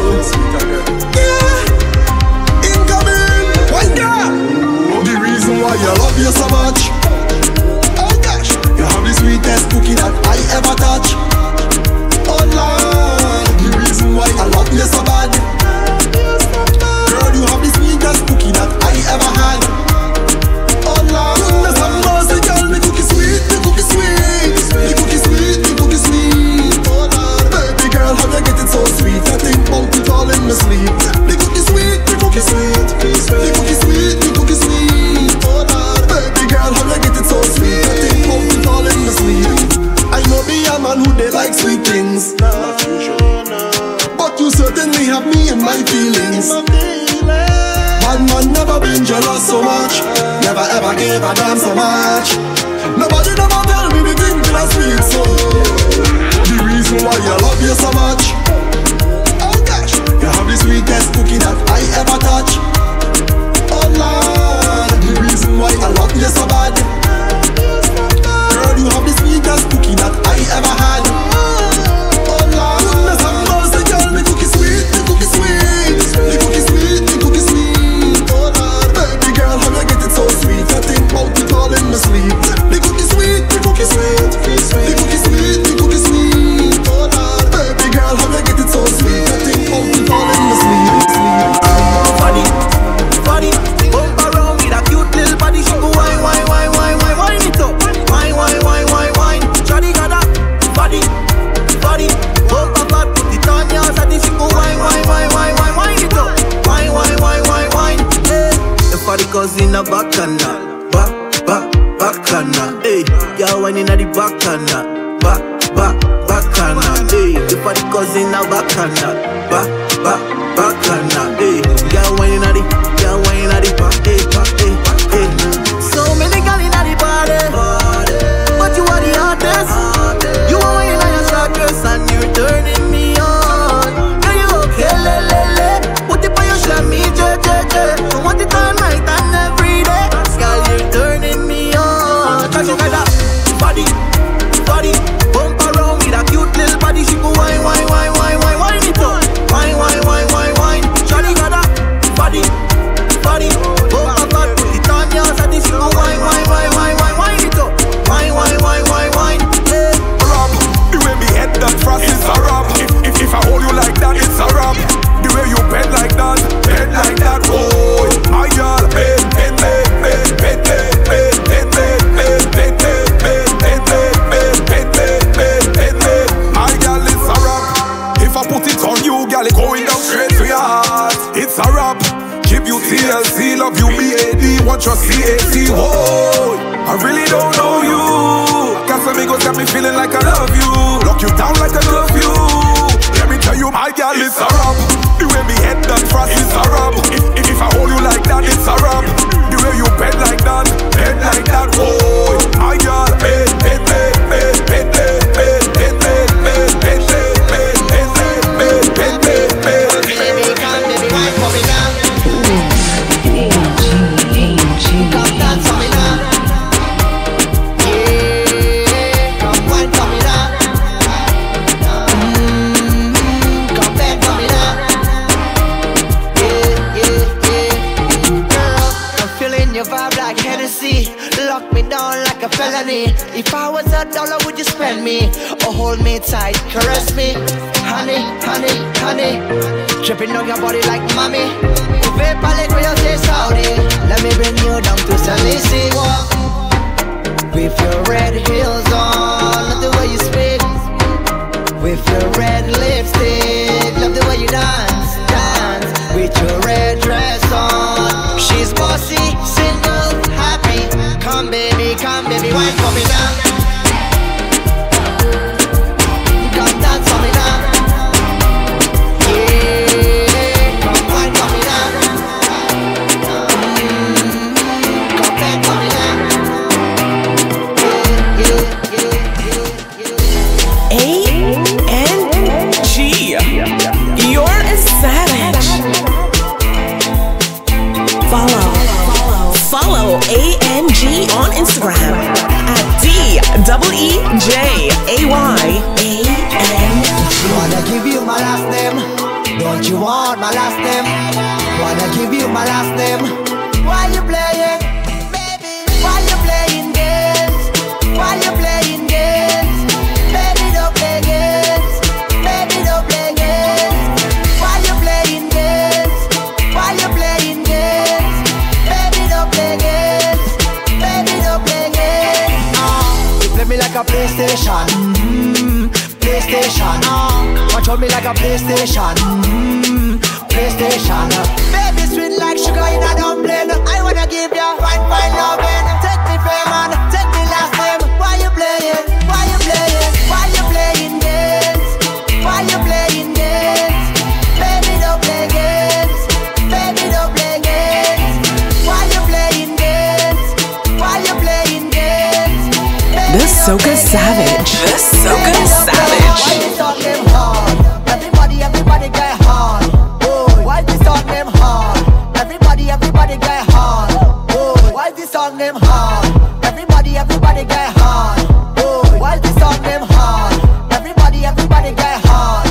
Yeah. Incoming. Why girl? The reason why you love you so much. Oh gosh. You have the sweetest cookie that I ever touch. Oh Lord. The reason why I love you so bad. Girl, you have the sweetest cookie that I ever had. Oh Lord. Goodness have mercy, girl. The cookie sweet, the cookie sweet. The cookie sweet, the cookie sweet. Oh Lord. Baby girl, how you get it so sweet? I think about it all in my sleep. The cookie sweet, the cookie sweet. The cookie sweet, the cookie sweet. Oh Lord. Baby girl, how you get it so sweet? I think about it all in my sleep. I know be a man who they like sweet things. Not usual, no. But you certainly have me in my feelings. Bad man never been jealous so much. Never ever gave a damn so much. Nobody never tell me the thing that I sweet so. The reason why I love you so much. a bacana, back, back, bacana. Hey, girl whining at the bacana, back, back, bacana. Hey, the party cousin a bacana, back, back, bacana. Hey, girl whining at the, girl whining at the back, hey, back, hey, hey. So many girls in the party, but you are the hottest. You are whining on your short dress and you're turning me on. Girl, you okay, le, le, le. Put it by your chamois, je, je, je. I want it all night and every day. Girl, you're turning me on. Cause you got that body, body, bump around with a cute little body. She go wine, wine, wine, wine, wine, wine it up. Wine, wine, wine, wine, wine. Shawty got that body, body, bump a bad, put it on yours and she go wine, wine, wine, wine, wine, wine it up. Wine, wine, wine, wine, wine. Yeah. Rub, the way me head that frost is a rub. If, if, if I hold you like that, it's a rub. The way you bend like that, bend like that, oh, my girl, bend, bend, bend, bend, bend, bend, bend, bend, bend, bend, bend, bend, bend, bend, bend, bend, bend. My girl, it's a rub. If I put it on you, girl, it going down straight to your heart. It's a rub. Give you T L C, love you B A D, want your C A C, oh, I really don't know you. Casamigos got me feeling like I love you. Lock you down like I love you. Let me tell you, my girl, it's a rub. The way me head that frost is a rub. If, if, if I hold you like that, it's a rub. The way you bend like that, bend like that, oh, my girl, bend, bend, bend, bend, bend, bend, bend, bend, bend, bend, bend, bend, bend, bend, bend, bend, bend. Baby, come, baby, wine for me now. Come dance for me now. Yeah, come wine for me now. Mm, come bend for me now. Yeah, yeah, yeah. Girl, I'm feeling your vibe like Hennessy. Lock me down like a felony. If I was a dollar, would you spend me? Or hold me tight, caress me? Honey, honey, honey. Tripping on your body like mommy. Let me bring you down to Sunny Sea. With your red heels on, love the way you speak. With your red lipstick, love the way you dance, dance. With your red dress on, she's bossy, single, happy. Come baby, come baby, wine for me now. Come dance for me now. A N G, you're a savage. Follow, follow A N G on Instagram at D E E J A Y A N G. Wanna give you my last name? Don't you want my last name? Wanna give you my last name? Why you playing? Baby, why you playing games? Why you playing games? Baby, don't play games. Baby, don't play games. Why you playing games? Why you playing games? Baby, don't play games. Baby, don't play games. Uh, you play me like a PlayStation. Mm-hmm. PlayStation. Uh, control me like a PlayStation. Mm-hmm. PlayStation. Uh, baby, sweet like sugar in a dumpling. I wanna give you fine, fine loving. Take me fair man, take me last name. Why you playing? Why you playing? Why you playing games? Why you playing games? Baby, don't play games. Baby, don't play games. Why you playing games? Why you playing games? The Socasavage. The Socasavage. Why you talk them hard? Everybody, everybody get hard. Oh, why this song them hard? Everybody, everybody get hard. Oh, why this song them hard? Everybody, everybody get hard. Oh, why this song them hard? Everybody, everybody get hard.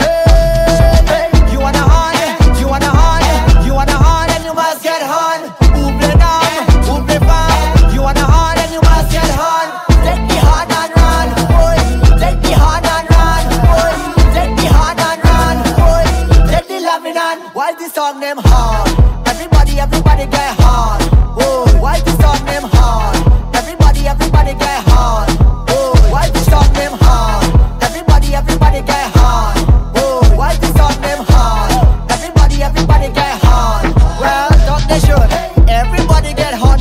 Hey, hey, you wanna hard? You wanna hard? You wanna hard and you must get hard. Who play down? Who play far? You wanna hard and you must get hard. Take me hard and run, boy. Take me hard and run, boy. Take me hard and run, boy. Take me loving on. Why this song them hard? Everybody, everybody get hard. Oh, why this song them hard? Everybody, everybody get hard. Oh, why this song them hard? Everybody, everybody get hard. Oh, why this song them hard? Everybody, everybody get hard. Well, don't they should. Everybody get hard.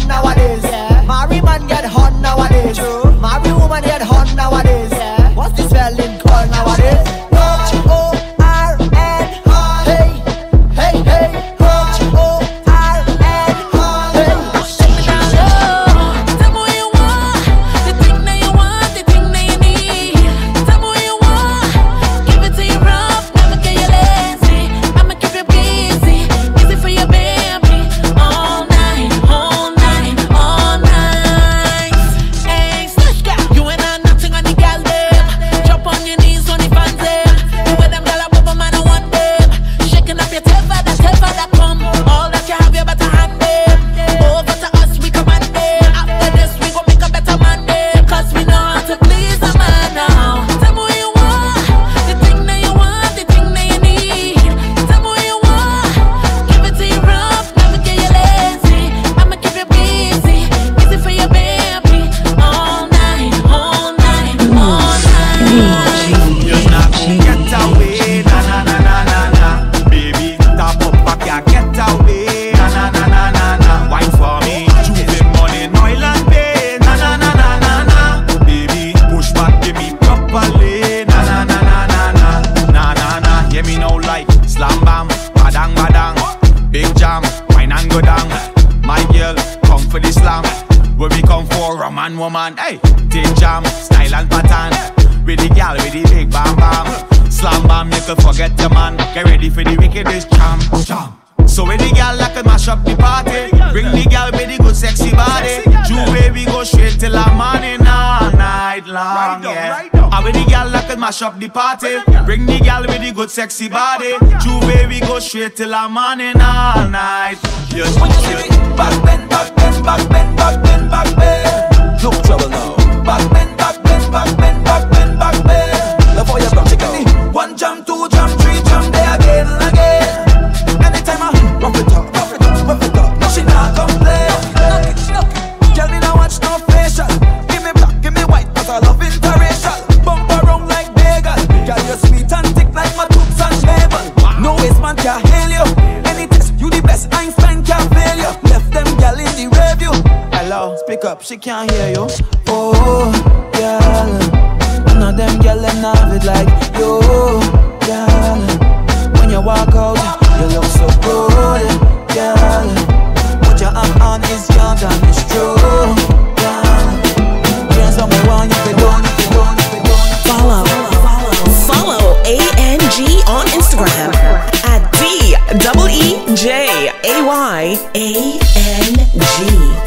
man. Hey, take jam, style and pattern. With the gal, with the big bam bam. Slam bam, you can forget your man. Get ready for the wickedest jam, jam. So with the gal that can mash up the party, bring the gal with the good sexy body. Juve, we go straight till the morning, all night long, yeah. And with the gal that can mash up the party, bring the gal with the good sexy body. Juve, we go straight till the morning, all night. Yes, yes. Back bend, back bend, back bend, back bend, back bend. Look trouble now. Back bend, back bend, back bend, back bend, back bend. Now for your back, chicken. One jump, two jump, three jump, there again and again. Anytime I rough it up, rough it up, rough it up, she not complain. Girl, me not watch no facial. Give me black, give me white, cause I love interracial. Bump around like bagel. Girl, you sweet and thick like my toots and label. No waste man can hail you. Any test, you the best, Einstein can't fail you. Left them girl in the review. Hello, speak up, she can't hear you. Oh, girl, none of them girl them have it like you, girl. When you walk out, you look so good, girl. What your arm on is young and it's true, girl. Here's what I want you to do, you to do, you to do. Follow, follow, follow A N G on Instagram at D E E J A Y A N G.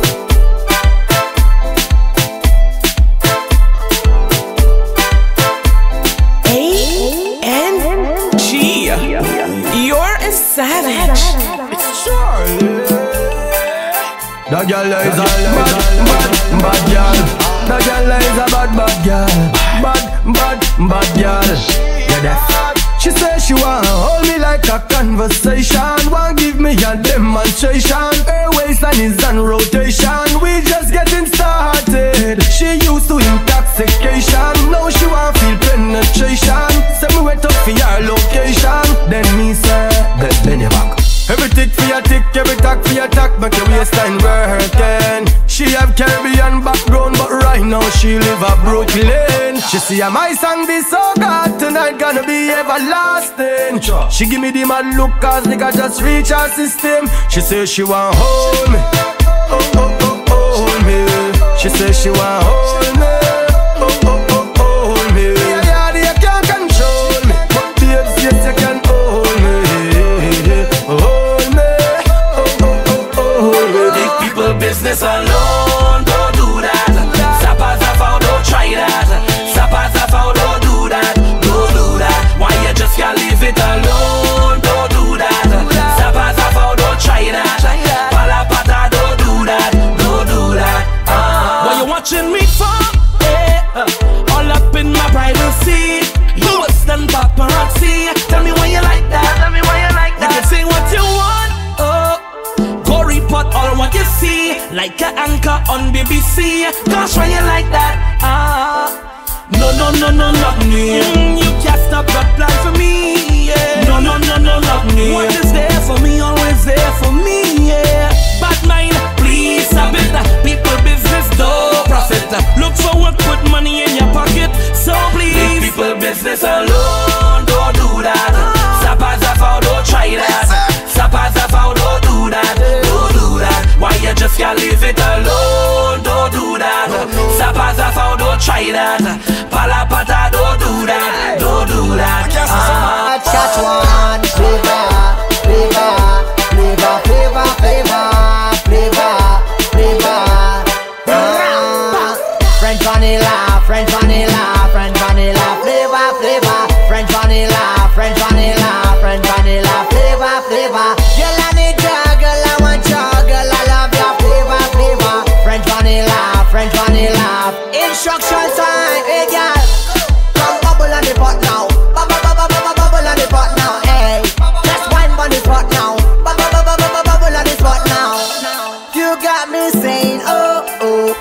Savage. That girl is a bad, bad, bad girl. That girl is a bad, bad girl. Bad, bad, bad girl. Yeah, that. She says she wanna hold me like a conversation. Wanna give me a demonstration. Her waistline is on rotation. We just getting started. She used to intoxication. Now she wanna feel penetration. Say me wait up for your location. Then me say, bend your back. Every tick for your tick, every tack for your tack. Make your waistline working. She have Caribbean background, but right now she live a Brooklyn. She see my song be so good tonight, gonna be everlasting. She give me the mad look, cause nigga just reach her system. She say she want hold me, oh oh oh oh hold me. She say she want hold me, oh oh oh oh hold me. Yeah, yeah, you can't control me, but babes, yes you can hold me, hold me, oh oh oh oh hold me. Big people business alone, don't do that. Zappa zappa, don't try that. Zappa zappa, don't do that, don't do that. Why you just can't leave it alone? Don't do that. Zappa zappa, don't try that. Palapata, don't do that, don't do that. Ah. What you watching me for? Yeah. All up in my privacy. You was done paparazzi. Tell me why you like that. Tell me why you like that. You can say what you want. Oh, go report all what you see. Like an anchor on B B C. Gosh, why you like that? Ah, no, no, no, no, not me. Mm, you can't stop the plan for me. Yeah. No, no, no, no, not me. What is there for me? Always there for me. Yeah. Bad mind, please stop it. People business, no profit. Look for work, put money in your pocket. So please, leave people business alone. Don't do that. Zappa zappa, don't try that. Zappa zappa, don't do that. Don't do that. Why you just can't leave it alone? Don't do that. Zappa zappa, don't try that. Palapata, don't do that. Don't do that. Ah. Catch one, flavor, flavor, flavor, flavor, flavor, flavor, flavor. French vanilla, French vanilla, French vanilla, flavor, flavor. French vanilla, French vanilla, French vanilla, flavor, flavor. Girl, I need ya, girl, I want ya, girl, I love ya, flavor, flavor. French vanilla, French vanilla. Instruction time, hey girl, come bubble on the pot now. Bubble, bubble, bubble, bubble on the pot now, hey. Just wine on the spot now. Bubble, bubble, bubble, bubble on the spot now. You got me saying, oh, oh,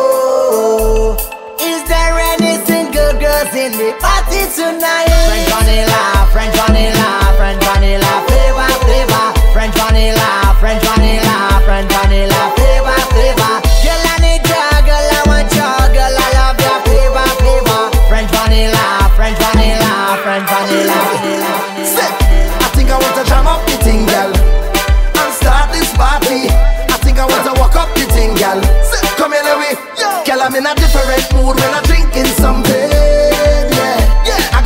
oh. Is there any single girls in the party tonight? French vanilla, French vanilla, French vanilla, flavor, flavor. French vanilla, French vanilla, French vanilla, flavor, flavor. Girl, I need ya, girl, I want ya, girl, I love ya, flavor, flavor. French vanilla, French vanilla, French vanilla, vanilla. Say, I think I want to jam up the thing, girl, and start this party. I think I want to walk up the thing, girl. Say, come here, Louie. Girl, I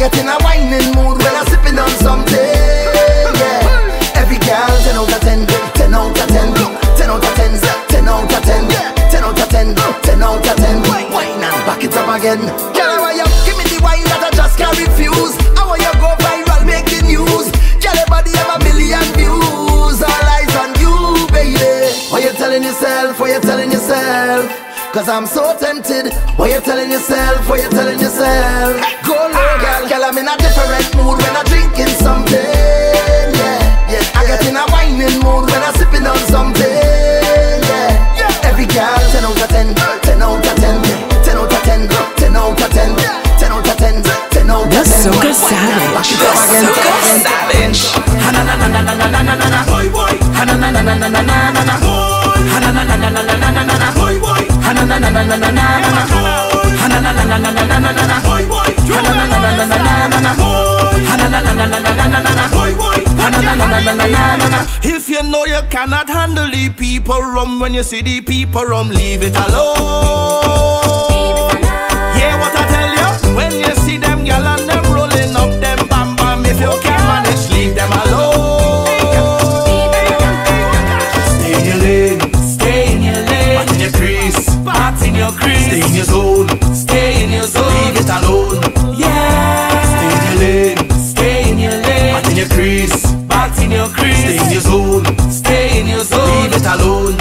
get in a whining mood when I'm sipping on something. Yeah. Every girl ten out of ten, ten out of ten, ten out of ten, ten out of ten, ten out of ten, ten out of ten. Wine and back it up again. Girl, why you give me the wine that I just can't refuse? I want you go viral, make the news. Girl, your body have a million views. All eyes on you, baby. What you telling yourself? What you telling yourself? Cause I'm so tempted. What you telling yourself? What you telling yourself? Go low, girl. Girl, I'm in a different mood when I'm drinking something. Yeah, yeah. I get in a whining mood when I'm sipping on something. Yeah, yeah. Every girl ten out of ten, ten out of ten, ten out of ten, ten out of ten, ten out of ten, ten out of ten. The Socasavage. The Socasavage. Na na na na na na na na na boy boy. Na na na na na na na na na boy. Na na na na na na na na na boy boy. Na na na na na na na na boy. Na na na na na na na na boy boy. Na na na na na na na na boy. Na na na na na na na boy boy. Na na na na na na na. If you know you cannot handle the people rum, when you see the people rum, leave it alone. Yeah, what I tell you, when you see them gyal and them rolling up them bam bam, if you can't manage, leave them alone. Stay in your lane, stay in your lane. Bat in your crease, bat in your crease. Stay in your zone, stay in your zone. Leave it alone. Yeah. Stay in your lane, stay in your lane. Bat in your crease, bat in your crease. Stay in your zone, stay in your zone. Leave it alone.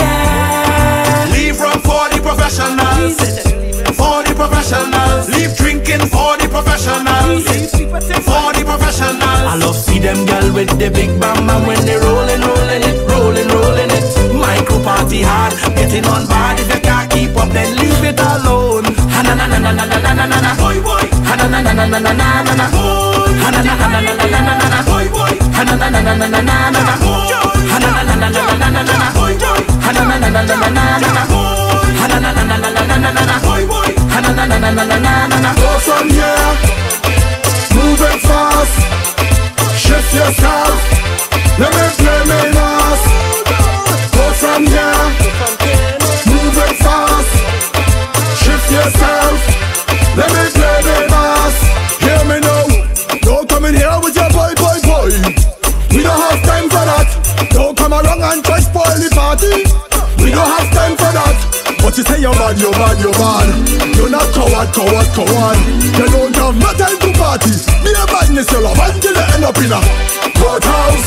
Yeah. Leave room for the professionals. For the professionals, leave drinking for the professionals. For the professionals, I love see them girl with the big bam and when they rolling, rolling it, rolling, rolling it. Micro party hard, getting on bad. If you can't keep up, then leave it alone. Ha na na na na na na na na na boy boy. Ha na na na na na na na na na boy. Ha na na na na na na na na boy boy. Ha na na na na na na na na boy. Ha na na na na na na na na boy boy. Ha na na na na na na na boy. Ha na na na na na na na na boy boy. Ha na na na na na na na na. Go from here, move it fast. Shift yourself, let me play me last. Go from here, move it fast. Shift yourself, let me play me last. Hear me now, don't come in here with your boy, boy, boy. We don't have time for that. Don't come along and try spoil the party. We don't have time for that. But you say you're bad, you're bad, you're bad. You're not coward, coward, coward. You don't have no time to party. Be a badness, you love until you end up in a courthouse,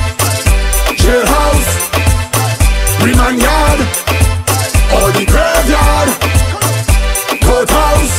jailhouse, remand yard, or the graveyard. Courthouse,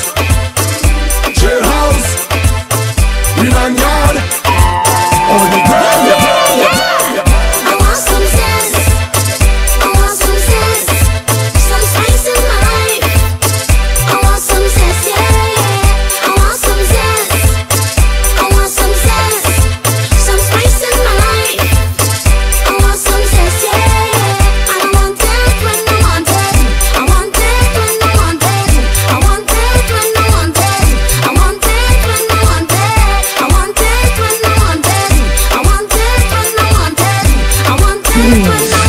jailhouse, remand yard, or the graveyard. I want some zest. I want some zest. Some spice in my life. I want some zest, yeah. I want some zest. I want some zest. Some spice in my life. I want some zest, yeah. I don't want it when I want it. I want it when I want it. I want it when I want it. I want it when I want it. I want it when I want it. I want it when I want it. I want it when I want it. I want it when I want it.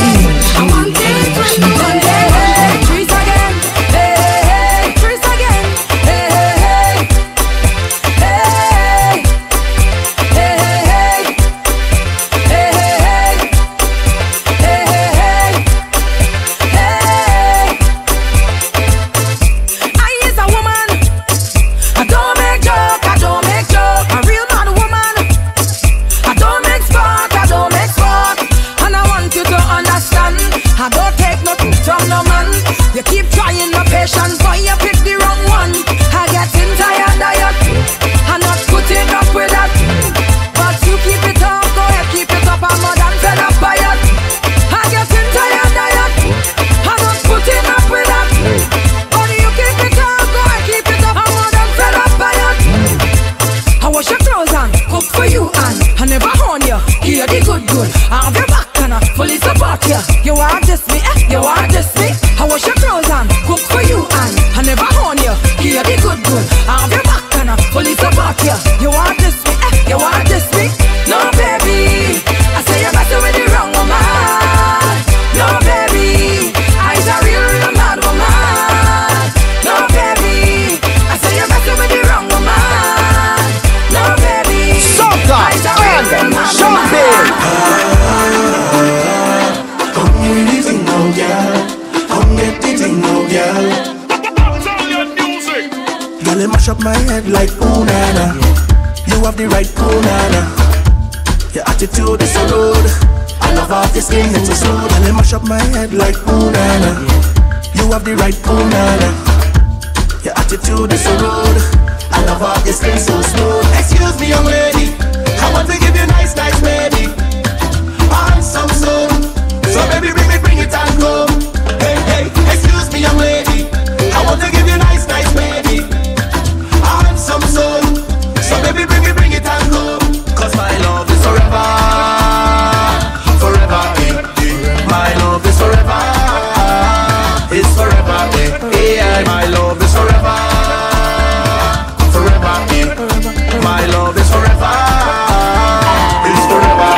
Trees again, hey hey hey. Trees again, hey hey hey. Hey hey hey. Hey hey hey. Hey hey hey. I is a woman. I don't make joke. I don't make joke. A real mad woman. I don't make sport. I don't make sport. And I want you to understand. I don't take nothing from no man. You keep trying my patience, but you pick the wrong one. I getting tired of you. I'm not putting up with that. But you keep it up, go ahead, keep it up. I'm more than fed up by it. I getting tired of you. I'm not putting up with that. But you keep it up, go ahead, keep it up. I'm more than fed up by it. I wash your clothes and cook for you and I never horn you. Hear the good good. I have your back and I fully support you. You are just me, eh? You are just me. I wash your clothes and cook for you and I never horn you. Hear the good good. I have your back and I fully support you. You are just me, eh? You are just me. No baby, I say you're messing with the wrong woman. No baby, I's a real, real mad woman. No baby, I say you're messing with the wrong woman. up my head like ooh nana. You have the right ooh nana. Your attitude is so rude. I love how your skin is so smooth. And it mash up my head like ooh nana. You have the right ooh nana. Your attitude is so rude. I love how your skin so smooth. Excuse me, young lady, I want to give you nice, nice baby. On some soul. So baby, bring it, bring it and come. Hey, hey, excuse me, young lady, I want to give you nice, nice baby. On some soul. So baby, bring it, bring it and come. Cause my love is forever. Forever, eh, eh. My love is forever. It's forever, eh, eh. My love is forever. Forever, eh. My love is forever. It's forever,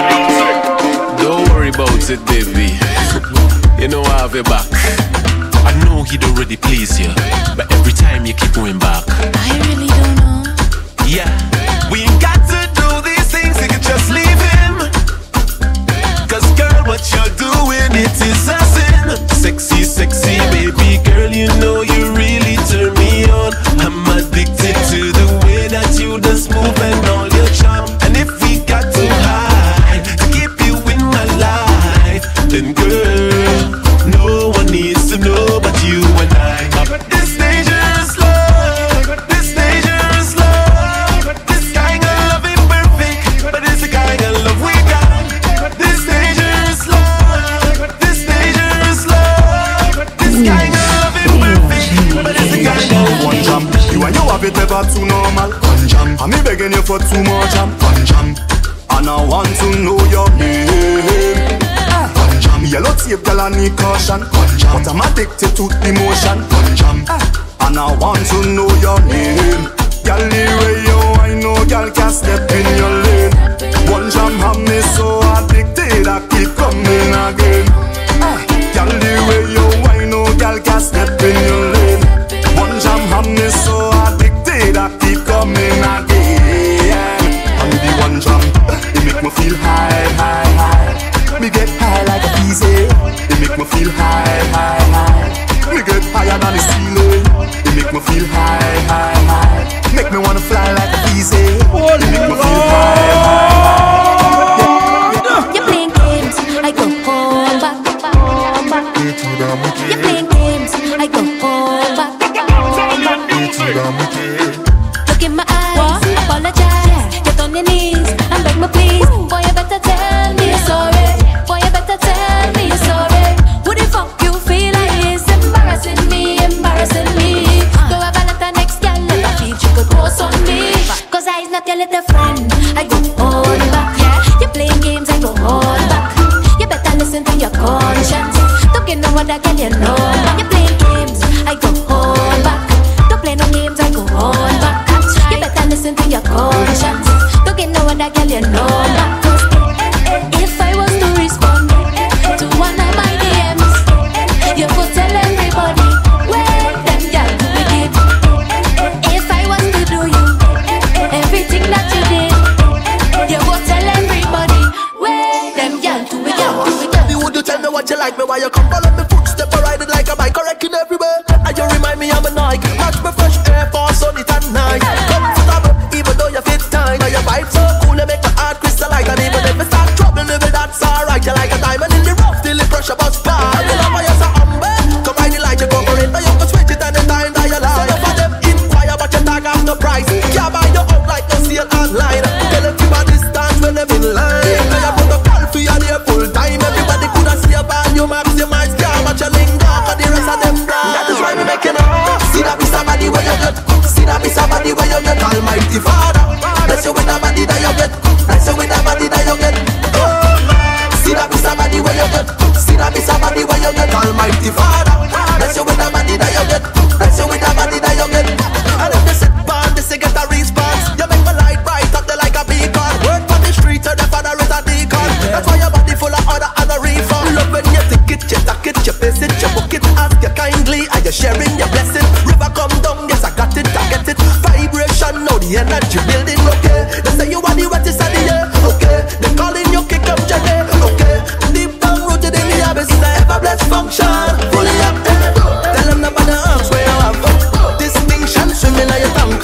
eh. Don't worry about it, baby. You know I have your back. I know he'd already please you, but every time you keep going back. I really don't know. Yeah, we ain't got to do these things, you can just leave him. Cause girl, what you're doing, it is a sin. Sexy, sexy, baby girl, you know you really turn me on. I'm addicted to the way that you just move and all your charm. And if we got to hide to keep you in my life, then girl, no one needs to know but you and I. This dangerous love, this dangerous love, this kind of love ain't perfect, but it's the kind of love we got. This dangerous love, this dangerous love, this kind of love ain't perfect, but it's the kind of one jam. You and you have it never too normal. One jam. I'm me begging you for too much jam. One jam. And I want to know your name. One jam. Yellow tape, girl, I need caution. One jam. But I'm addicted to emotion. One jam. And I want to know your name. Girl, the way you I know, girl, can step in your lane. One jam have me so addicted, I keep coming again. Girl, the way you I know, girl, can step in your lane. One jam have me so addicted, I keep coming again. And the one jam, it make me feel high, high, high. Me get high like a easy. It make me feel high, high, high. Me get higher than the ceiling. It make me feel high, high, high. Make me wanna fly like a easy. It make me feel high, high, high. You're playing games, I go home back. You're playing games, I go home back. Look in my eyes, apologize. Get on your knees and beg me please. Boy, you better tell me you're sorry. Boy, you better tell me you're sorry. Who the fuck you feel like is embarrassing me, embarrassing me? Go have a letter next girl, never feel she could post on me. Cause I's not your little friend, I go hold back. You're playing games, I go hold back. You better listen to your conscience. Don't get no other girl you know. You're playing games, I go hold back. Don't play no games, I go hold back. You better listen to your conscience. Don't get no other girl you know. Cause if I was to respond to one of my D Ms, you could tell everybody where them girl do wicked. If I was to do you everything that you did, you could tell everybody where them girl do wicked. Baby, would you tell me what you like me? Why you come follow me footstep? I ride it like a bike, correcting everywhere. And you remind me I'm a Nike. Match me fresh air force on it at night. Comfortable, even though you fit tight. Now your vibe so cool, you make my heart crystalline. And even if I start trouble, maybe that's alright. You like a diamond in the rough till the pressure bust by. You love how you're so humble. Come ride it like you cover it. Now you can switch it anytime that you like. Some of them inquire, but you tag off the price. Can't buy you out like no sale online. Tell them keep a distance when them in line. Now you put a call for you there full time. Everybody could have see about you maximize. Can't match your linger, cause the rest of them blind. That is why we making up. See that be somebody where you get. See that be somebody where you get. Almighty Father, bless you with the body that you get. Bless you with the body that you get. See that be somebody where you get. See that be somebody where you get. Almighty Father, bless you with the body that you get. Bless you with the body that you get. And if they sit born, this you get a response. You make my light bright up there like a beacon. Work on the streets, and the father is a deacon. That's why your body full of order and a refund. Love when you take it, you tuck it, you face it, you book it. Ask you kindly, are you sharing your blessing? River come down, yes I got it, I get it. Vibration, now the energy building, okay. They say you are the wettest of the year, okay. They calling you kick up Jenny, okay. Deep down rooted in the abyss, the ever blessed function. Fully up, eh. Tell them nobody arms where you have distinction, swimming on your tongue.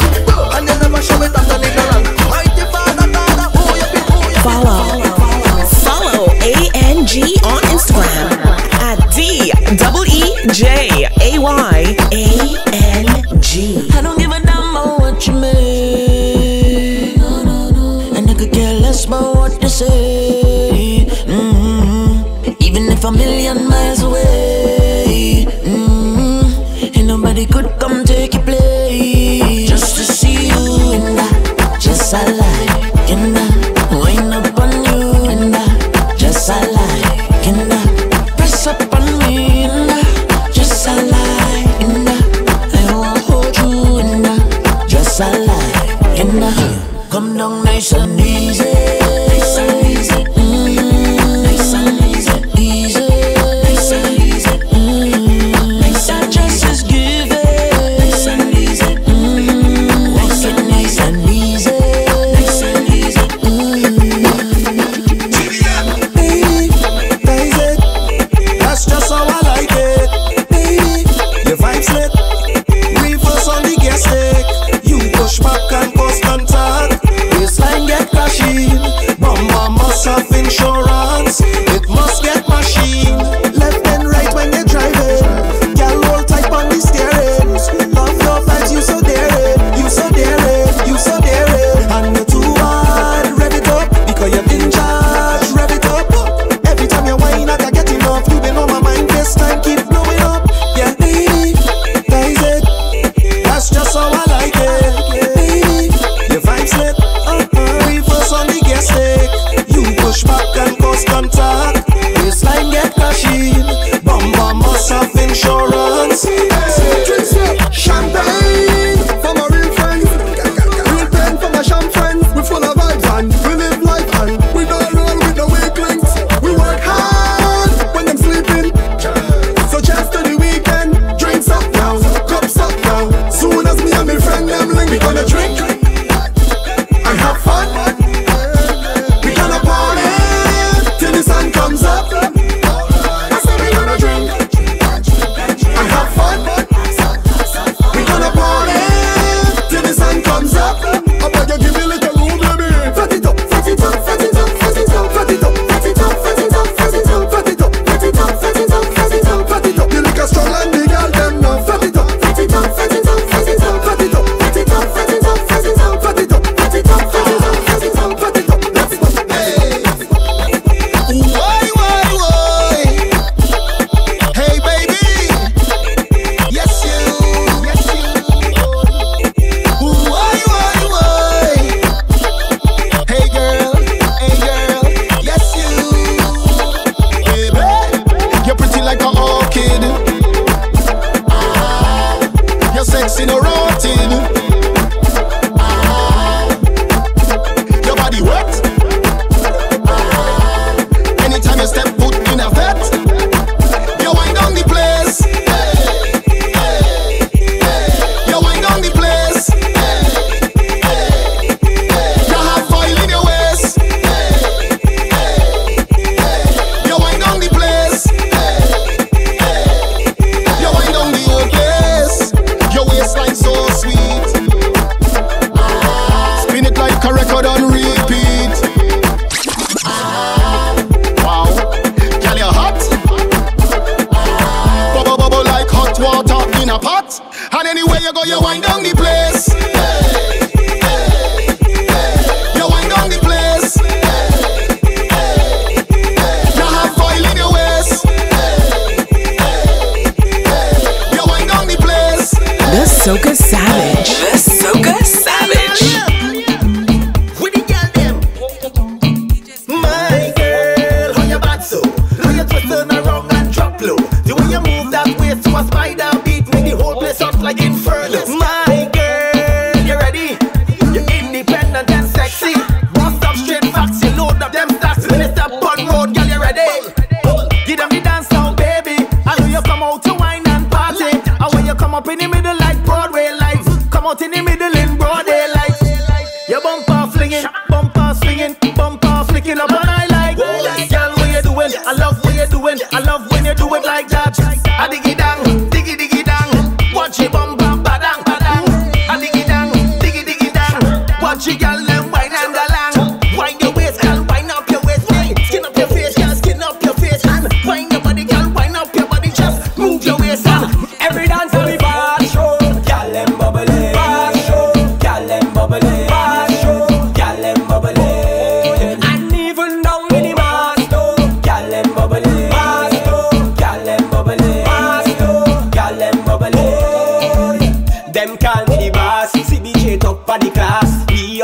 just about what they say. Mm-hmm. Even if a million miles away, mm-hmm. ain't nobody could come take your place. Just to see you in that, just I like in that. Wind up on you in that, just I like in that. Press up on me in that, just I like in that. I wanna hold you in that, just I like in that. Come down nice and easy, nice and easy, mm-hmm. Nice and easy, easy, nice and easy, mm-hmm. Nice and just as give it, nice and easy, mm-hmm. Nice and nice and easy, nice and easy, mm-hmm. Baby, that is it. That's just how I like it. Baby, your vibe's lit. Reverse on the gas stick. You push back and cause contact. Baseline get crashing. Bumper must have insurance. It must get machine. Left and right when you're driving. Girl, hold tight on the steering. Love your vibes, you so daring. You so daring, you so daring. And you're too hard, rev it up. Because you're in charge, rev it up. Every time you whine, I can get enough. You been on my mind this time, keep blowing up. Yeah, baby, that is it. That's just how I like it. Baby, your vibe's lit. Reverse on the gas stick. You push back and cause contact. Baseline get crashing. Bumper must have insurance. Drinks up, champagne for my real friends. Real pen for my sham friends. We full of vibes and we live life and we don't roll with the weaklings. We work hard when them sleeping. So just to the weekend. Drinks up now, cups up now. Soon as me and my friend them link, we gonna drink and have fun. We gonna party till the sun comes up. I said we gonna drink and have fun. We gonna party till the sun comes up. I beg you give me a little room, baby. Fat it up, fat it up, fat it up, fat it up, fat it up, fat it up, fat it up, fat it up, fat it up, fat it up, fat it up, fat it up, fat it up. You look as strong and big, girl, them now. Fat it up, fat it up, fat it up, fat it up, fat it up, fat it up, fat it up, fat it up, fat it up, fat it up, fat it up, fat it up, fat it up. Let's go. Hey, why, why, why? Hey, baby, yes you, yes you. Why, why, why? Hey girl, hey girl, yes you. Baby, you're pretty like an orchid. You're sexy, no rotted. Your body wet. Anytime you step foot in a vet, you wind down the place. You wind down the place. You have foil in your waist. You wind down the place. You wind down the whole place. Your waistline so sweet. Spin it like a record on repeat. Wow, girl, you're hot. Bubble, bubble like hot water in a pot. And anywhere you go, you wind down the place. You wind down the place. You have foil in your waist. You wind down the place. The Socasavage. The Socasavage. With the girl them. My girl, how you bad so? How you twist turn around and drop low? The way you move that waist to a spider beat, make the whole place hot like inferno. My girl, you ready? You're independent and sexy. Bust up straight facts, you load up them stacks. When you step on road, girl, you ready? Give them the dance now, baby. And when you come out to wine and party, and when you come up in the middle like Broadway lights, come out in the middle in broad daylight. Your bumper flinging, bumper swinging, bumper flicking up, and I like. Girl, what you doing? I love what you doing. I love when you do it like that. I diggy dang, diggy diggy dang. Watch your bumper, badang badang. I diggy dang, diggy diggy dang. Watch your girl them wine and galang. Wind your waist, girl, wind up your waist. Skin up your face, girl, skin up your face. And wind your body, girl, wind up your body. Just move your waist. And Every dance on the bar show, gyal them bubbly. Bar show, gyal them bubbly. Bar show, gyal them bubbly.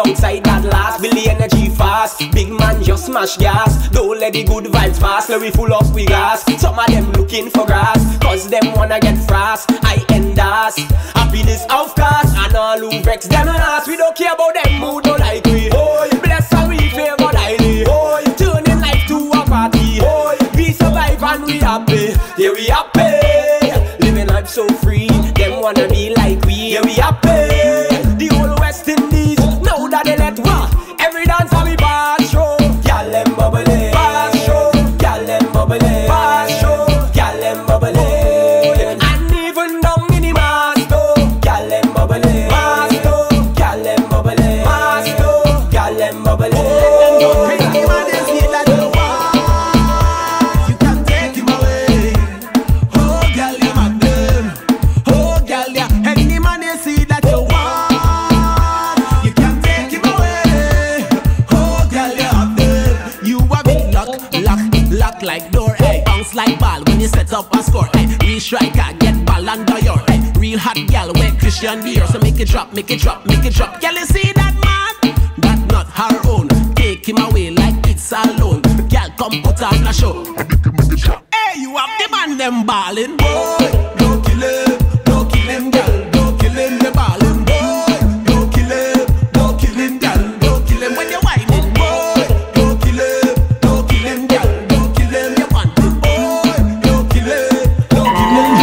outside that last. Build the energy fast. Big man just smash gas. Don't let the good vibes pass. Let we full up with gas. Some of them looking for grass, cause them wanna get fast. I end us. Happiness of course. And all who vex them last. We don't care about them mood, don't like we. Oh, bless how we favor daily. Oh, turning life to a party. Oh, we survive and we happy. Yeah, we happy. Living life so free. Them wanna be like we. Yeah, we happy. The whole West Indies, now that they let war. Every dance how we pass show. Gyal them bubbly. Pass show. Gyal them bubbly. Pass show. Gyal them bubbly. And even down in the masto. Gyal them bubbly. Masto. Gyal them bubbly. Masto. Gyal them bubbly. Bring him and they see that you want. You can take him away. Oh, gyal, you mad them. Oh, gyal, yeah. Any man they see that you want. You can take him away. Oh, gyal, you have them. You have it lock, lock, lock like door. Hey, bounce like ball when you set up a score. Hey, real striker, get ball under your. Hey, real hot gal, where Christian Dior. So make it drop, make it drop, make it drop. Gyal, you see that man? That not her own. Take him away like it's alone. Gal, come put on a show. Hey, you have the man them ballin'. Boy, don't kill him, don't kill him, gal. Don't kill him, the ballin'. Boy, don't kill him, don't kill him, gal. Don't kill him when you're whining. Boy, don't kill him, don't kill him, gal. Don't kill him, you want him. Boy, don't kill him, don't kill him,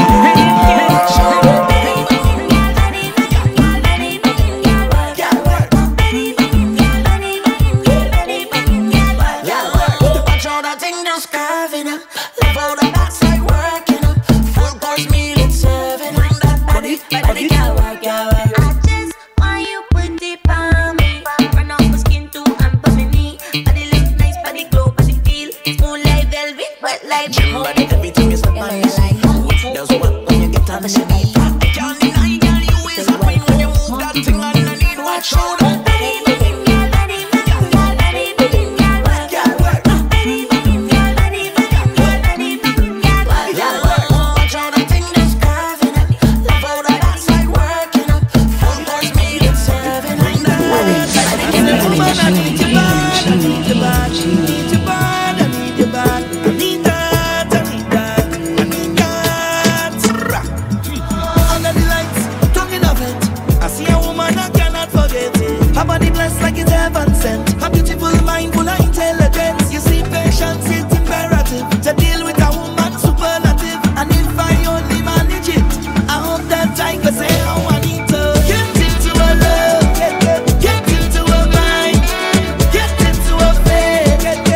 Watch all that thing just carving up. Love all the backside working up. Full course meal it's serving. Bring that body, body, girl, work, girl, work. I just want you put it on me. Run off my skin too and put me knee. Body look nice, body glow, body feel smooth like velvet, wet like Gym body every time you step on this. Does what when you get on the shit. Girl, deny, girl, you is a queen when you move that thing underneath. Watch out. Her body blessed like it's heaven sent. A beautiful mind full of intelligence. You see patience, it's imperative to deal with a woman superlative. And if I only manage it, I hope that I can say how I need to get into her love, get, get, get into her mind, get into her faith, get,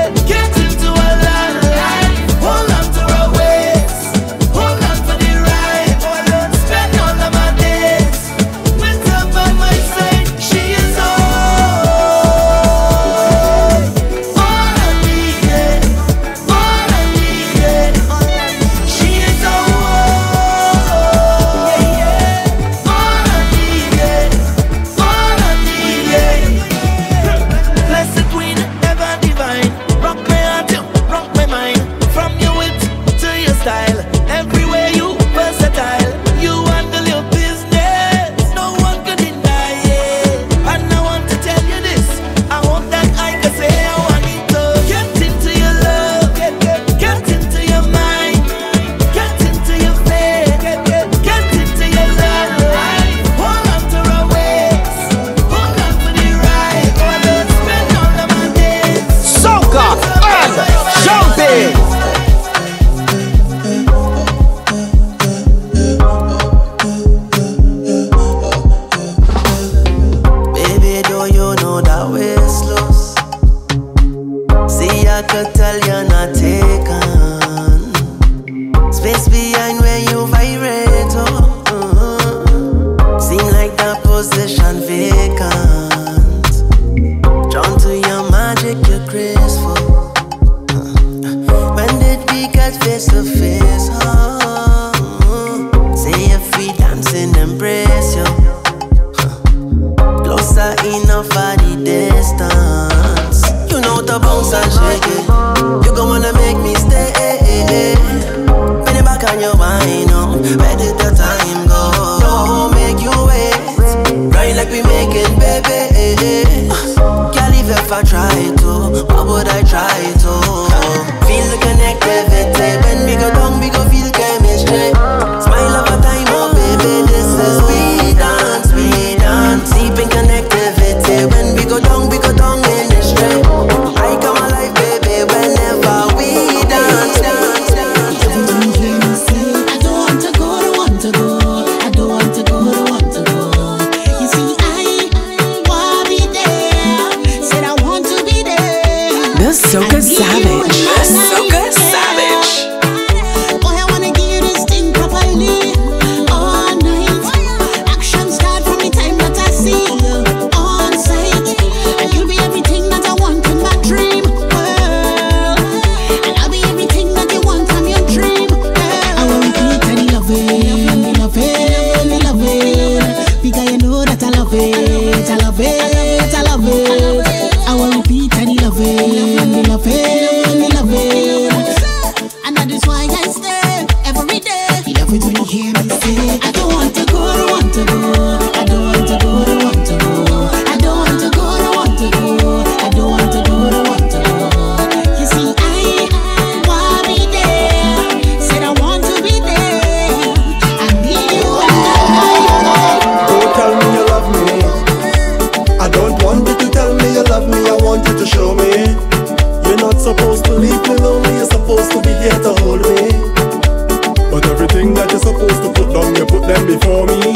I try to? What would I try to? Feel the connectivity. When we go down, we go feel chemistry. Smile of a time, oh baby, this is we dance, we dance. Deep in connectivity. When we go down, we go down in the street. I come alive, baby, whenever we dance, dance, dance. I don't want to go, don't want to go. I don't want to go, don't want to go. You see, I wanna be there. Said I want to be there. The Socasavage. The Socasavage. Boy, I wanna give you this thing properly all night. Action start from the time that I see you on sight, and you'll be everything that I want in my dream world, and I'll be everything that you want from your dream world. I will repeat and love it, me love it, me love it, because you know that I love it, I love it, I love it. I will repeat and love it, me love it, me love it, and that is why I stay every day. Love it when you hear me say, I don't want to go, don't want to go. I don't want to go, don't want to go. I don't want to go, don't want to go. I don't want to go, don't want to go. You see, I wanna be there. Said I want to be there. I need you and I. Don't tell me you love me. I don't want you to tell me you love me. I want you to show me. You're not supposed to leave me lonely. You're supposed to be here to hold me. But everything that you're supposed to put down, you put them before me.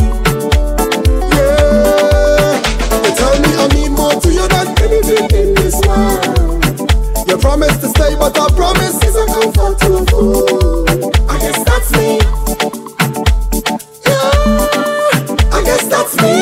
Yeah. You tell me I mean more to you than anything in this world. You promise to stay, but I promise is a comfort to a fool. I guess that's me. Yeah. I guess that's me.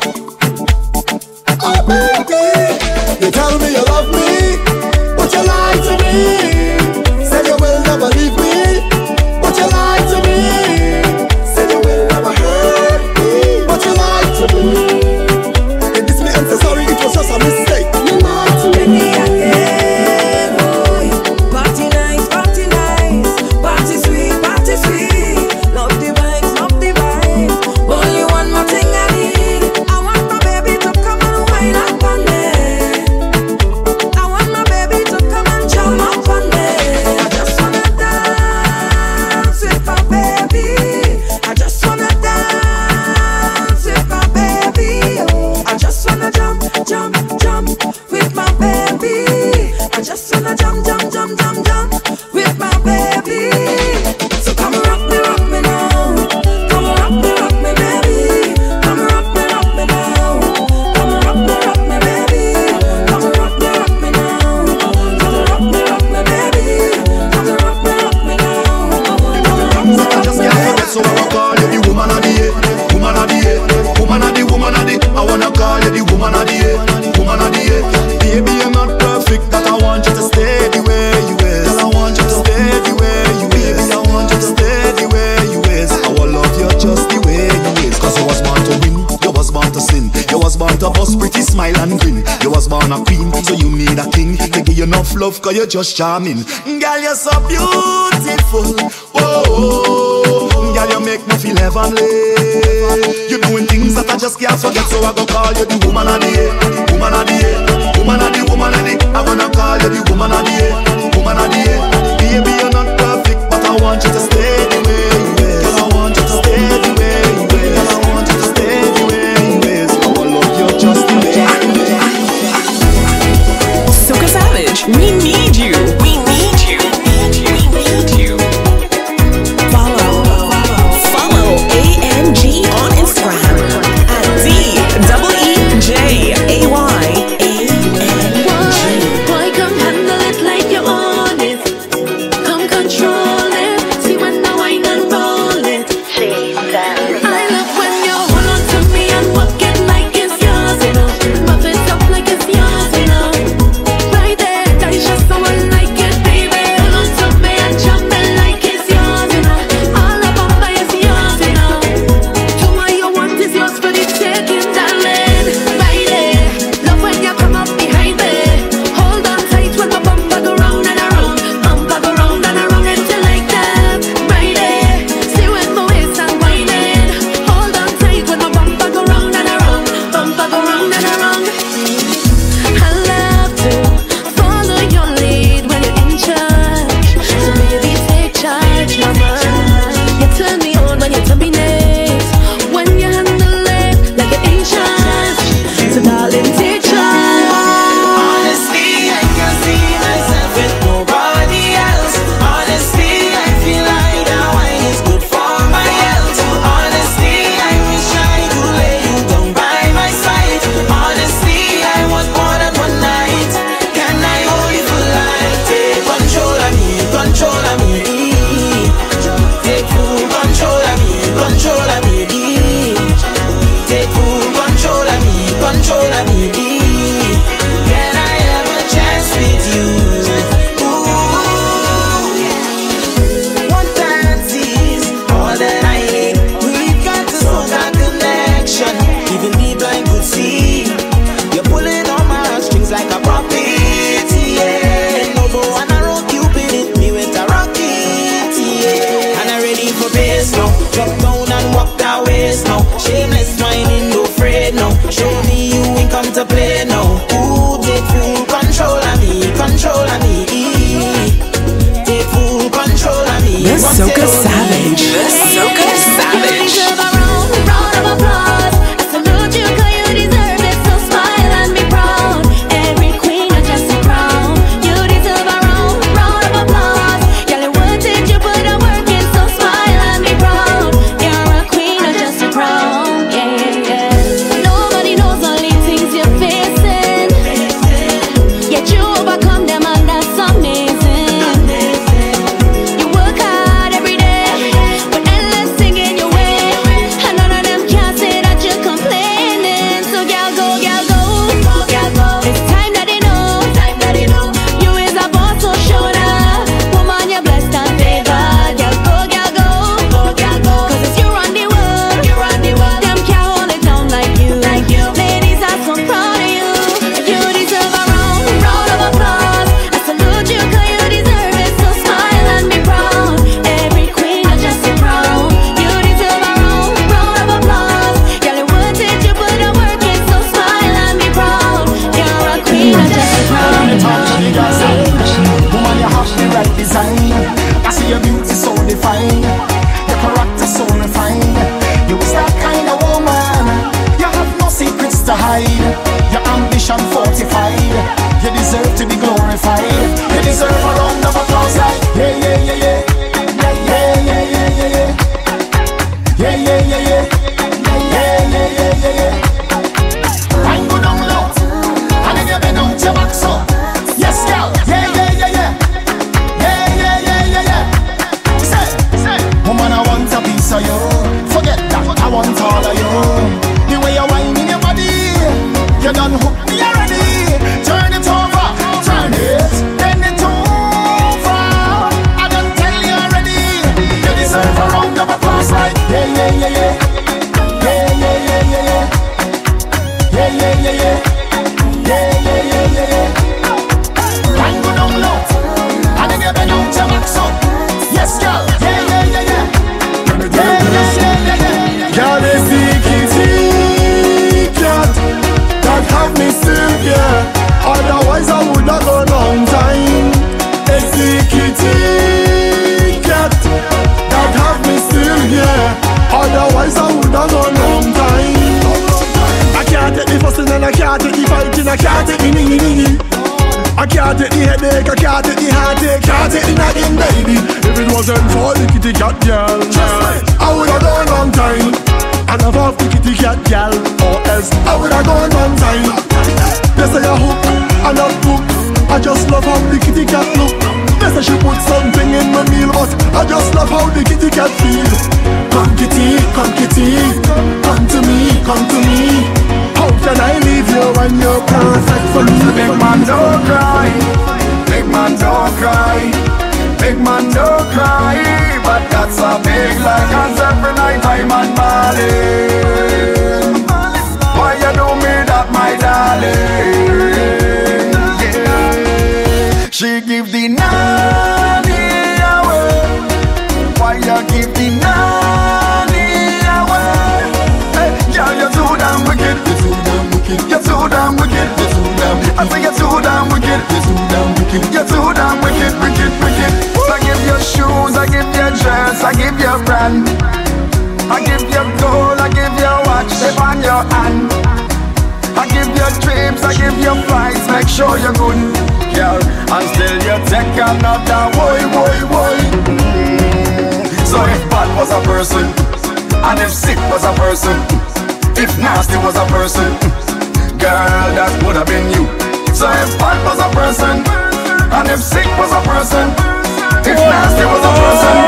Oh baby, you tell me you love me, but you lie to me. Say you will never leave me, but you lie to me. Say you will never hurt me, but you lie to me. You diss me and say sorry, it was just a mistake. You lied to me again, boy. Party nice, party nice, party sweet, party sweet. Love the vibes, love the vibes. Only one more thing I need. I want my baby to come and wind up on me. I want my baby to come and jump up on me. I just wanna dance with my baby. I just wanna dance with my baby. Oh, I just wanna jump, jump, jump with my baby. I just wanna jump, jump, jump, jump, jump with my baby. So come rock me, rock me now. Come rock me, rock me, baby. Come rock me, rock me now. Come rock me, rock me, baby. Come rock me, rock me now. Come rock me, rock me, baby. Come rock me, rock me now. Come rock me, rock Just me, can't baby. forget, so I wanna call you the woman of the year, woman of the year, woman of the, woman of the. I wanna call you the woman of the year, woman of the year. Baby, you're not perfect, but I want you to stay the way you is. Girl, I want you to stay the way you is. Baby, I want you to stay the way you is. I will love you just the way you is. Cause you was born to win, you was born to sin. You was born to bust pretty smile and grin. You was born a queen, so you need a king to give you enough love, cause you're just charming. Girl, you're so beautiful. Whoa, girl, you make me feel heavenly. You're doing things that I just can't forget, so I go call you the woman of the year, woman of the year, woman of the, woman of the. I wanna call you the woman of the year, woman of the year. Baby, you're not perfect, but I want you to stay the way you is. Girl, I want you to stay the way you is. Girl, I want you to stay the way you is. I will love you just the way you is. Socasavage, we need you. We need you. We need you. Follow, follow A N G on Instagram at D double E J A Y A N G. Boy, come handle it like you own it. Come control it. See when the wine and roll it. I love when you hold on to me and walk it like it's yours, you know. Muff it up like it's yours, you know. Right there, that is just so certified. You deserve to be glorified. You deserve a round of applause like yeah, yeah, yeah, yeah. Yeah, yeah, yeah, yeah, yeah, yeah. Yeah, yeah, yeah, yeah. Yeah, yeah, yeah, yeah, yeah. Wine go down low, and then you bend out your back so. Yes, girl. Yeah, yeah, yeah, yeah. Yeah, yeah, yeah, yeah, yeah. Say, say, woman, I want a piece of you. Forget that, I want all of you. The way you whine in your body, you done hook me already. Turn it over, turn it, bend it over. I done tell you already. You deserve a round of applause like yeah, yeah, yeah, yeah. Yeah, yeah, yeah, yeah, yeah. Yeah, yeah, yeah, yeah. Yeah, yeah, yeah, yeah, yeah. Wine go down low, and then you bend out your back so. Yes, girl. Yeah, yeah, yeah, yeah. Yeah, yeah, yeah, yeah, yeah. Girl, they see kitty cat that have me still here. Otherwise I would not go long time. They see kitty cat that have me still here. Otherwise I would not go long time. I can't take the fussing and I can't take the fighting. I can't take the ningy ningy. I can't take the headache, I can't take the heartache, can't take the nagging, baby. If it wasn't for the kitty cat girl, I would've gone long time. And I've off the kitty cat girl, or else I would've gone long time. They say I hook, and I hook. I just love how the kitty cat look. They say she put something in my meal, but I just love how the kitty cat feel. Come kitty, come kitty, come to me, come to me. How can I leave you when you're perfect for me? Big man don't cry, big man don't cry, big man don't cry. But that's a big lie, 'cause every night I'm on Marlin. Why you do me that, my darling? Yeah. She give the nanny away. Why you give the nanny away? Hey, girl, you're too damn wicked. You're too damn wicked. You're too damn wicked. I say you're too damn wicked. You're too damn wicked. You're too damn wicked, wicked, wicked. So I give you shoes, I give you dress, I give you brand, I give you gold, I give you watch, step on your hand. I give you trips, I give you flights, make sure you're good, girl. And still you take another boy, boy, boy. Mm. So if bad was a person, and if sick was a person, if nasty was a person, girl, that would have been you. So if bad was a person, and if sick was a person, if nasty was a person,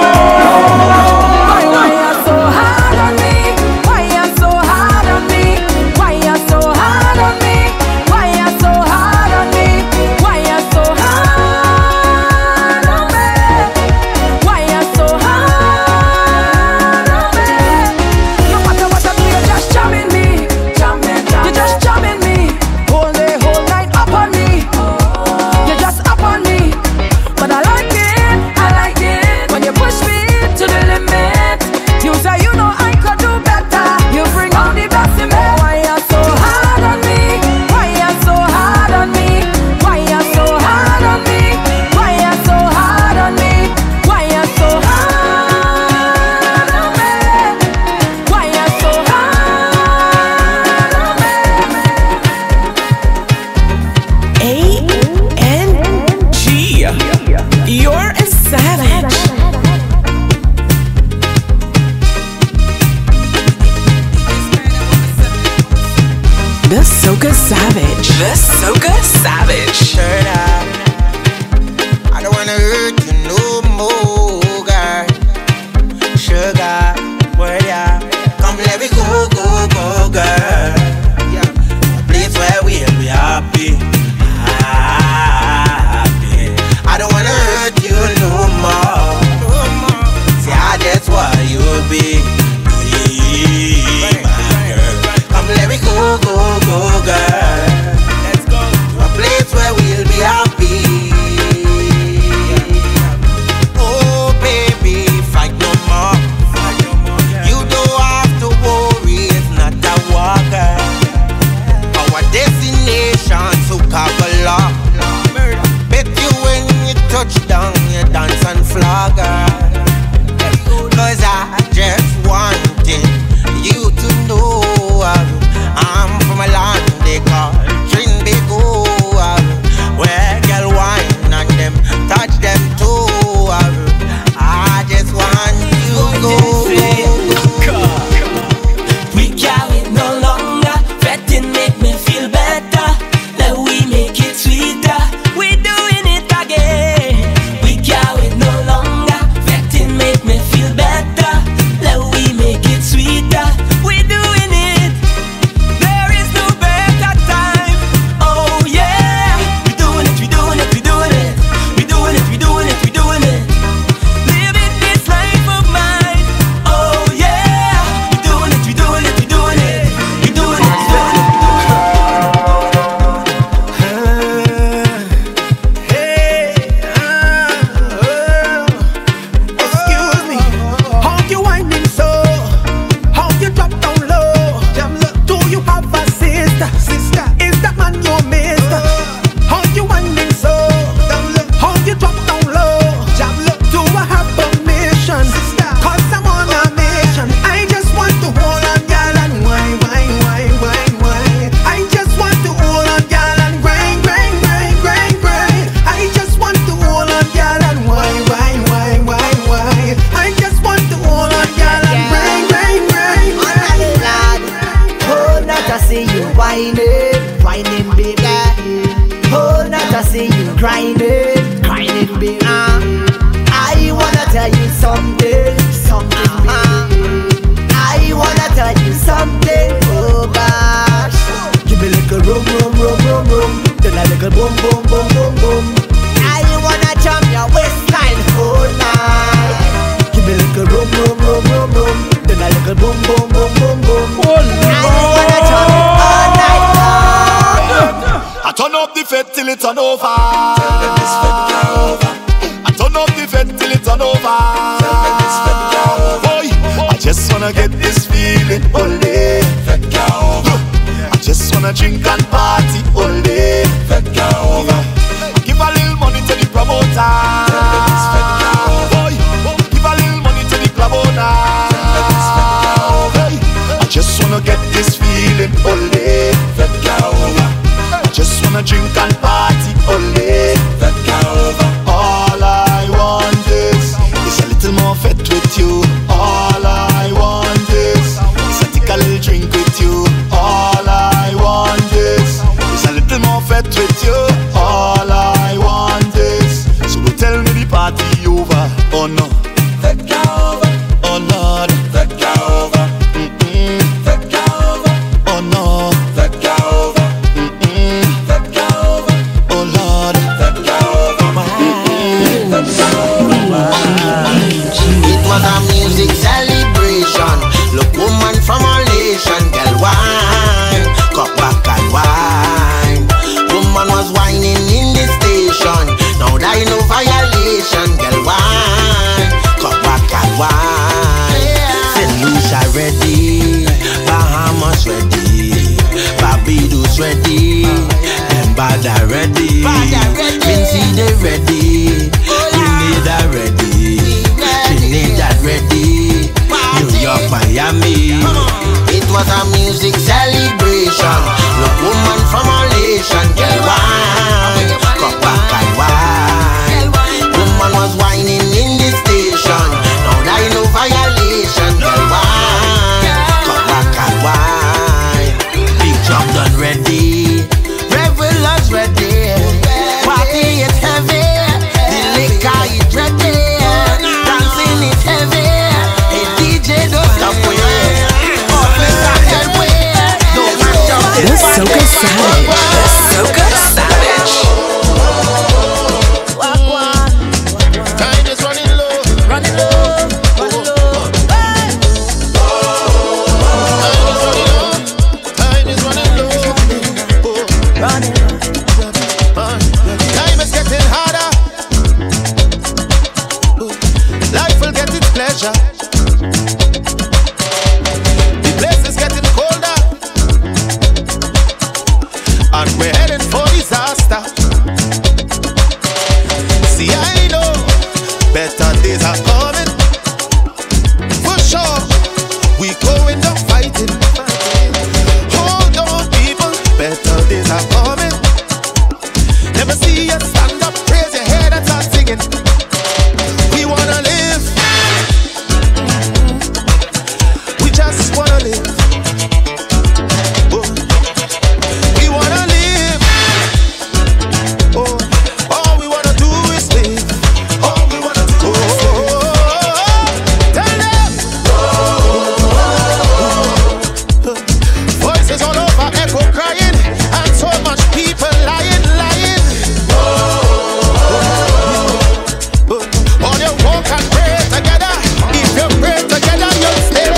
Why you so hard on me? Why you so hard on me? Why you so hard on me? Why you so hard on me? Why you so hard on me? Why you so hard on me? No matter what I do, you're just jamming me, jamming, you're just jamming me. Whole day, whole night up on me. You're just up on me. But I like it, I like it when you push me to the limit. You say you know I could do better. You bring out the best in me. Why you so hard on me? Why you so hard on me? Why you so hard on me? Why you so hard on me? Why you so hard on me? Why you so hard on me? A N G, you're a savage. The Socasavage. The Socasavage. Turn up. I don't wanna hurt you no more, girl. Sugar, word yeah. Come let me go, go, go, girl. Yeah. A place where we'll be happy, happy. I don't wanna hurt you no more. See, I just want you to be, be my girl. Come let me go, go, go, girl. Let's go to a place where we'll be happy. grinding, grinding, baby. Uh, I wanna tell you something, something, baby. I wanna tell you something, oh gosh. Give me a little room, room, room, room, room. Then a little boom, boom, boom, boom, boom. I wanna jump your waistline all night. Give me a little room, room, room, room, room. Then a little boom, boom, boom, boom, boom. I wanna jump it all night long. I turn up the fed till it turn over. Tell them this fed get over. I turn up the fed till it turn over. Tell them this fed get over. Boy, I just wanna get this feeling only. Fed get over. I just wanna drink and party only. Fed get over. Give a little money to the promoter. Tell them this fed get over. Boy, give a little money to the club owner. Tell them this fed get over. I just wanna get this feeling only. Fed get over. I just wanna drink and party only. Fed get over. All I want is is a little more fed with you. All I want is is a take a little drink with you. All I want is is a little more fed with you. All I want is so don't tell me the party over. Oh no, fed get over. Oh Lord, fed get over. Mm-mm. Fed get over. Oh no, fed get over. It was a music celebration. Look, woman from all nation, girl, wine, cut back and wine. Woman was whining in the station. Now there no violation, girl, wine, cut back and wine. Saint Lucia ready, Bahamas ready, Barbados ready, them Bada ready, Vinci they ready, Grenada ready, Trinidad ready, New York, Miami. It was a music celebration. Look, woman from all nation, girl, wine, cut back and wine. Woman was whining in the station. Now there no violation, girl, wine, cut back and wine. Big drum done ready, revelers ready, party is heavy, the liquor is ready, dancing is heavy. Hey D J don't stop with it, all this I can wait. Don't match up The Socasavage. The Socasavage. Time is running low, running low, running low. Time is running low, running low. Time is getting harder. Life will get its pleasure. The place is getting colder, and we're heading for disaster. See, I know better days are coming. For sure, we going down fighting. Hold on, people, better days are coming. Never see you stand up, raise your head and start singing. We wanna live. We just wanna live. Oh. We wanna live. Oh. All we wanna do is live. All we wanna do is live. Tell them. Voices all over, echo crying, and so much people lying, lying. All you walk and pray together. If you pray together, you'll stay.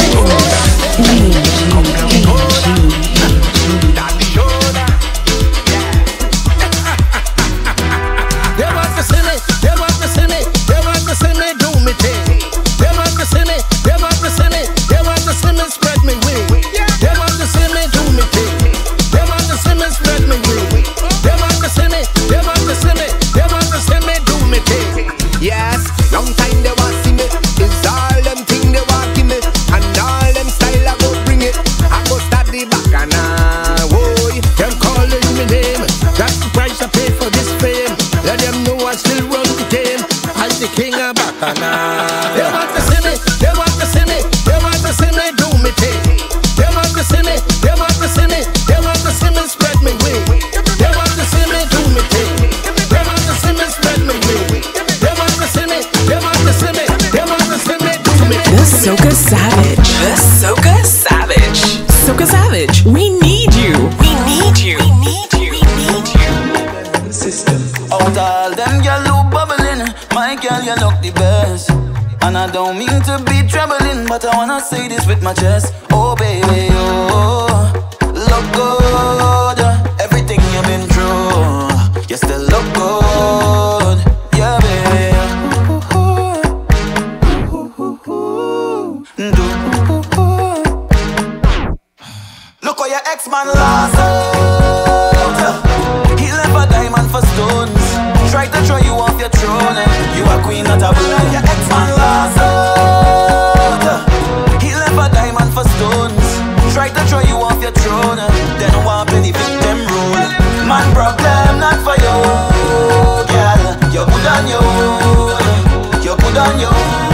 They want to see me, they want to see me, they want to see me do me thing. They want to see me, they want to see me, they want to see me spread me wing. They want to see me do me thing. They want to see me spread me wing. They want to see me, they want to see me, they want to see me do me thing. Yes, long time they want see me. It's all them thing they want give me, and all them style I go bring it. I go start the back and I, whoa, them calling me name. That's the price I pay for this fame. Let them know I still run the game. I'm the king of Bacchanal. They want to see me, they want to see me, they want to see me do me thing. They want to see me, they want to see me, they want to see me spread me wing. They want to see me do me thing. They want to Out of all them girl who bubbling, my girl you look the best. And I don't mean to be troubling, but I wanna say this with my chest. Oh baby, oh, look good. Everything you've been through, you still look good. Yeah baby. Look how your ex-man lost out. He left a diamond for stones. Tried to throw you off your throne. You a queen, not a boy. Your ex-man lost out. He left a diamond for stones. Tried to throw you off your throne. Then want play the victim role. Man problem not for you, girl. You good on you. You good on you.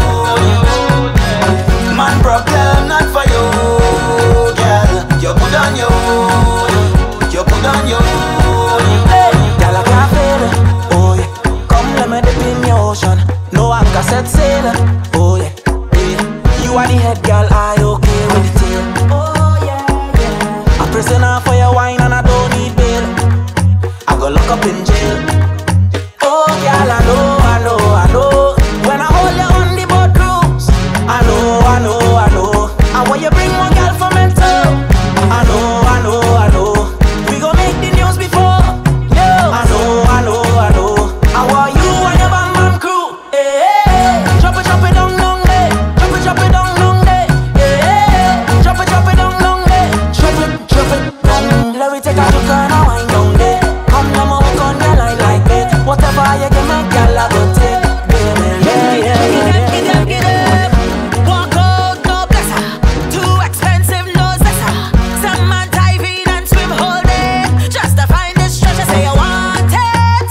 Man problem not for you, girl. You good on you. You good on you. Hey, girl I can't feel it. Oh yeah, come let me dip in your ocean. No anchor set sail. Oh yeah, yeah. You are the head girl, I okay with the tail. Oh yeah, yeah. A prisoner for your wine and I don't need bail. I go lock up in jail. Oh girl, I know, I know, I know. When I hold you on the boat cruise, I know, I know, I know. And when you bring one girl from me too, I know, I know, I know. We gon' make the news before. Yeah. I know, I know, I know. I want you and your bam bam crew. Hey, hey. Chop it, chop it down, down there. Chop it, chop it down, down there. Hey, hey. Chop it, chop it down, down there. Chop it, chop it down. Let me take a look and a wine down there. Come now, mama, come girl, I like it. Whatever you can make, girl, I go take. Baby, yeah, yeah, yeah. Get up, get up. Walk out, no blesser. Too expensive, no zessa. Some man dive in and swim whole day just to find this treasure. Say you want it.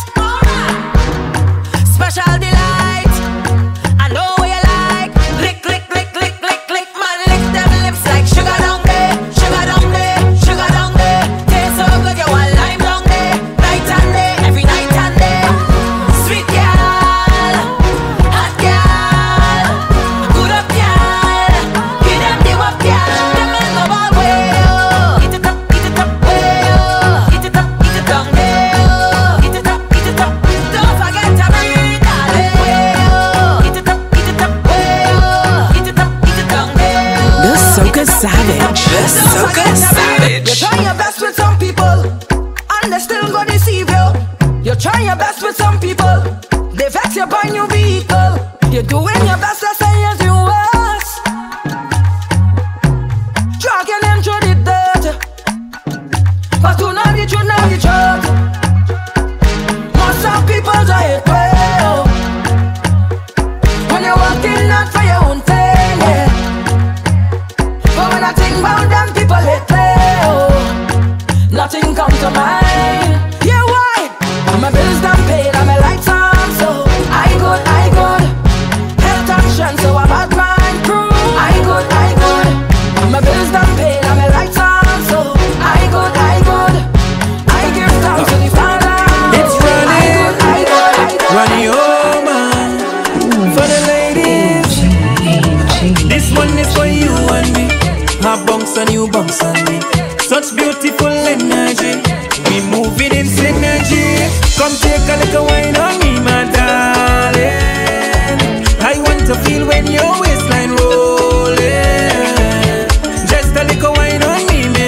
Special delight. I know what you like. Lick, lick, lick, lick, lick, lick. Man, lick them lips like sugar down there. Sugar down there. Sugar down there. Taste so good, you want lime down there. Night and day, every night and day. Sweet girl, hot girl, good up girl. Give them the up girl. Them men go ball way oh. Eat it up, eat it up way oh. Eat it up, eat it down there oh. Eat it up, eat it up. Don't forget to breathe, darling way oh. Eat it up, eat it up way oh. Eat it up, eat it down there oh. The Socasavage. The Socasavage. You try your best with some people, and they still gonna deceive you. You try your best with some people, they vex you buy new vehicle. You're doing your best, let's say as you was. Dragging them through the dirt, but do not the truth, not the truth. Most some people die it well when you're working out for your own thing, yeah. But when I think about them people hate play, oh, nothing comes to mind. Yeah, why? My bills done paid and my lights on, so I good, I good. Health action, so I'm at my crew. I good, I good. My bills done paid and my lights on, so I good, I good. I give thanks to the Father. It's running, I good, I good, I good. running home man. For the ladies. This one is for you and me. I bounce and you bounce on me. Such beautiful energy. We moving in synergy. Come take a little wine on me, my darling. I want to feel when your waistline rolling. Just a little wine on me, my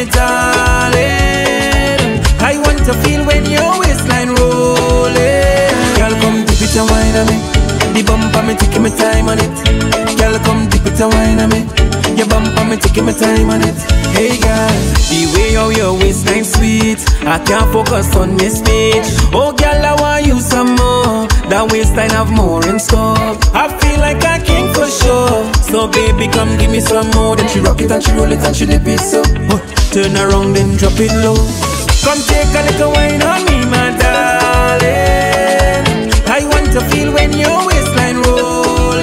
darling. I want to feel when your waistline rolling. Girl, come dip it and wine on me. The bumper me taking my time on it. Girl, come dip it and wine on me. Your bumper me taking my time on it. Hey girl, the way how your waistline sweet, I can't focus on your speech. Oh girl, I want you some more. That waistline have more in store. I feel like a king for sure. So baby, come give me some more. Then she rock it and she roll it and she dip it so. Oh, turn around then drop it low. Come take a little wine on me, my darling. I want to feel when your waistline rolling.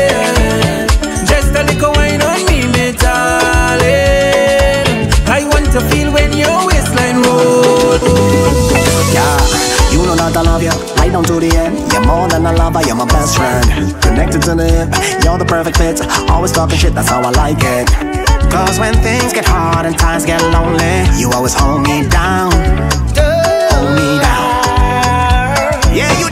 Just a little wine on me, my darling. I want to feel when your waistline rolls. Yeah, you know that I love you, right down to the end. You're more than a lover, you're my best friend. Connected to the hip, you're the perfect fit. Always talking shit, that's how I like it. Cause when things get hard and times get lonely, you always hold me down. Hold me down. Yeah, you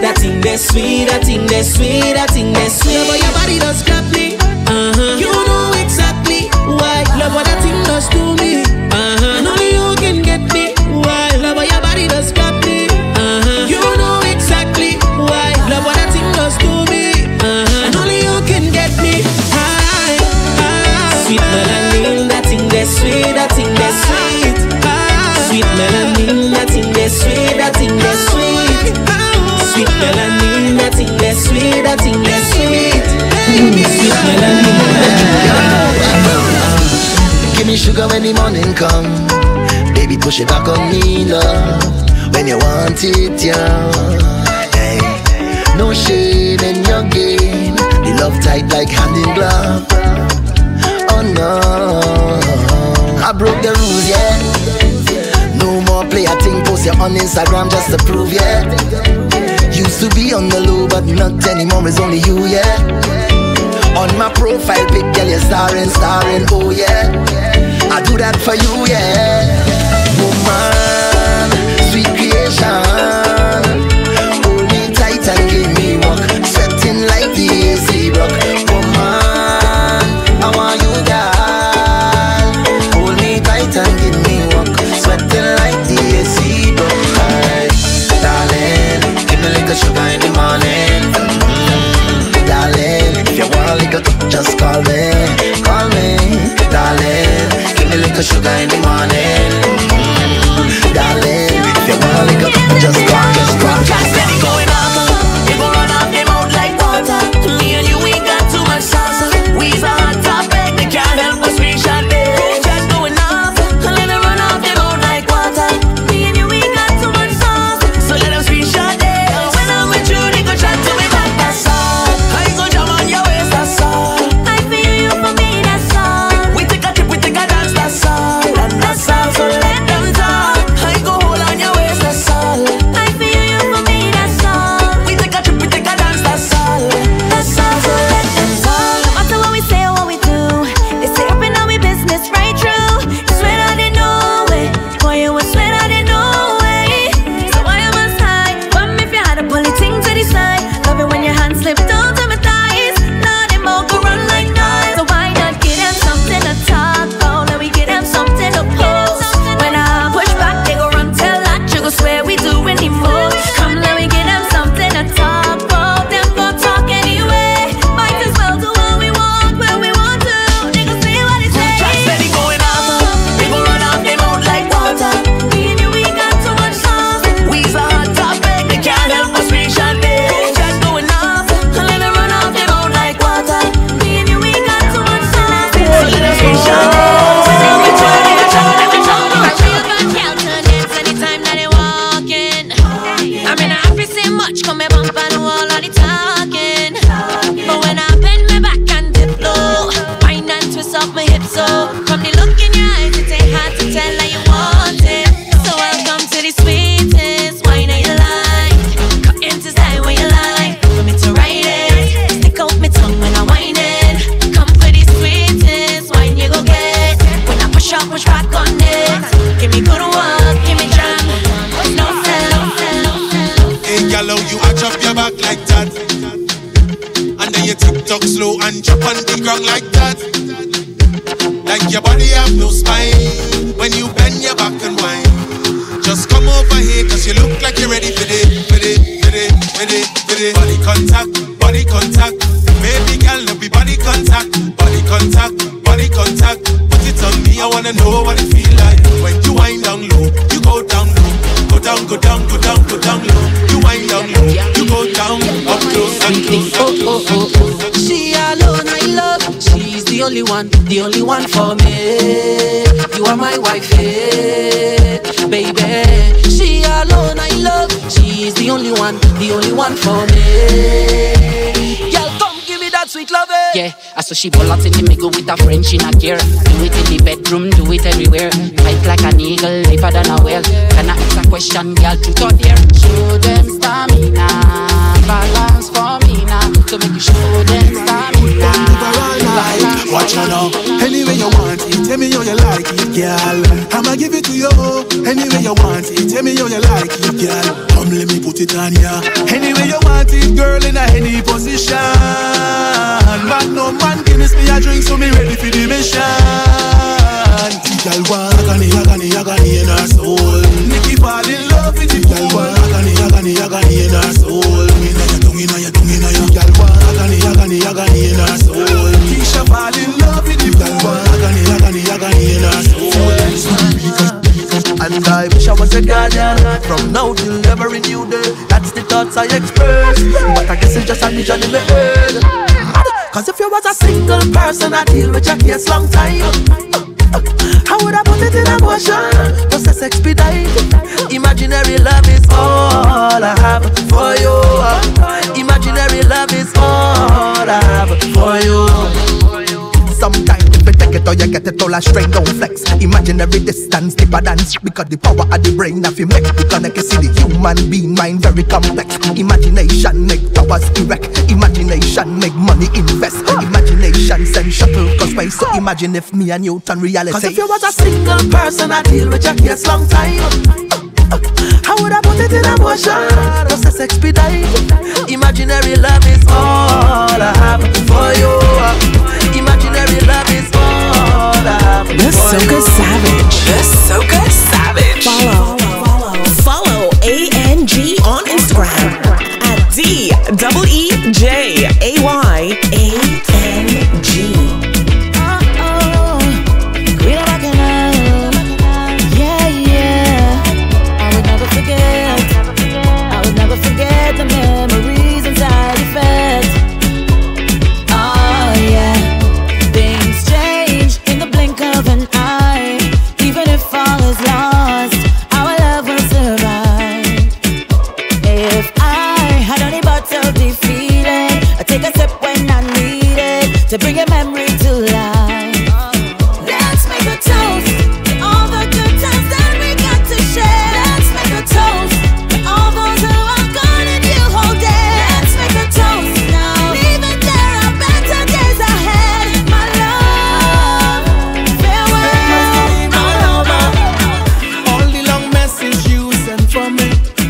That thing that's sweet, that thing that's sweet, that thing that's sweet. Love how your body does grab me. Uh-huh. You know exactly why. Love what that thing does to me. Uh-huh. And only you can get me. Why? Love how your body does grab me. Uh-huh. You know exactly why. Love what that thing does to me. Uh-huh. And only you can get me. High, high. Sweet melanin, that thing that's sweet, that thing that's sweet. Sweet melanin, that thing that's sweet, that thing that's sweet. Sweet melanin, that thing that's sweet, that thing that's sweet. Sweet melanin. Give me sugar when the morning come. Baby, push it back on me, love. When you want it, yeah. Hey, no shame in your game. The love tight like hand in glove. Oh no, I broke the rules, yeah. No more play a thing, post you on Instagram just to prove, yeah. Used to be on the low, but not anymore, it's only you, yeah. On my profile pic, girl, you're starring, starring, oh yeah. I do that for you, yeah. Woman, sweet creation. Hold me tight and give me walk. Sweating like the A C rock. Woman, I want you, girl. Hold me tight and give me walk. Sweating like the A C rock. Hey, darling, give me a little sugar in the morning. Mm-hmm. Darling, if you want a little, just call me, call me, darling. Give me a little sugar in the morning, mm-hmm. Darling. If you want a little, just call, just call, just call. Steady going up, you gon' run off them out like water. Me and you ain't got too much sauce. We's a hot topic, they can't help us reach out there. Just going off, let them run off them out like water. Me and you ain't got too much sauce, so let us reach out there. When I'm with you, they go chat to me back, that's all. I go jam on your waist, that's all. I feel you for me, that's all. We take a trip, we take a dance, that's all. And that's all, so let them talk. I go hold on your waist, that's all. I feel you for me, that's all. We take a trip, we take a dance, that's all. That's all, so let them talk. No matter what we say or what we do, they say up in our business right through. You swear I didn't know it, boy you would swear I didn't know it. So why am I hide? What if you had a bully thing to the side? Love it when your hands slip down to my thighs. Now them all go run like knives. So why not get them something to talk about? Let me get them something to post. When I push back, they go run tell that you go swear we doing the most. Come let me get them something to talk about. Them go talk anyway. Might as well do what we want when we want to. They go say what they say. Steady going off, they gon' run off them out like water. Me and you ain't got too much sauce. We's a hot topic, they can't help us reach out there. Just going off, Let them run off them out like water. Me and you ain't got too much sauce. so let us reach out there. Anytime that they walking, I mean I have to say much. Come me bump on the wall all the talking. But when I bend my back and dip low, wind and twist off my hips so. From the look in your eyes, it ain't hard to tell that you want it. So welcome to the sweetest wine that you like. Cut into style when you like. For me to ride it, stick out my tongue when I whine it. Come for the sweetest wine you go get. When I push up, push back on it. Give me good work, give me jam. No sell, Hey, gallo, you arch up your back like that. And then you tick-tock slow and jump on the ground like that. Like your body have no spine when you bend your back and whine. Just come over here, cause you look like you're ready for it, for it, for it, for it, for it. Body contact, body contact. Baby girl, no be body contact. Body contact, body contact. Put it on me, I wanna know what it feel like. When you wind down low, you go down low. Go down, go down, go down, go down low. You wind down low, you go down, up close and close and close and close. She alone I love. She's the only one, the only one for me. You are my wife, yeah, baby. She alone I love. She's the only one, the only one for me. Girl, come give me that sweet love. Yeah, I saw she ball out in the middle with a French in a gear. Do it in the bedroom, do it everywhere. Tight like an eagle, deeper than a whale. Can I ask a question, girl, truth or dare? Show them stamina, balance for me now. So make you show them stamina, balance. Watch her now, anyway you want it, tell me how you like it, girl. I'ma give it to you any way you want it. Tell me how you like it, girl. Come let me put it on ya. Any way you want it, girl, in a any position. But no man give me a drink, so me ready for the mission. Girl, walk agony, agony, agony in her soul. Nikki fall in love with it. Girl, walk agony, agony, agony in her soul. Inna ya tongue, inna ya tongue, inna ya. Girl, walk agony, agony, agony in her soul. Keisha fall in love with it. Girl, walk agony, agony, agony in her soul. And I wish I was a guardian. From now till never renew day. That's the thoughts I express. But I guess it's just a vision in my head. Cause if you was a single person, I deal with your case long time. How would I put it in a motion? Process expedite. Imaginary love is all I have for you. Imaginary love is all I have for you. Sometimes if you take it or you get it all a strain, don't flex. Imaginary distance deeper than because the power of the brain if you make the connect. You see the human being mind very complex. Imagination make towers erect. Imagination make money invest. Imagination send shuttle cause space. So imagine if me and you turn reality. Cause if you was a single person, I deal with your case long time. How would I put it in a motion? Process expedite. Imaginary love is all I have for you. Imaginary love is all I have The Socasavage. The Socasavage. Follow. Follow A N G on Instagram at D E E J A Y A N G. Forget the memories and side effects. Oh yeah, things change in the blink of an eye. Even if all is lost, our love will survive. If I had only battle defeated, I'd take a step when I need it to bring a memory to life. Let's make a toast to all the good times that we got to share. Let's make a toast to all those who are gone and you hold it. Let's make a toast now. Even there are better days ahead. My love, farewell. All the long message you sent for me.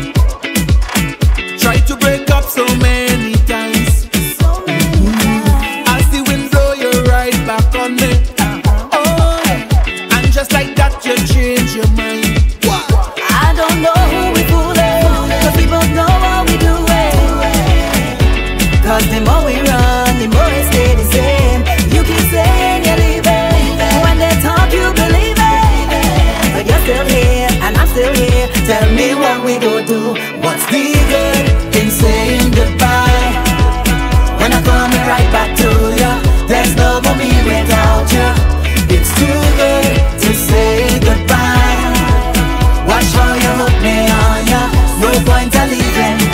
Try to break up so many times. Mm-hmm. As the wind blow you right back on me. Oh, and just like that you change your mind. I don't know who we fooling, cause we both know what we doing. Cause the more we run, the more it stay the same. You keep saying you're leaving, when they talk you believe it. But you're still here, and I'm still here. Tell me what we go do. What's the good in saying goodbye? When I come right back to you, there's no more me without you. It's too good to say goodbye. Watch how you hook me on ya. No point of leaving.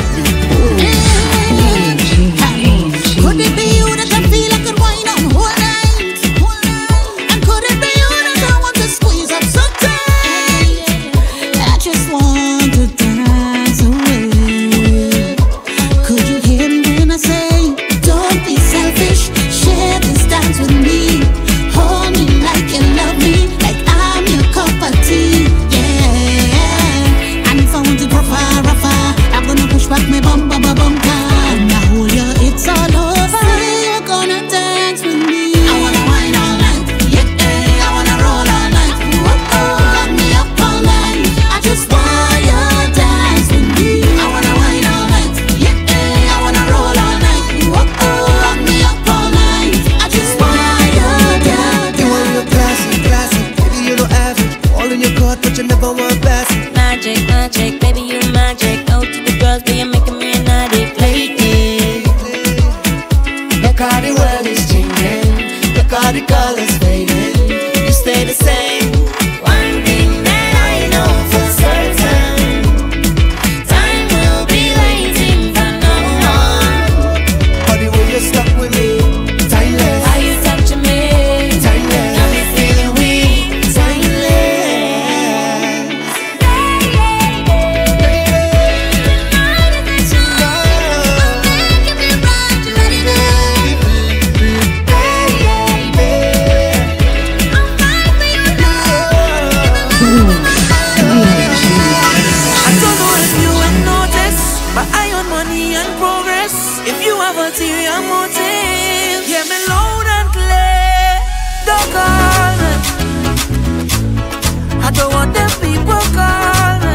Could it be you that I feel I could wind on whole night? And could it be you that I want to squeeze up so tight? I just want to dance away. Could you hear me when I say, don't be selfish, share this dance with me. Hold me like you love me, like I'm your cup of tea. Yeah. And if I want to go far, far, I'm gonna push back my bum, bum, bum, bum, and I hold you, it's all over. You're gonna dance with me. I wanna wine all night, yeah, yeah. I wanna roll all night, whoa, oh, got me up all night. I just want you dance with me. I wanna wine all night, yeah, yeah. I wanna roll all night, whoa, oh, got me up all night. I just want you dance. You want your classic, classic. Baby, you don't have it. All in your court, but you never want pass it. Magic, magic, baby, you magic. Go to the girls, but you're making me an addict lately. Look how the world is changing. Look how the colors fading. You stay the same. One thing that I know for certain, time will be waiting for no one. But the way you're stuck with me, timeless. How you touching me, timeless. got me feeling weak, timeless. ulterior motive. Hear me loud and clear. Don't call me. I don't want them people call me.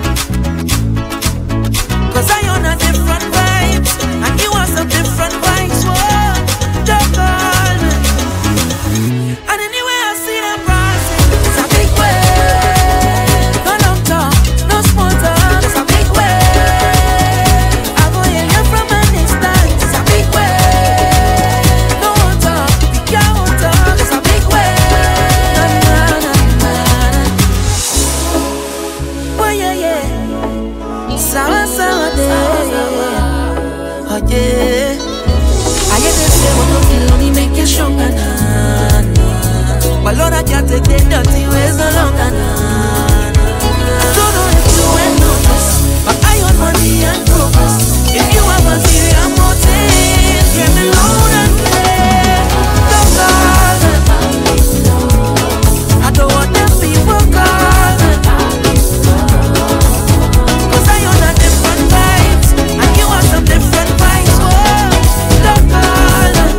Cause I own a different vibes, and you want some different vibes. Whoa, don't call me. And anyway I see them passing, it's a big wave. No long talk, no small talk, it's a big wave. I go hear you from a distance, it's a big wave. No one talk, we can't talk, it's a big wave. Na na na na na. Oh yeah yeah. Sawa sawa day. Oh yeah. I get to say what you feel only make you stronger, nah, nah. But Lord, I can't take the dirty ways no longer, nah, nah. Don't know if you ain't noticed, but I own money and progress. If you have a serious motive, hear me loud and clear. Don't call me. I don't want them people call me. Cause I own a different vibes, and you want some different vibes. Whoa, don't call me.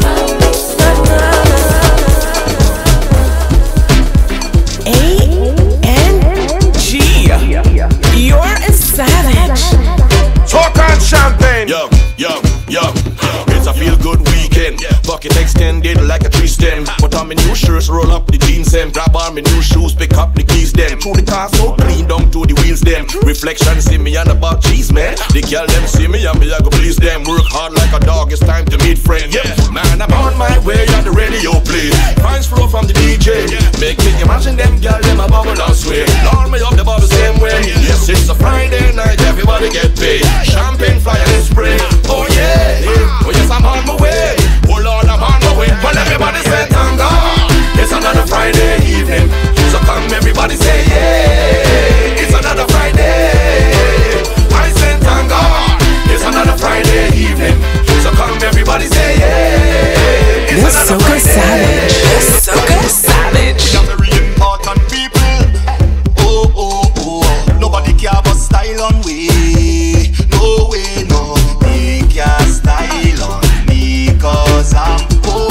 A N G, you're a savage. Soca and champagne. Yo, yo, yo. It's a feel good weekend. Bucket extended like a tree stem. Put on my new shirts, roll up the jeans them. Grab on my new shoes, pick up the keys them. Through the car so clean, down to the wheels them. Reflection see me and about cheese man. The girl them see me and me I go please them. Work hard like a dog, it's time to meet friends. Yeah, man, I'm on my way on the radio play. Fines flow from the D J. Make me imagine them girl them a bubble and sway. Lord me up the bubble same way. Yes, it's a Friday night, everybody get paid. Champagne fly and spray. Oh yeah, oh yes I'm on my way. Oh Lord I'm on my way. Well everybody say thank God. It's another Friday evening. So come everybody say yeah. It's another Friday. I say thank God. It's another Friday evening. So come everybody say yeah. It's This another Soca Friday. Savage. Soca Savage. We are very important people. Oh, oh, oh. Nobody care about style on we. No way, no. They care style on me. Cause I'm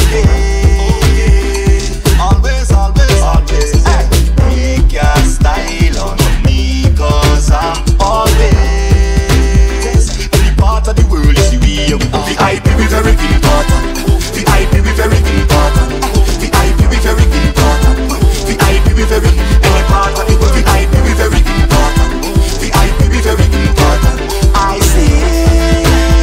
okay. Always, always, always. They care style on me. Cause I'm always. Any part of the world you see we are. The I P we very important. The I P we very important. The I P we very important. The I P we very any part of the world. The I P we very important. The I P we very important. I say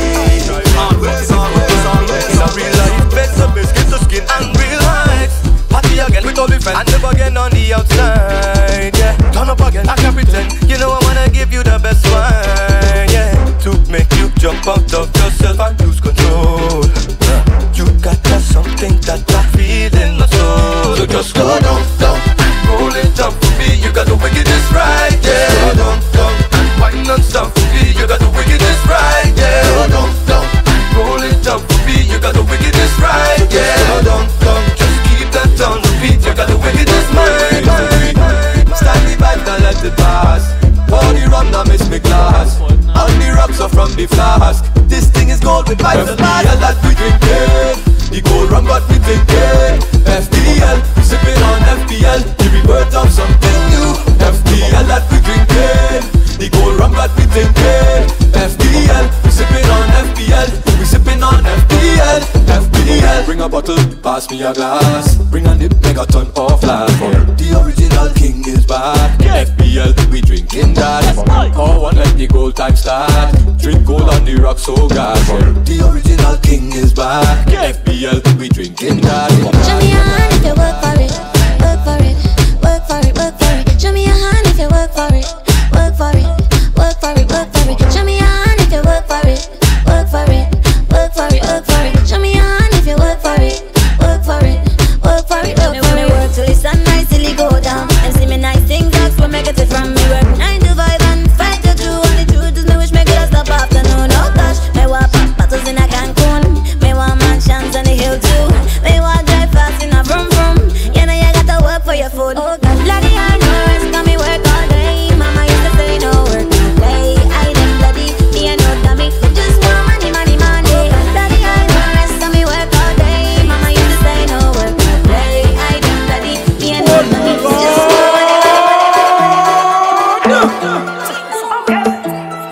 always, always, always. In a real life, best of best, skin to skin and real heights. Party again with all the friends and never again on the outside. Yeah, turn up again, I can't pretend. You know I wanna give you the best wine. Yeah, to make you jump out of yourself and lose control. You got that something that I feel in my soul. So just go down, down, and roll it down for me. You got the wickedness right, yeah. Go down, down, and wine non-stop for me. You got the wickedness right, yeah. Go down, down, and roll it down for me. You got the wickedness right, yeah. Go down, down, just keep that on the beat. You got the wickedness mind, mind. Stanley vibe, don't let it pass. Pour the rum, now miss me glass. All the rocks are from the flask. This thing is gold with vibes and bars. And that we drinking. The gold rum got me thinking. F D L, sipping on F P L. The rebirth of something new. F D L that we drinking. The gold rum got me thinking. F D L, we sipping on F P L. We sipping on F D L. F D L. Bring a bottle, pass me a glass. Bring a nip, make a ton of laugh. The original king is back. F P L, we drinking that. Oh, one let the gold time start. Drink gold on the rock so gas. The original king is back. F P L, we drinking that. Show me your hand if you work for it. Work for it. Work for it. Work for it. Show me your hand if you work for it. Work for it. Work for it. Work for it. Show me your hand if you work for it. Work for it. Work for it. Work for it. Show me your hand if you work for it. Work for it. Work for it. Work for it. Work till the sunrise till it go down. And see me nice things that's what make it from me. Work nine to five and five to two. And the truth is me wish me could have stopped afternoon. Oh gosh, me want pop bottles in a Cancun. Me want mansions on the hill too. Me want drive fast in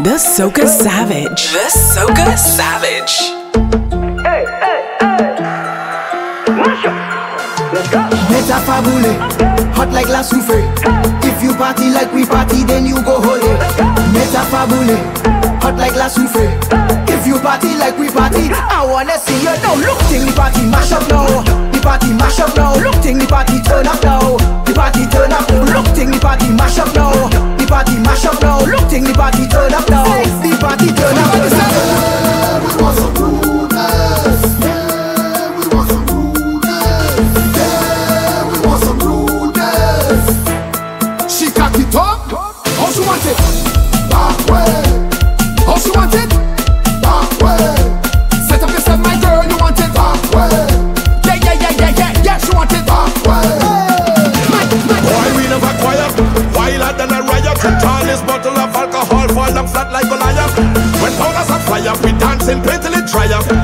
The Socasavage. The Socasavage. Hey, hey, hey. Mash up. Let's go. Meta fabule, hot like la souffle. If you party like we party, then you go holy. Meta fabule, hot like la souffle. If you party like we party, I wanna see you now. Look, ting the party mash up now. The party mash up now. Look, ting the party turn up now. The party turn up. Look, ting the party mash up now. The party mash up now. Look, ting the party turn up now. The party turn up. Yeah, we want some rudeness. Yeah, we want some rudeness. Yeah, we want some rudeness. She cock it up. How she want it? Back way. How she want it? Back way. Set up yourself, my girl. You want it? Back way. Yeah, yeah, yeah, yeah, yeah, yeah. She want it? Back way. Why we never quiet? Wilder than a riot. Tallest bottle of alcohol fall down flat like Goliath. When powders are fire, we dancing pain till it dry up.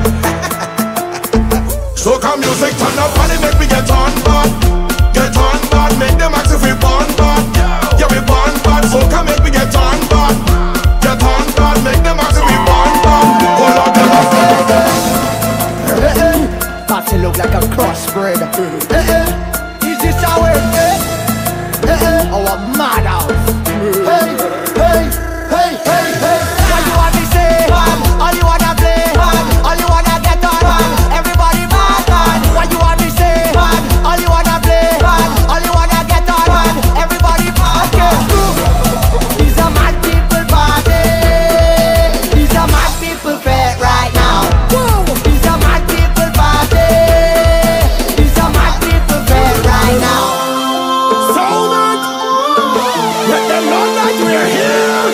Soca music turn up and it make me get on bad. Get on bad, make them ask if we born bad. Yeah, we born bad. Soca make me get on bad. Get on bad, make them ask if we born bad. Hold on, them up. Party look like a crossbred. Is this our uh, our madhouse? Hey, hey, hey, hey, hey. What you want me say? All you wanna play? All you wanna get on? Everybody mad, man. What you want me say? All you wanna play? All you wanna get on? Everybody mad. These are mad people party. These are mad people fair right now. These are mad people party. These are mad people fair right now. Let them know that we're here.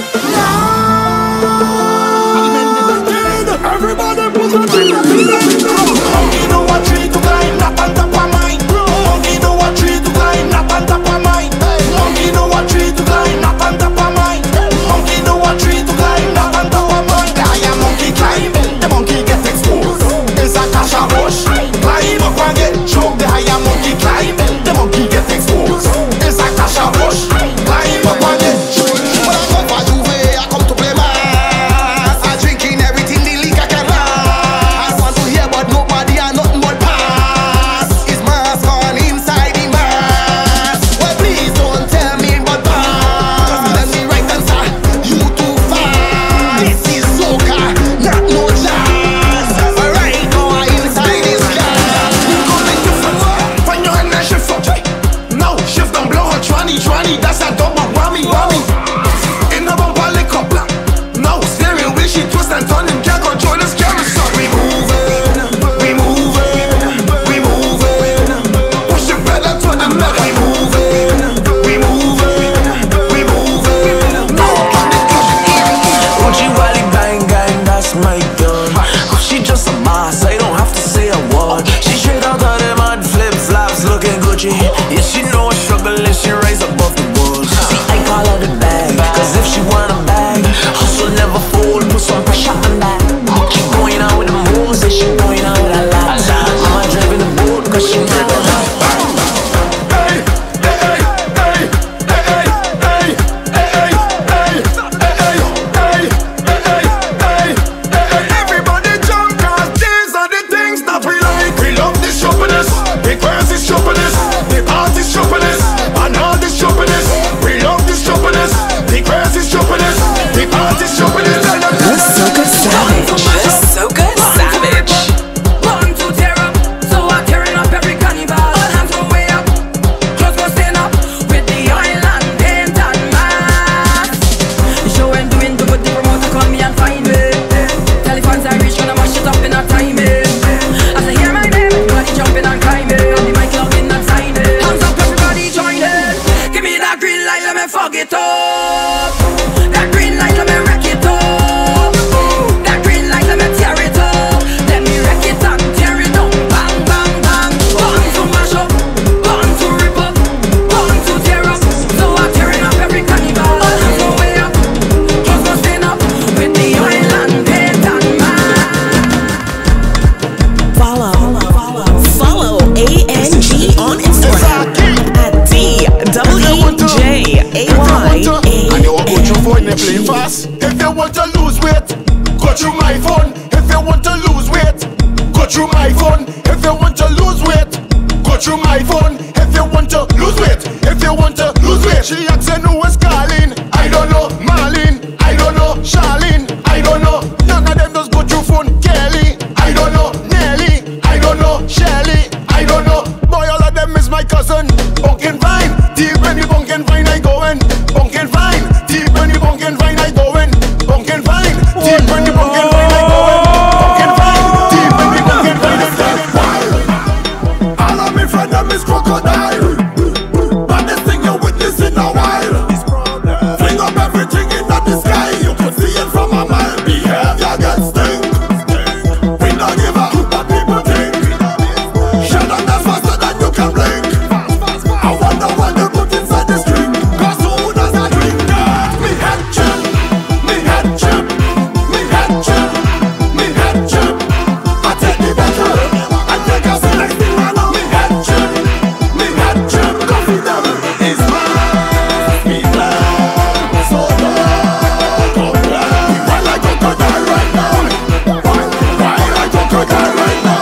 Yeah. Everybody put your feet up. Monkey know what tree to climb, not on top of mine. Monkey know what tree to climb, not on top of mine. Monkey know what tree to climb, not on top of mine. Monkey know what tree to climb, not on top of mine. I am monkey climbing, the monkey gets exposed. It's a cash a bush. Climb up and get choked. The higher monkey climbing, the monkey gets exposed. It's a cash a bush. Climb up and get choked. When I come for Juve, I come to play mass. I drinking everything the liquor can last. I want to hear but nobody and nothing but pass. It's mask on inside the mask. Well please don't tell me but pass. Let me right answer, you too fast. This is Soca, not no jazz. Alright, now I inside this class. We go like different. Find your hand and shift up. Now shift and blow her twenty twenty. That's a double whammy whammy. In the bumper lick up. Now steering wheel she twist and turn him. Can't control this carousel. We moving, we moving, we moving. Push the pedal to the metal. We moving, we moving, we moving. Now on the club. Gucci Wally bang gang, that's my gun. She just a boss, I don't have to say a word. She straight out of them mud flip flops, looking Gucci. Yeah, she know a struggle if she rise above the woods. See, I call her the bag, cause if she want a bag, hustle never fold, put some pressure on that. She going out with the moves, and she going out with a lot. Mama driving the boat, cause she not a lot. Everybody jump, cause these are the things that we like. We love this shoppiness, the girls is shoppiness, the party's shoppiness, and all this shoppiness. We love this shoppiness, the girls is shoppiness, the party's shoppiness. The Socasavage. The Socasavage. Born to tear up, so I'm tearing up every carnival. All hands go way up, clothes go stand up with the island paint and mask. The show ain't doing too good, the promoter call me and find me. Telephones I reach, gonna mash it up in a time. As I hear my name, everybody jumping and climbing. And the mic loving and signing. Hands up, everybody join in. Give me that green light, let me fuck it up. That green light, let me wreck it up. That green light, let me tear it up. Let me wreck it and tear it up. Bang, bang, bang. Born to mash up, born to rip up, born to tear up. So I'm tearing up every carnival. All hands go way up, clothes go stand up with the island paint and mask. Follow, follow A N G on Instagram at D W E J A Y A N. And you want to go through phone, they playing fast. If you want to lose weight, go through my phone. If you want to lose weight, go through my phone. If you want to lose weight, go through my phone. If you want to lose weight, if you want to lose weight. She asking who is calling. I don't know. Marlene, I don't know. Charlene, I don't know. None of them just go through phone. Kelly, I don't know. Nelly, I don't know. Shelly, I don't know. Boy, all of them is my cousin. Bunkin' Vine, deep when you bunkin' vine, I going. Bunkin' Vine, deep when you bunkin' vine, I going. Bunkin' Vine, deep when you bunkin' vine, I going. Bunkin' Vine, deep when you bunkin' vine, I going. All of me friend them is crocodile. But this thing you witness in a while. Fling up everything in the sky. You could see it from a mile. Behavior gets sting. We don't give a hoot what people think. Shut up, that's faster than you can blink. I wonder what they put inside the string. Cause who does not drink that? Me head chip, me head chip, me head chip, me head chip. I take the better, I take a select thing and me head chip, me head chip. Coffee devil is mine, me blind, so blind, so blind. Why like crocodile right now? Why, why like crocodile right now?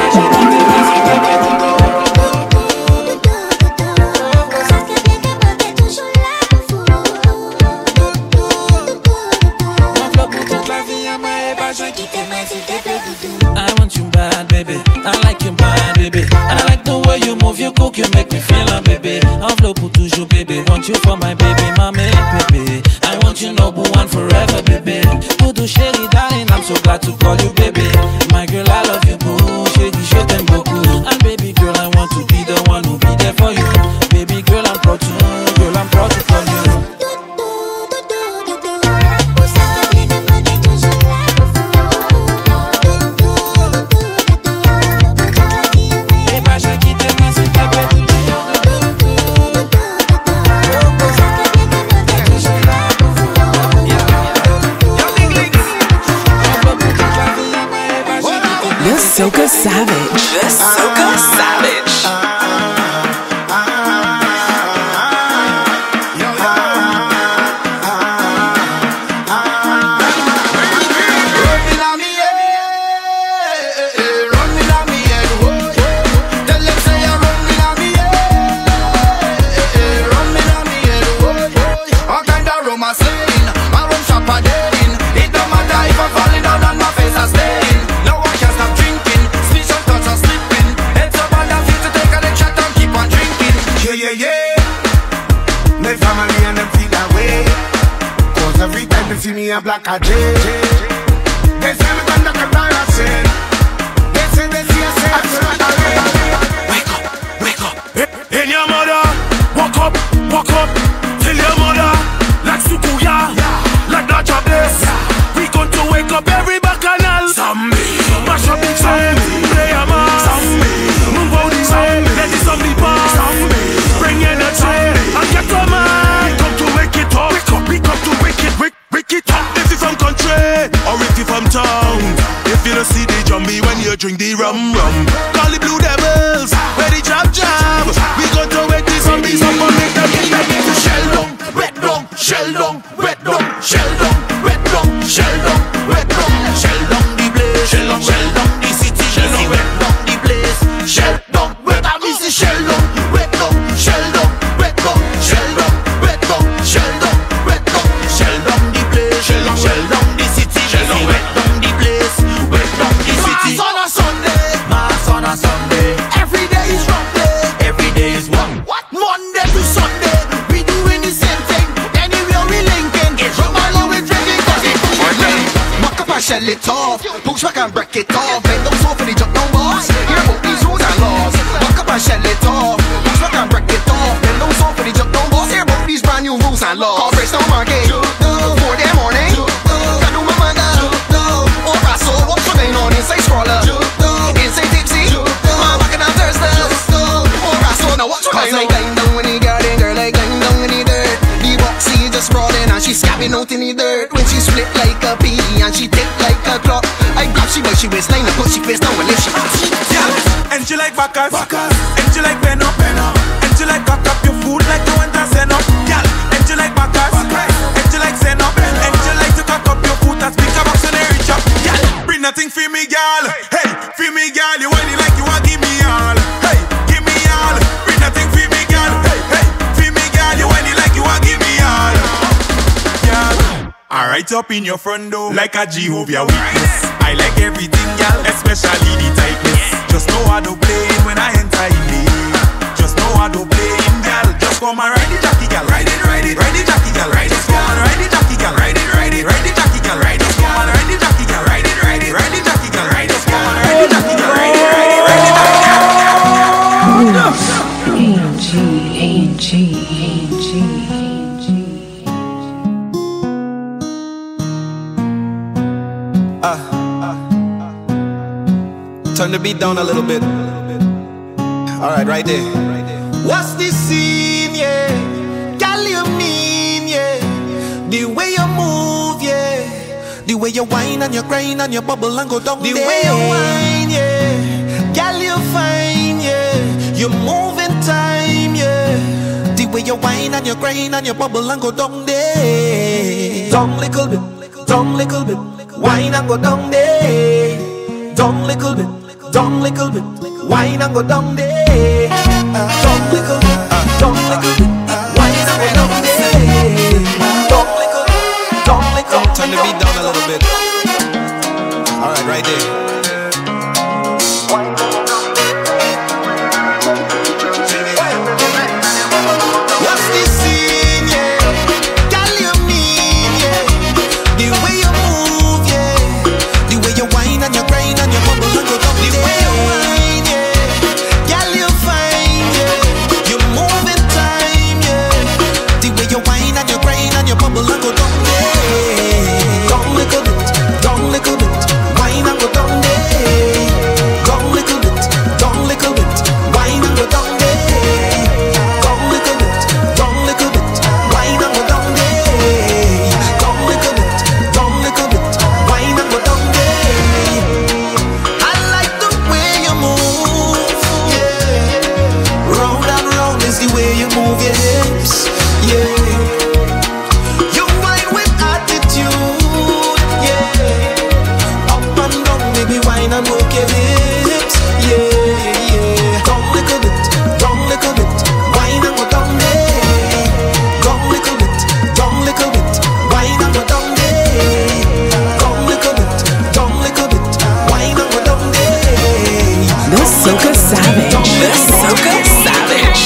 I want you bad, baby. I like you bad, baby. And I like the way you move, you cook, you make me feel like, baby. Enveloppe pour toujours, baby. Want you for my baby, mommy, baby. I want you number one forever, baby. Poudou chérie, darling, I'm so glad to call you, baby. My girl, I love you, boo. Chérie, je t'aime beaucoup. And baby girl, I want to be the one who be there for you. Baby girl, I'm proud to, girl, I'm proud to call you. Socasavage. The Socasavage. See me a black a J. They say me gonna come down and say. They say they see a say. Wake up, wake up. In your mother, walk up, walk up. Tell your mother, like Sukuya, like Nacha Bliss. We going to wake up every bacchanal. Zombie, mash up the zombie. Play a mass. Zombie, move out the way. Let the zombie pass. Zombie, bring in the train and get a man. Come to wake it up. Wake up, we come to wake it, wake. It up if you from country or if you from town. If you don't see the jumbie when you drink the rum rum, call the blue devils where the jab jab. We got to wake the zombies up and make them get back into shell down, wet down, shell down, wet down, shell down, wet down, shell down, wet down, shell down the place, shell down, shell down the city, shell down, wet down the place, shell down, wet down the shell down, wet down, shell down, wet down, shell down, wet down, shell down, wet down, shell down. Shell down, shell down the city, shell down, wet down the place, wet down the city. Mass on a Sunday, mass on a Sunday. Every day is wrong day, every day is one. What? Monday to Sunday, we doing the same thing. Anywhere we linking, it's from all over drinking, cause it's working. Muck up and shell it off, push back and break it off. Bend those off for the jump down boss. Hear about these rules and laws. Muck up and shell it off, push back and break it off. Bend those off for the jump down boss. Hear about these brand new rules and laws. Call Fresh Down Market. For their morning, can do my mother. Or I saw what's going on inside Scrawler, inside Tipsy, my back and Thursday. Or I saw now what's going on. Cause I climb down in the garden, girl, I climb down in the dirt. The boxy just sprawling and she scabbing out in the dirt. When she split like a pea and she tick like a clock, I grab she by she waistline and put she face down and lift she up. Yeah, and she like Bacchus, and she like Venom, and she like cock up your food like you want to send up. Yeah, and she like Bacchus, and she like Zen up, and she like to cock up I right up in your front door like a Jehovah Witness. I like everything, y'all, especially the tightness. Just know how to play it when I enter in the. Just know how to play it, y'all. Just come and ride the jockey, y'all. Ride it, ride it, ride the jockey, y'all. Ride it, come and ride the jockey, y'all. Ride it, ride it, ride the jockey, y'all. Ride it, come and ride the jockey, y'all. Ride it, ride it, ride the jockey, y'all. Ride it, come and ride the jockey, y'all. Ride it, ride it, ride the jockey, y'all. A N G, A N G, A N G. Uh, turn the beat down a little bit. Alright, right there. What's the scene, yeah? Girl, you mean, yeah? The way you move, yeah. The way you whine and you grind and you bubble and go down the there. The way you whine, yeah. Girl, you fine, yeah. You move in time, yeah. The way you whine and you grind and you bubble and go down there. Down little bit, down little bit. Wine and go down there, down little bit, down little bit. Wine and go down there, down little bit, down little bit. Wine and go down there, down little, down little. Turn the beat down a little bit. All right, right there. What's the scene, yeah? Girl, you mean, yeah? The way you move, yeah. The way you whine and you grind and you bubble and go down. The way you whine, yeah. Girl, you fine, yeah. You move in time, yeah. The way you whine and you grind and you bubble and go down there. Down little bit, down little bit. Whine and go down there. Down little bit, down little bit. Whine and go down there. Down little bit, down little bit. Whine and go down there. Down little bit, down little bit. Whine and go down there. I like the way you move, yeah. Round and round is the way you move your hips, yeah. You whine with attitude, yeah. Up and down, baby, whine and work your hips, yeah, yeah. Down little bit, down little bit. Whine and go down there. Down little bit, down little bit. Whine and go down there. Down little bit, down little bit. Whine and go down there. The Socasavage, the Socasavage.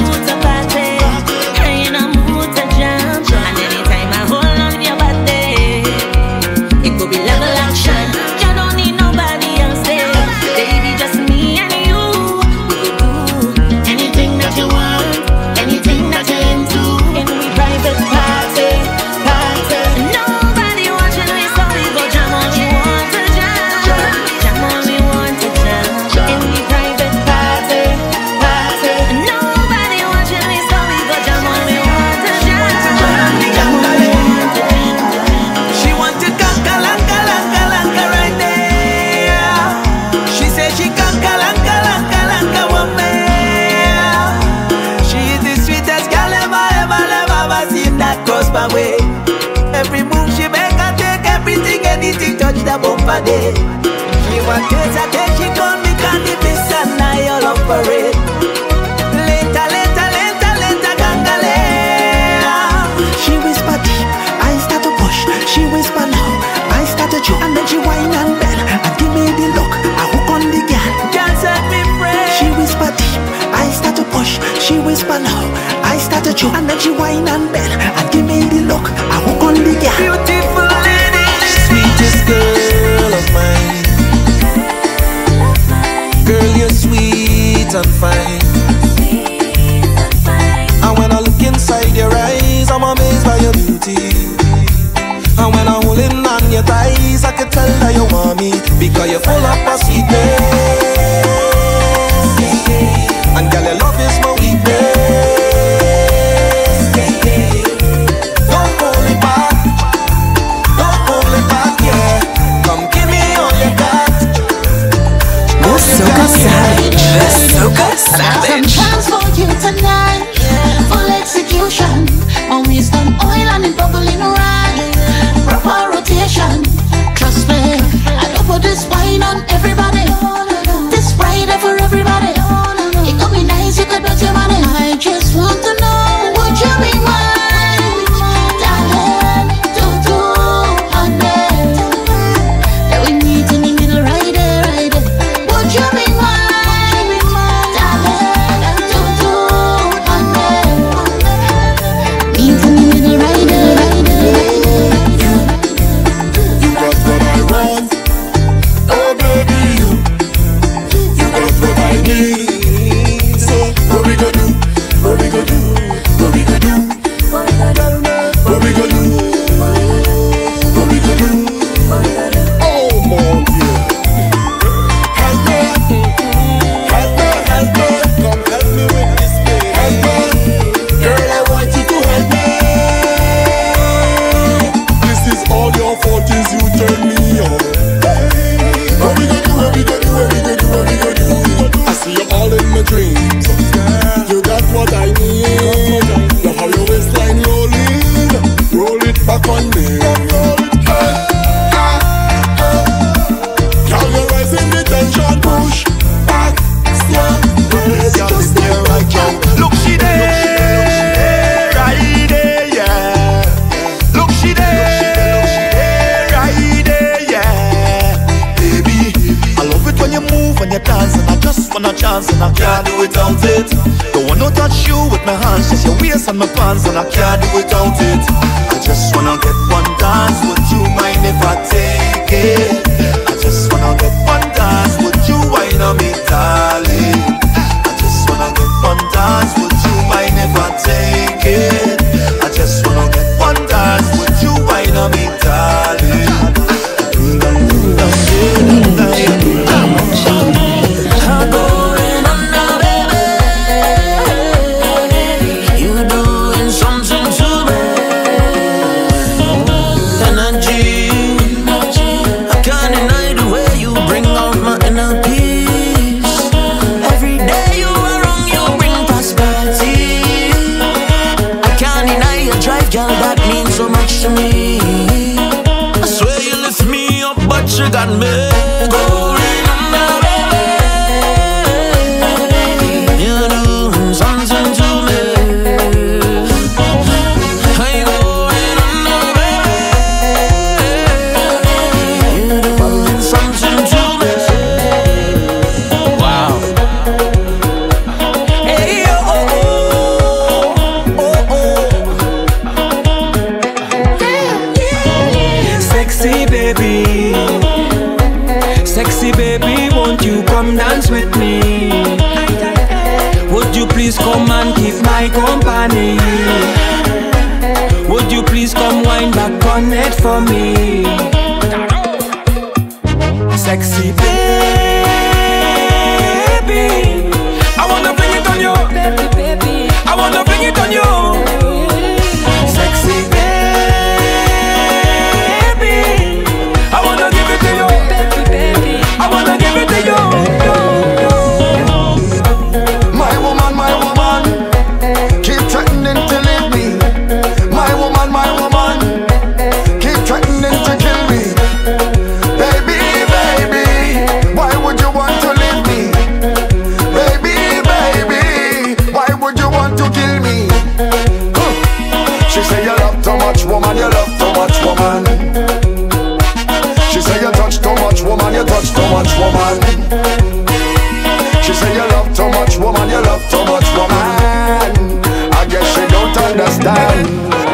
Every move she make, I take everything, anything touch the bumper day. She want taste, I take, she call me candy miss and I all up for it. Later, later, later, later, gangale. She whisper deep, I start to push. She whisper loud, I start to choke. And then she whine and bell, and give me the look. I hook on the girl, girl set me free. She whisper deep, I start to push. She whisper loud, I start to choke. And then she whine and bell, and give me the look. I hook on the girl. Beautiful lady, sweetest girl of mine. Girl, you're sweet and fine. And when I look inside your eyes, I'm amazed by your beauty. And when I'm holding on your thighs, I can tell that you want me, because you're full of my sweetness. And girl, your love is my weakness. Don't hold it back, don't hold it back, yeah. Come give me all you got. The Socasavage, the Socasavage. Some plans for you tonight, full execution. Always done oil and it bubbling right. Proper rotation. Trust me, I don't put this wine on everybody. This love when you dance, and I just wanna chance, and I can't do without it. Don't wanna touch you with my hands, just your waist and my pants, and I can't do without it. I just wanna get one dance, would you mind if I take it? I just wanna get one dance, would you wine on me, darling? I just wanna get one dance, would you mind if I take it? I just wanna get one dance, would you wine on me, darling? I'm going under, baby. You're doing something to me. Energy, I can't deny the way you bring out my inner peace. Every day you are wrong, you bring prosperity. I can't deny your drive, girl, that means so much to me. I swear you lift me up, but you got me going under, baby. You're doing something to me. I'm going under, baby. You're doing something to me. Wow. Hey, oh, oh, oh, oh. Sexy baby, sexy baby, won't you come dance with me? Would you please come and keep my company? Would you please come wind back on it for me? Sexy baby, I wanna bring it on you. I wanna bring it on you. Sexy baby, I wanna give it to you. I wanna give it to you. My woman, my woman, keep threatening to leave me. My woman, my woman, keep threatening to kill me. Baby, baby, why would you want to leave me? Baby, baby, why would you want to kill me? Huh. She say you love too much, woman, you love too much, woman. She say you touch too much, woman, you touch too much, woman. She say you love too much, woman, you love too much, woman. I guess she don't understand.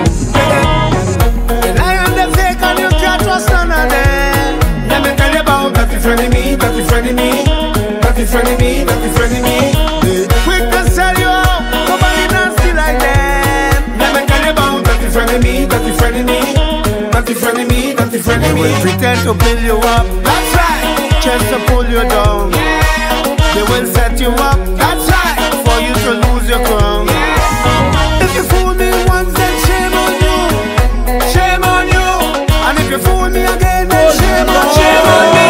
The lion they fake and you can't trust none of them. Let me tell you about that friend of me, that friend of me, that friend of me, that friend of me. Quick to sell you out, nobody nasty like them. Let me tell you about that friend of me, that friend of me, that friend of me, that friend of me. They will pretend to build you up, that's right, just to pull you down. They will set you up, that's right, for you to lose your crown. If you fool me once, then shame on you, shame on you. And if you fool me again, then shame on, shame on me.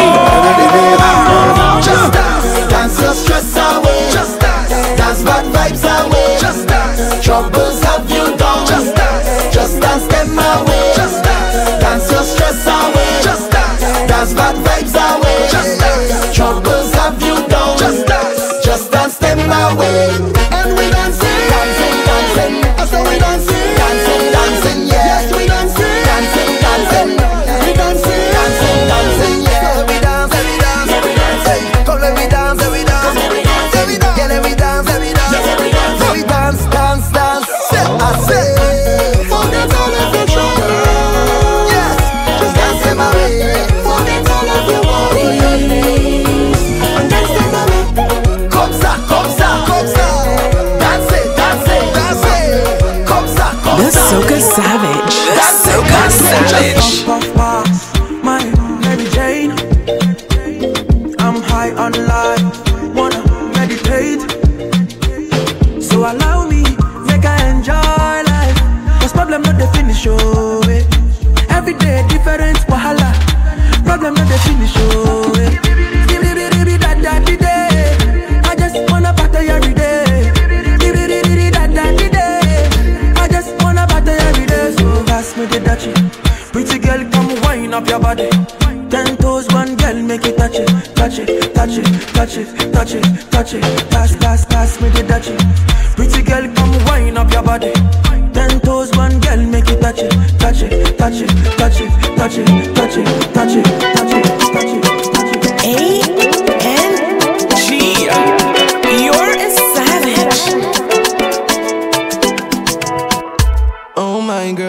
Just dance, dance your stress away. Just dance, dance bad vibes away. Just dance, troubles have you down. Just dance, just dance them away. Just dance, dance your stress away. Just dance, dance bad vibes away. Just dance, troubles have you down. Just dance, just dance them away. And we dancing, dancing, dancing. That's how we dancing, dancing, dancing. Yes, we dancing, dancing, dancing. We dancing, dancing, dancing. Yeah, we dance, we dance, we dance. Come let me dance, let me dance, let me dance, let me dance. Yeah, let me dance, let me dance, let me dance. We dance, dance, dance. I say, forget all of your troubles. Yes, just dance them away. Forget all of your worries and dance them away. Comme ça, comme ça, comme ça. Dance it, dance it, dance it. Comme ça, comme The ça. Socasavage. The Socasavage. Puff, puff, my Mary Jane. I'm high on life, wanna meditate. So allow me, make I enjoy life. Cause problem not the finish, oh eh. Every day different wahala. Problem not the finish, oh eh. Da da di day. I just wanna party every day. Da da di day. I just wanna party every day. So pass me the dutchie. Pretty girl, come wine up your body. Ten toes, one girl, make it touch it, touch it, touch it, touch it, touch it, touch it. Pass, pass, pass me the dutchie. Pretty girl, come wine up your body. Ten toes, one girl, make it touch it, touch it, touch it, touch it, touch it, touch it, touch it, touch it, touch it, touch it. A N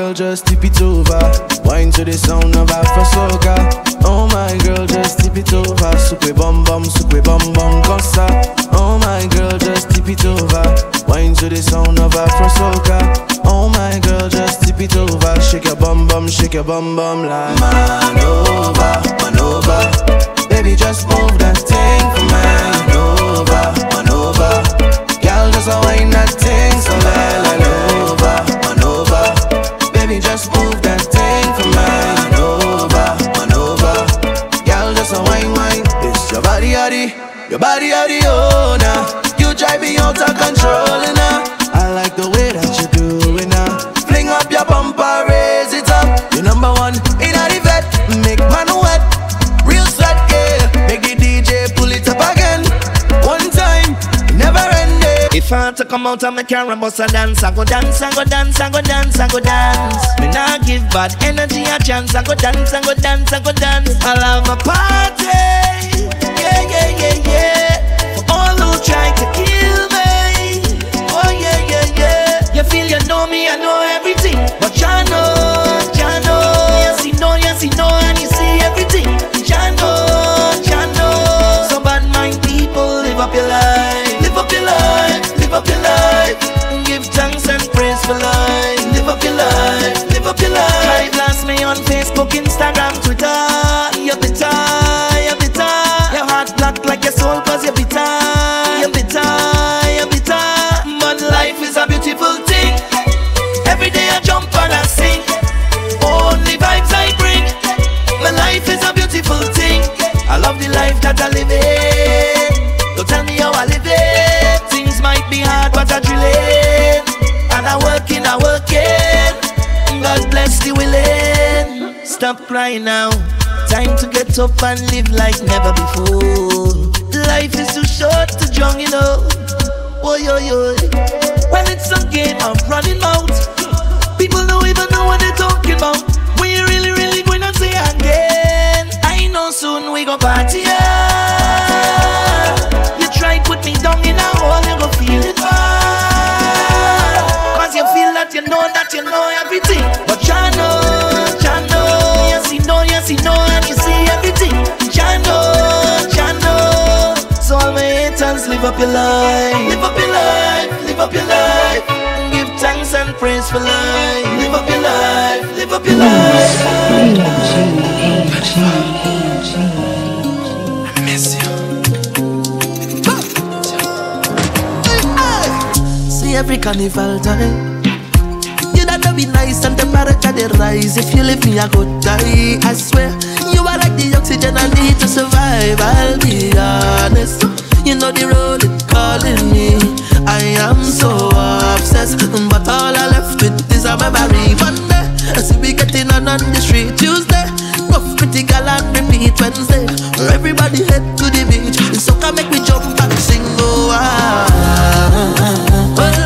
girl, just tip it over. Wine to the sound of Afro Soca. Oh my girl, just tip it over. Sukwe bum bum, sukwe bum bum, kosa. Oh my girl, just tip it over. Wine to the sound of Afro Soca. Oh my girl, just tip it over. Shake your bum bum, shake your bum bum like man over, man over. Baby, just move that thing for man over, man over. Girl, just a wine that thing so well over, man over. Baby, just move that thing for man over, man over. Girl, just a wine wine. It's your body, yaddy, your body, yaddy, oh nah. You drive me out of control, nah. I like the way that you do it now. Fling up your bumper, raise it up. You number one in a vet, make man wet. Real sweat, yeah. Make the D J pull it up again. One time, never ending. If I want to come out of my car and bust a dance, I go dance, I go dance, I go dance, I go dance. Me nah give bad energy a chance. I go dance, I go dance, I go dance. I'll have a party, yeah, yeah, yeah, yeah. For all who try to kill me, oh yeah, yeah, yeah. You feel you know me, I know everything, but you know, you know. Yes, you know, yes, you know, and you see everything. You know, you know. So bad mind people, live up your life, live up your life. Live up your life, give thanks and praise for life. Live up your life, live up your life. Try blast me on Facebook, Instagram, Twitter. You're bitter, you're bitter. Your heart black like your soul cause you're bitter. You're bitter, you're bitter. But life is a beautiful thing. Every day I jump and I sing. Only vibes I bring. My life is a beautiful thing. I love the life that I live in. Don't tell me how I live it. Things might be hard, but I drill it. And I working, I working. God bless the willing. Stop crying now. Time to get up and live like never before. Life is too short to drown, you know. Oh, yo, yo. Well, it's a game of running out. People don't even know what they're talking about. When you really, really going to say again. I know soon we go party, yeah. You try put me down in a hole, you go feel it bad. Cause you feel that you know that you know everything. But you know, you know. Yes, you know, yes, you know, and you see everything. You know, you know. So all my haters, live up your life. Live up your life, live up your life. Give thanks and praise for life. Live up your life, live up your life. A N G, A N G. I miss you. See every carnival time. You that be nice and temperature they rise. If you leave me I go die. I swear you are like the oxygen I need to survive. I'll be honest. You know the road is calling me. I am so obsessed, but all I left with is a memory. Monday, I see we getting on on the street. Tuesday, rough pretty gal and repeat. Wednesday, everybody head to the beach. Soca make me jump and sing. Oh, ah, oh Lord,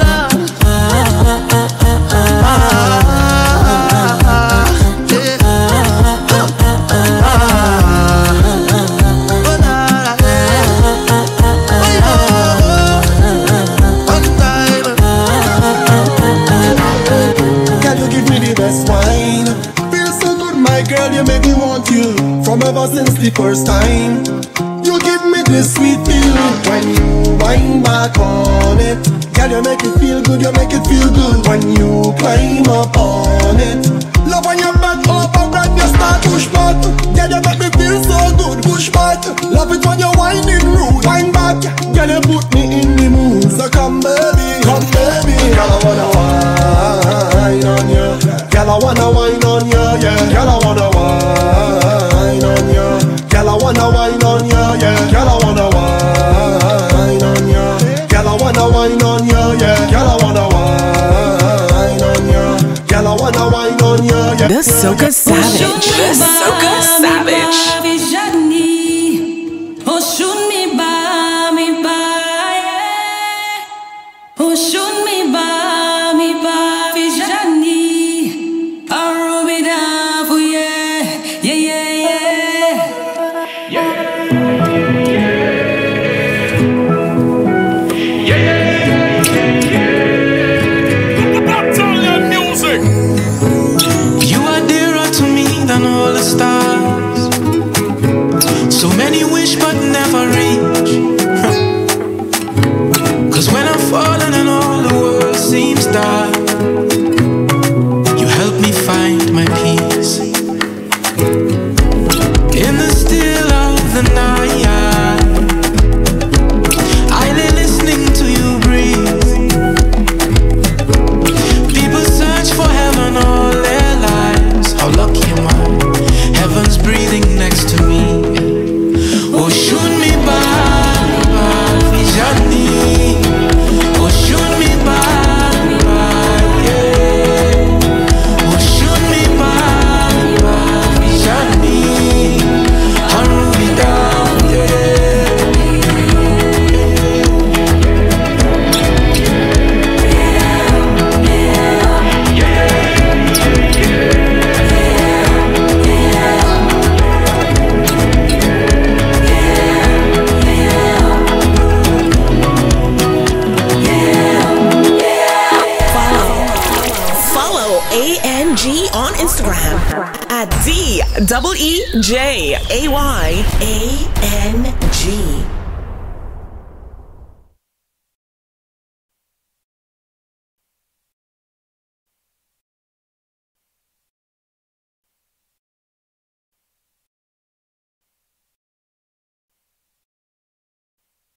girl, you make me want you from ever since the first time. You give me this sweet feeling when you wind back on it. Girl, you make it feel good, you make it feel good when you climb up on it. Love when you back up and you start push back. Girl, you make me feel so good, push back. Love it when you winding rude, wind back. Girl, you put me in the mood, so come baby, come baby. Girl, I wanna wine on you. Girl, I wanna wine on you, yeah. Girl, I wanna wine on you. Girl, I wanna wine on you, yeah. Girl, I wanna wine on you. Girl, I wanna wine on you, yeah. Girl, I wanna wine on you. Girl, I wanna wine on you, yeah. The Socasavage. The Socasavage. Oh, shoot me by, me by, yeah. Oh, shoot me by, me by, Vijani. Oh, rub it down for yeah, yeah, yeah, yeah. Yeah, yeah, yeah. Battalion music. Instagram at D E E J A Y A N G.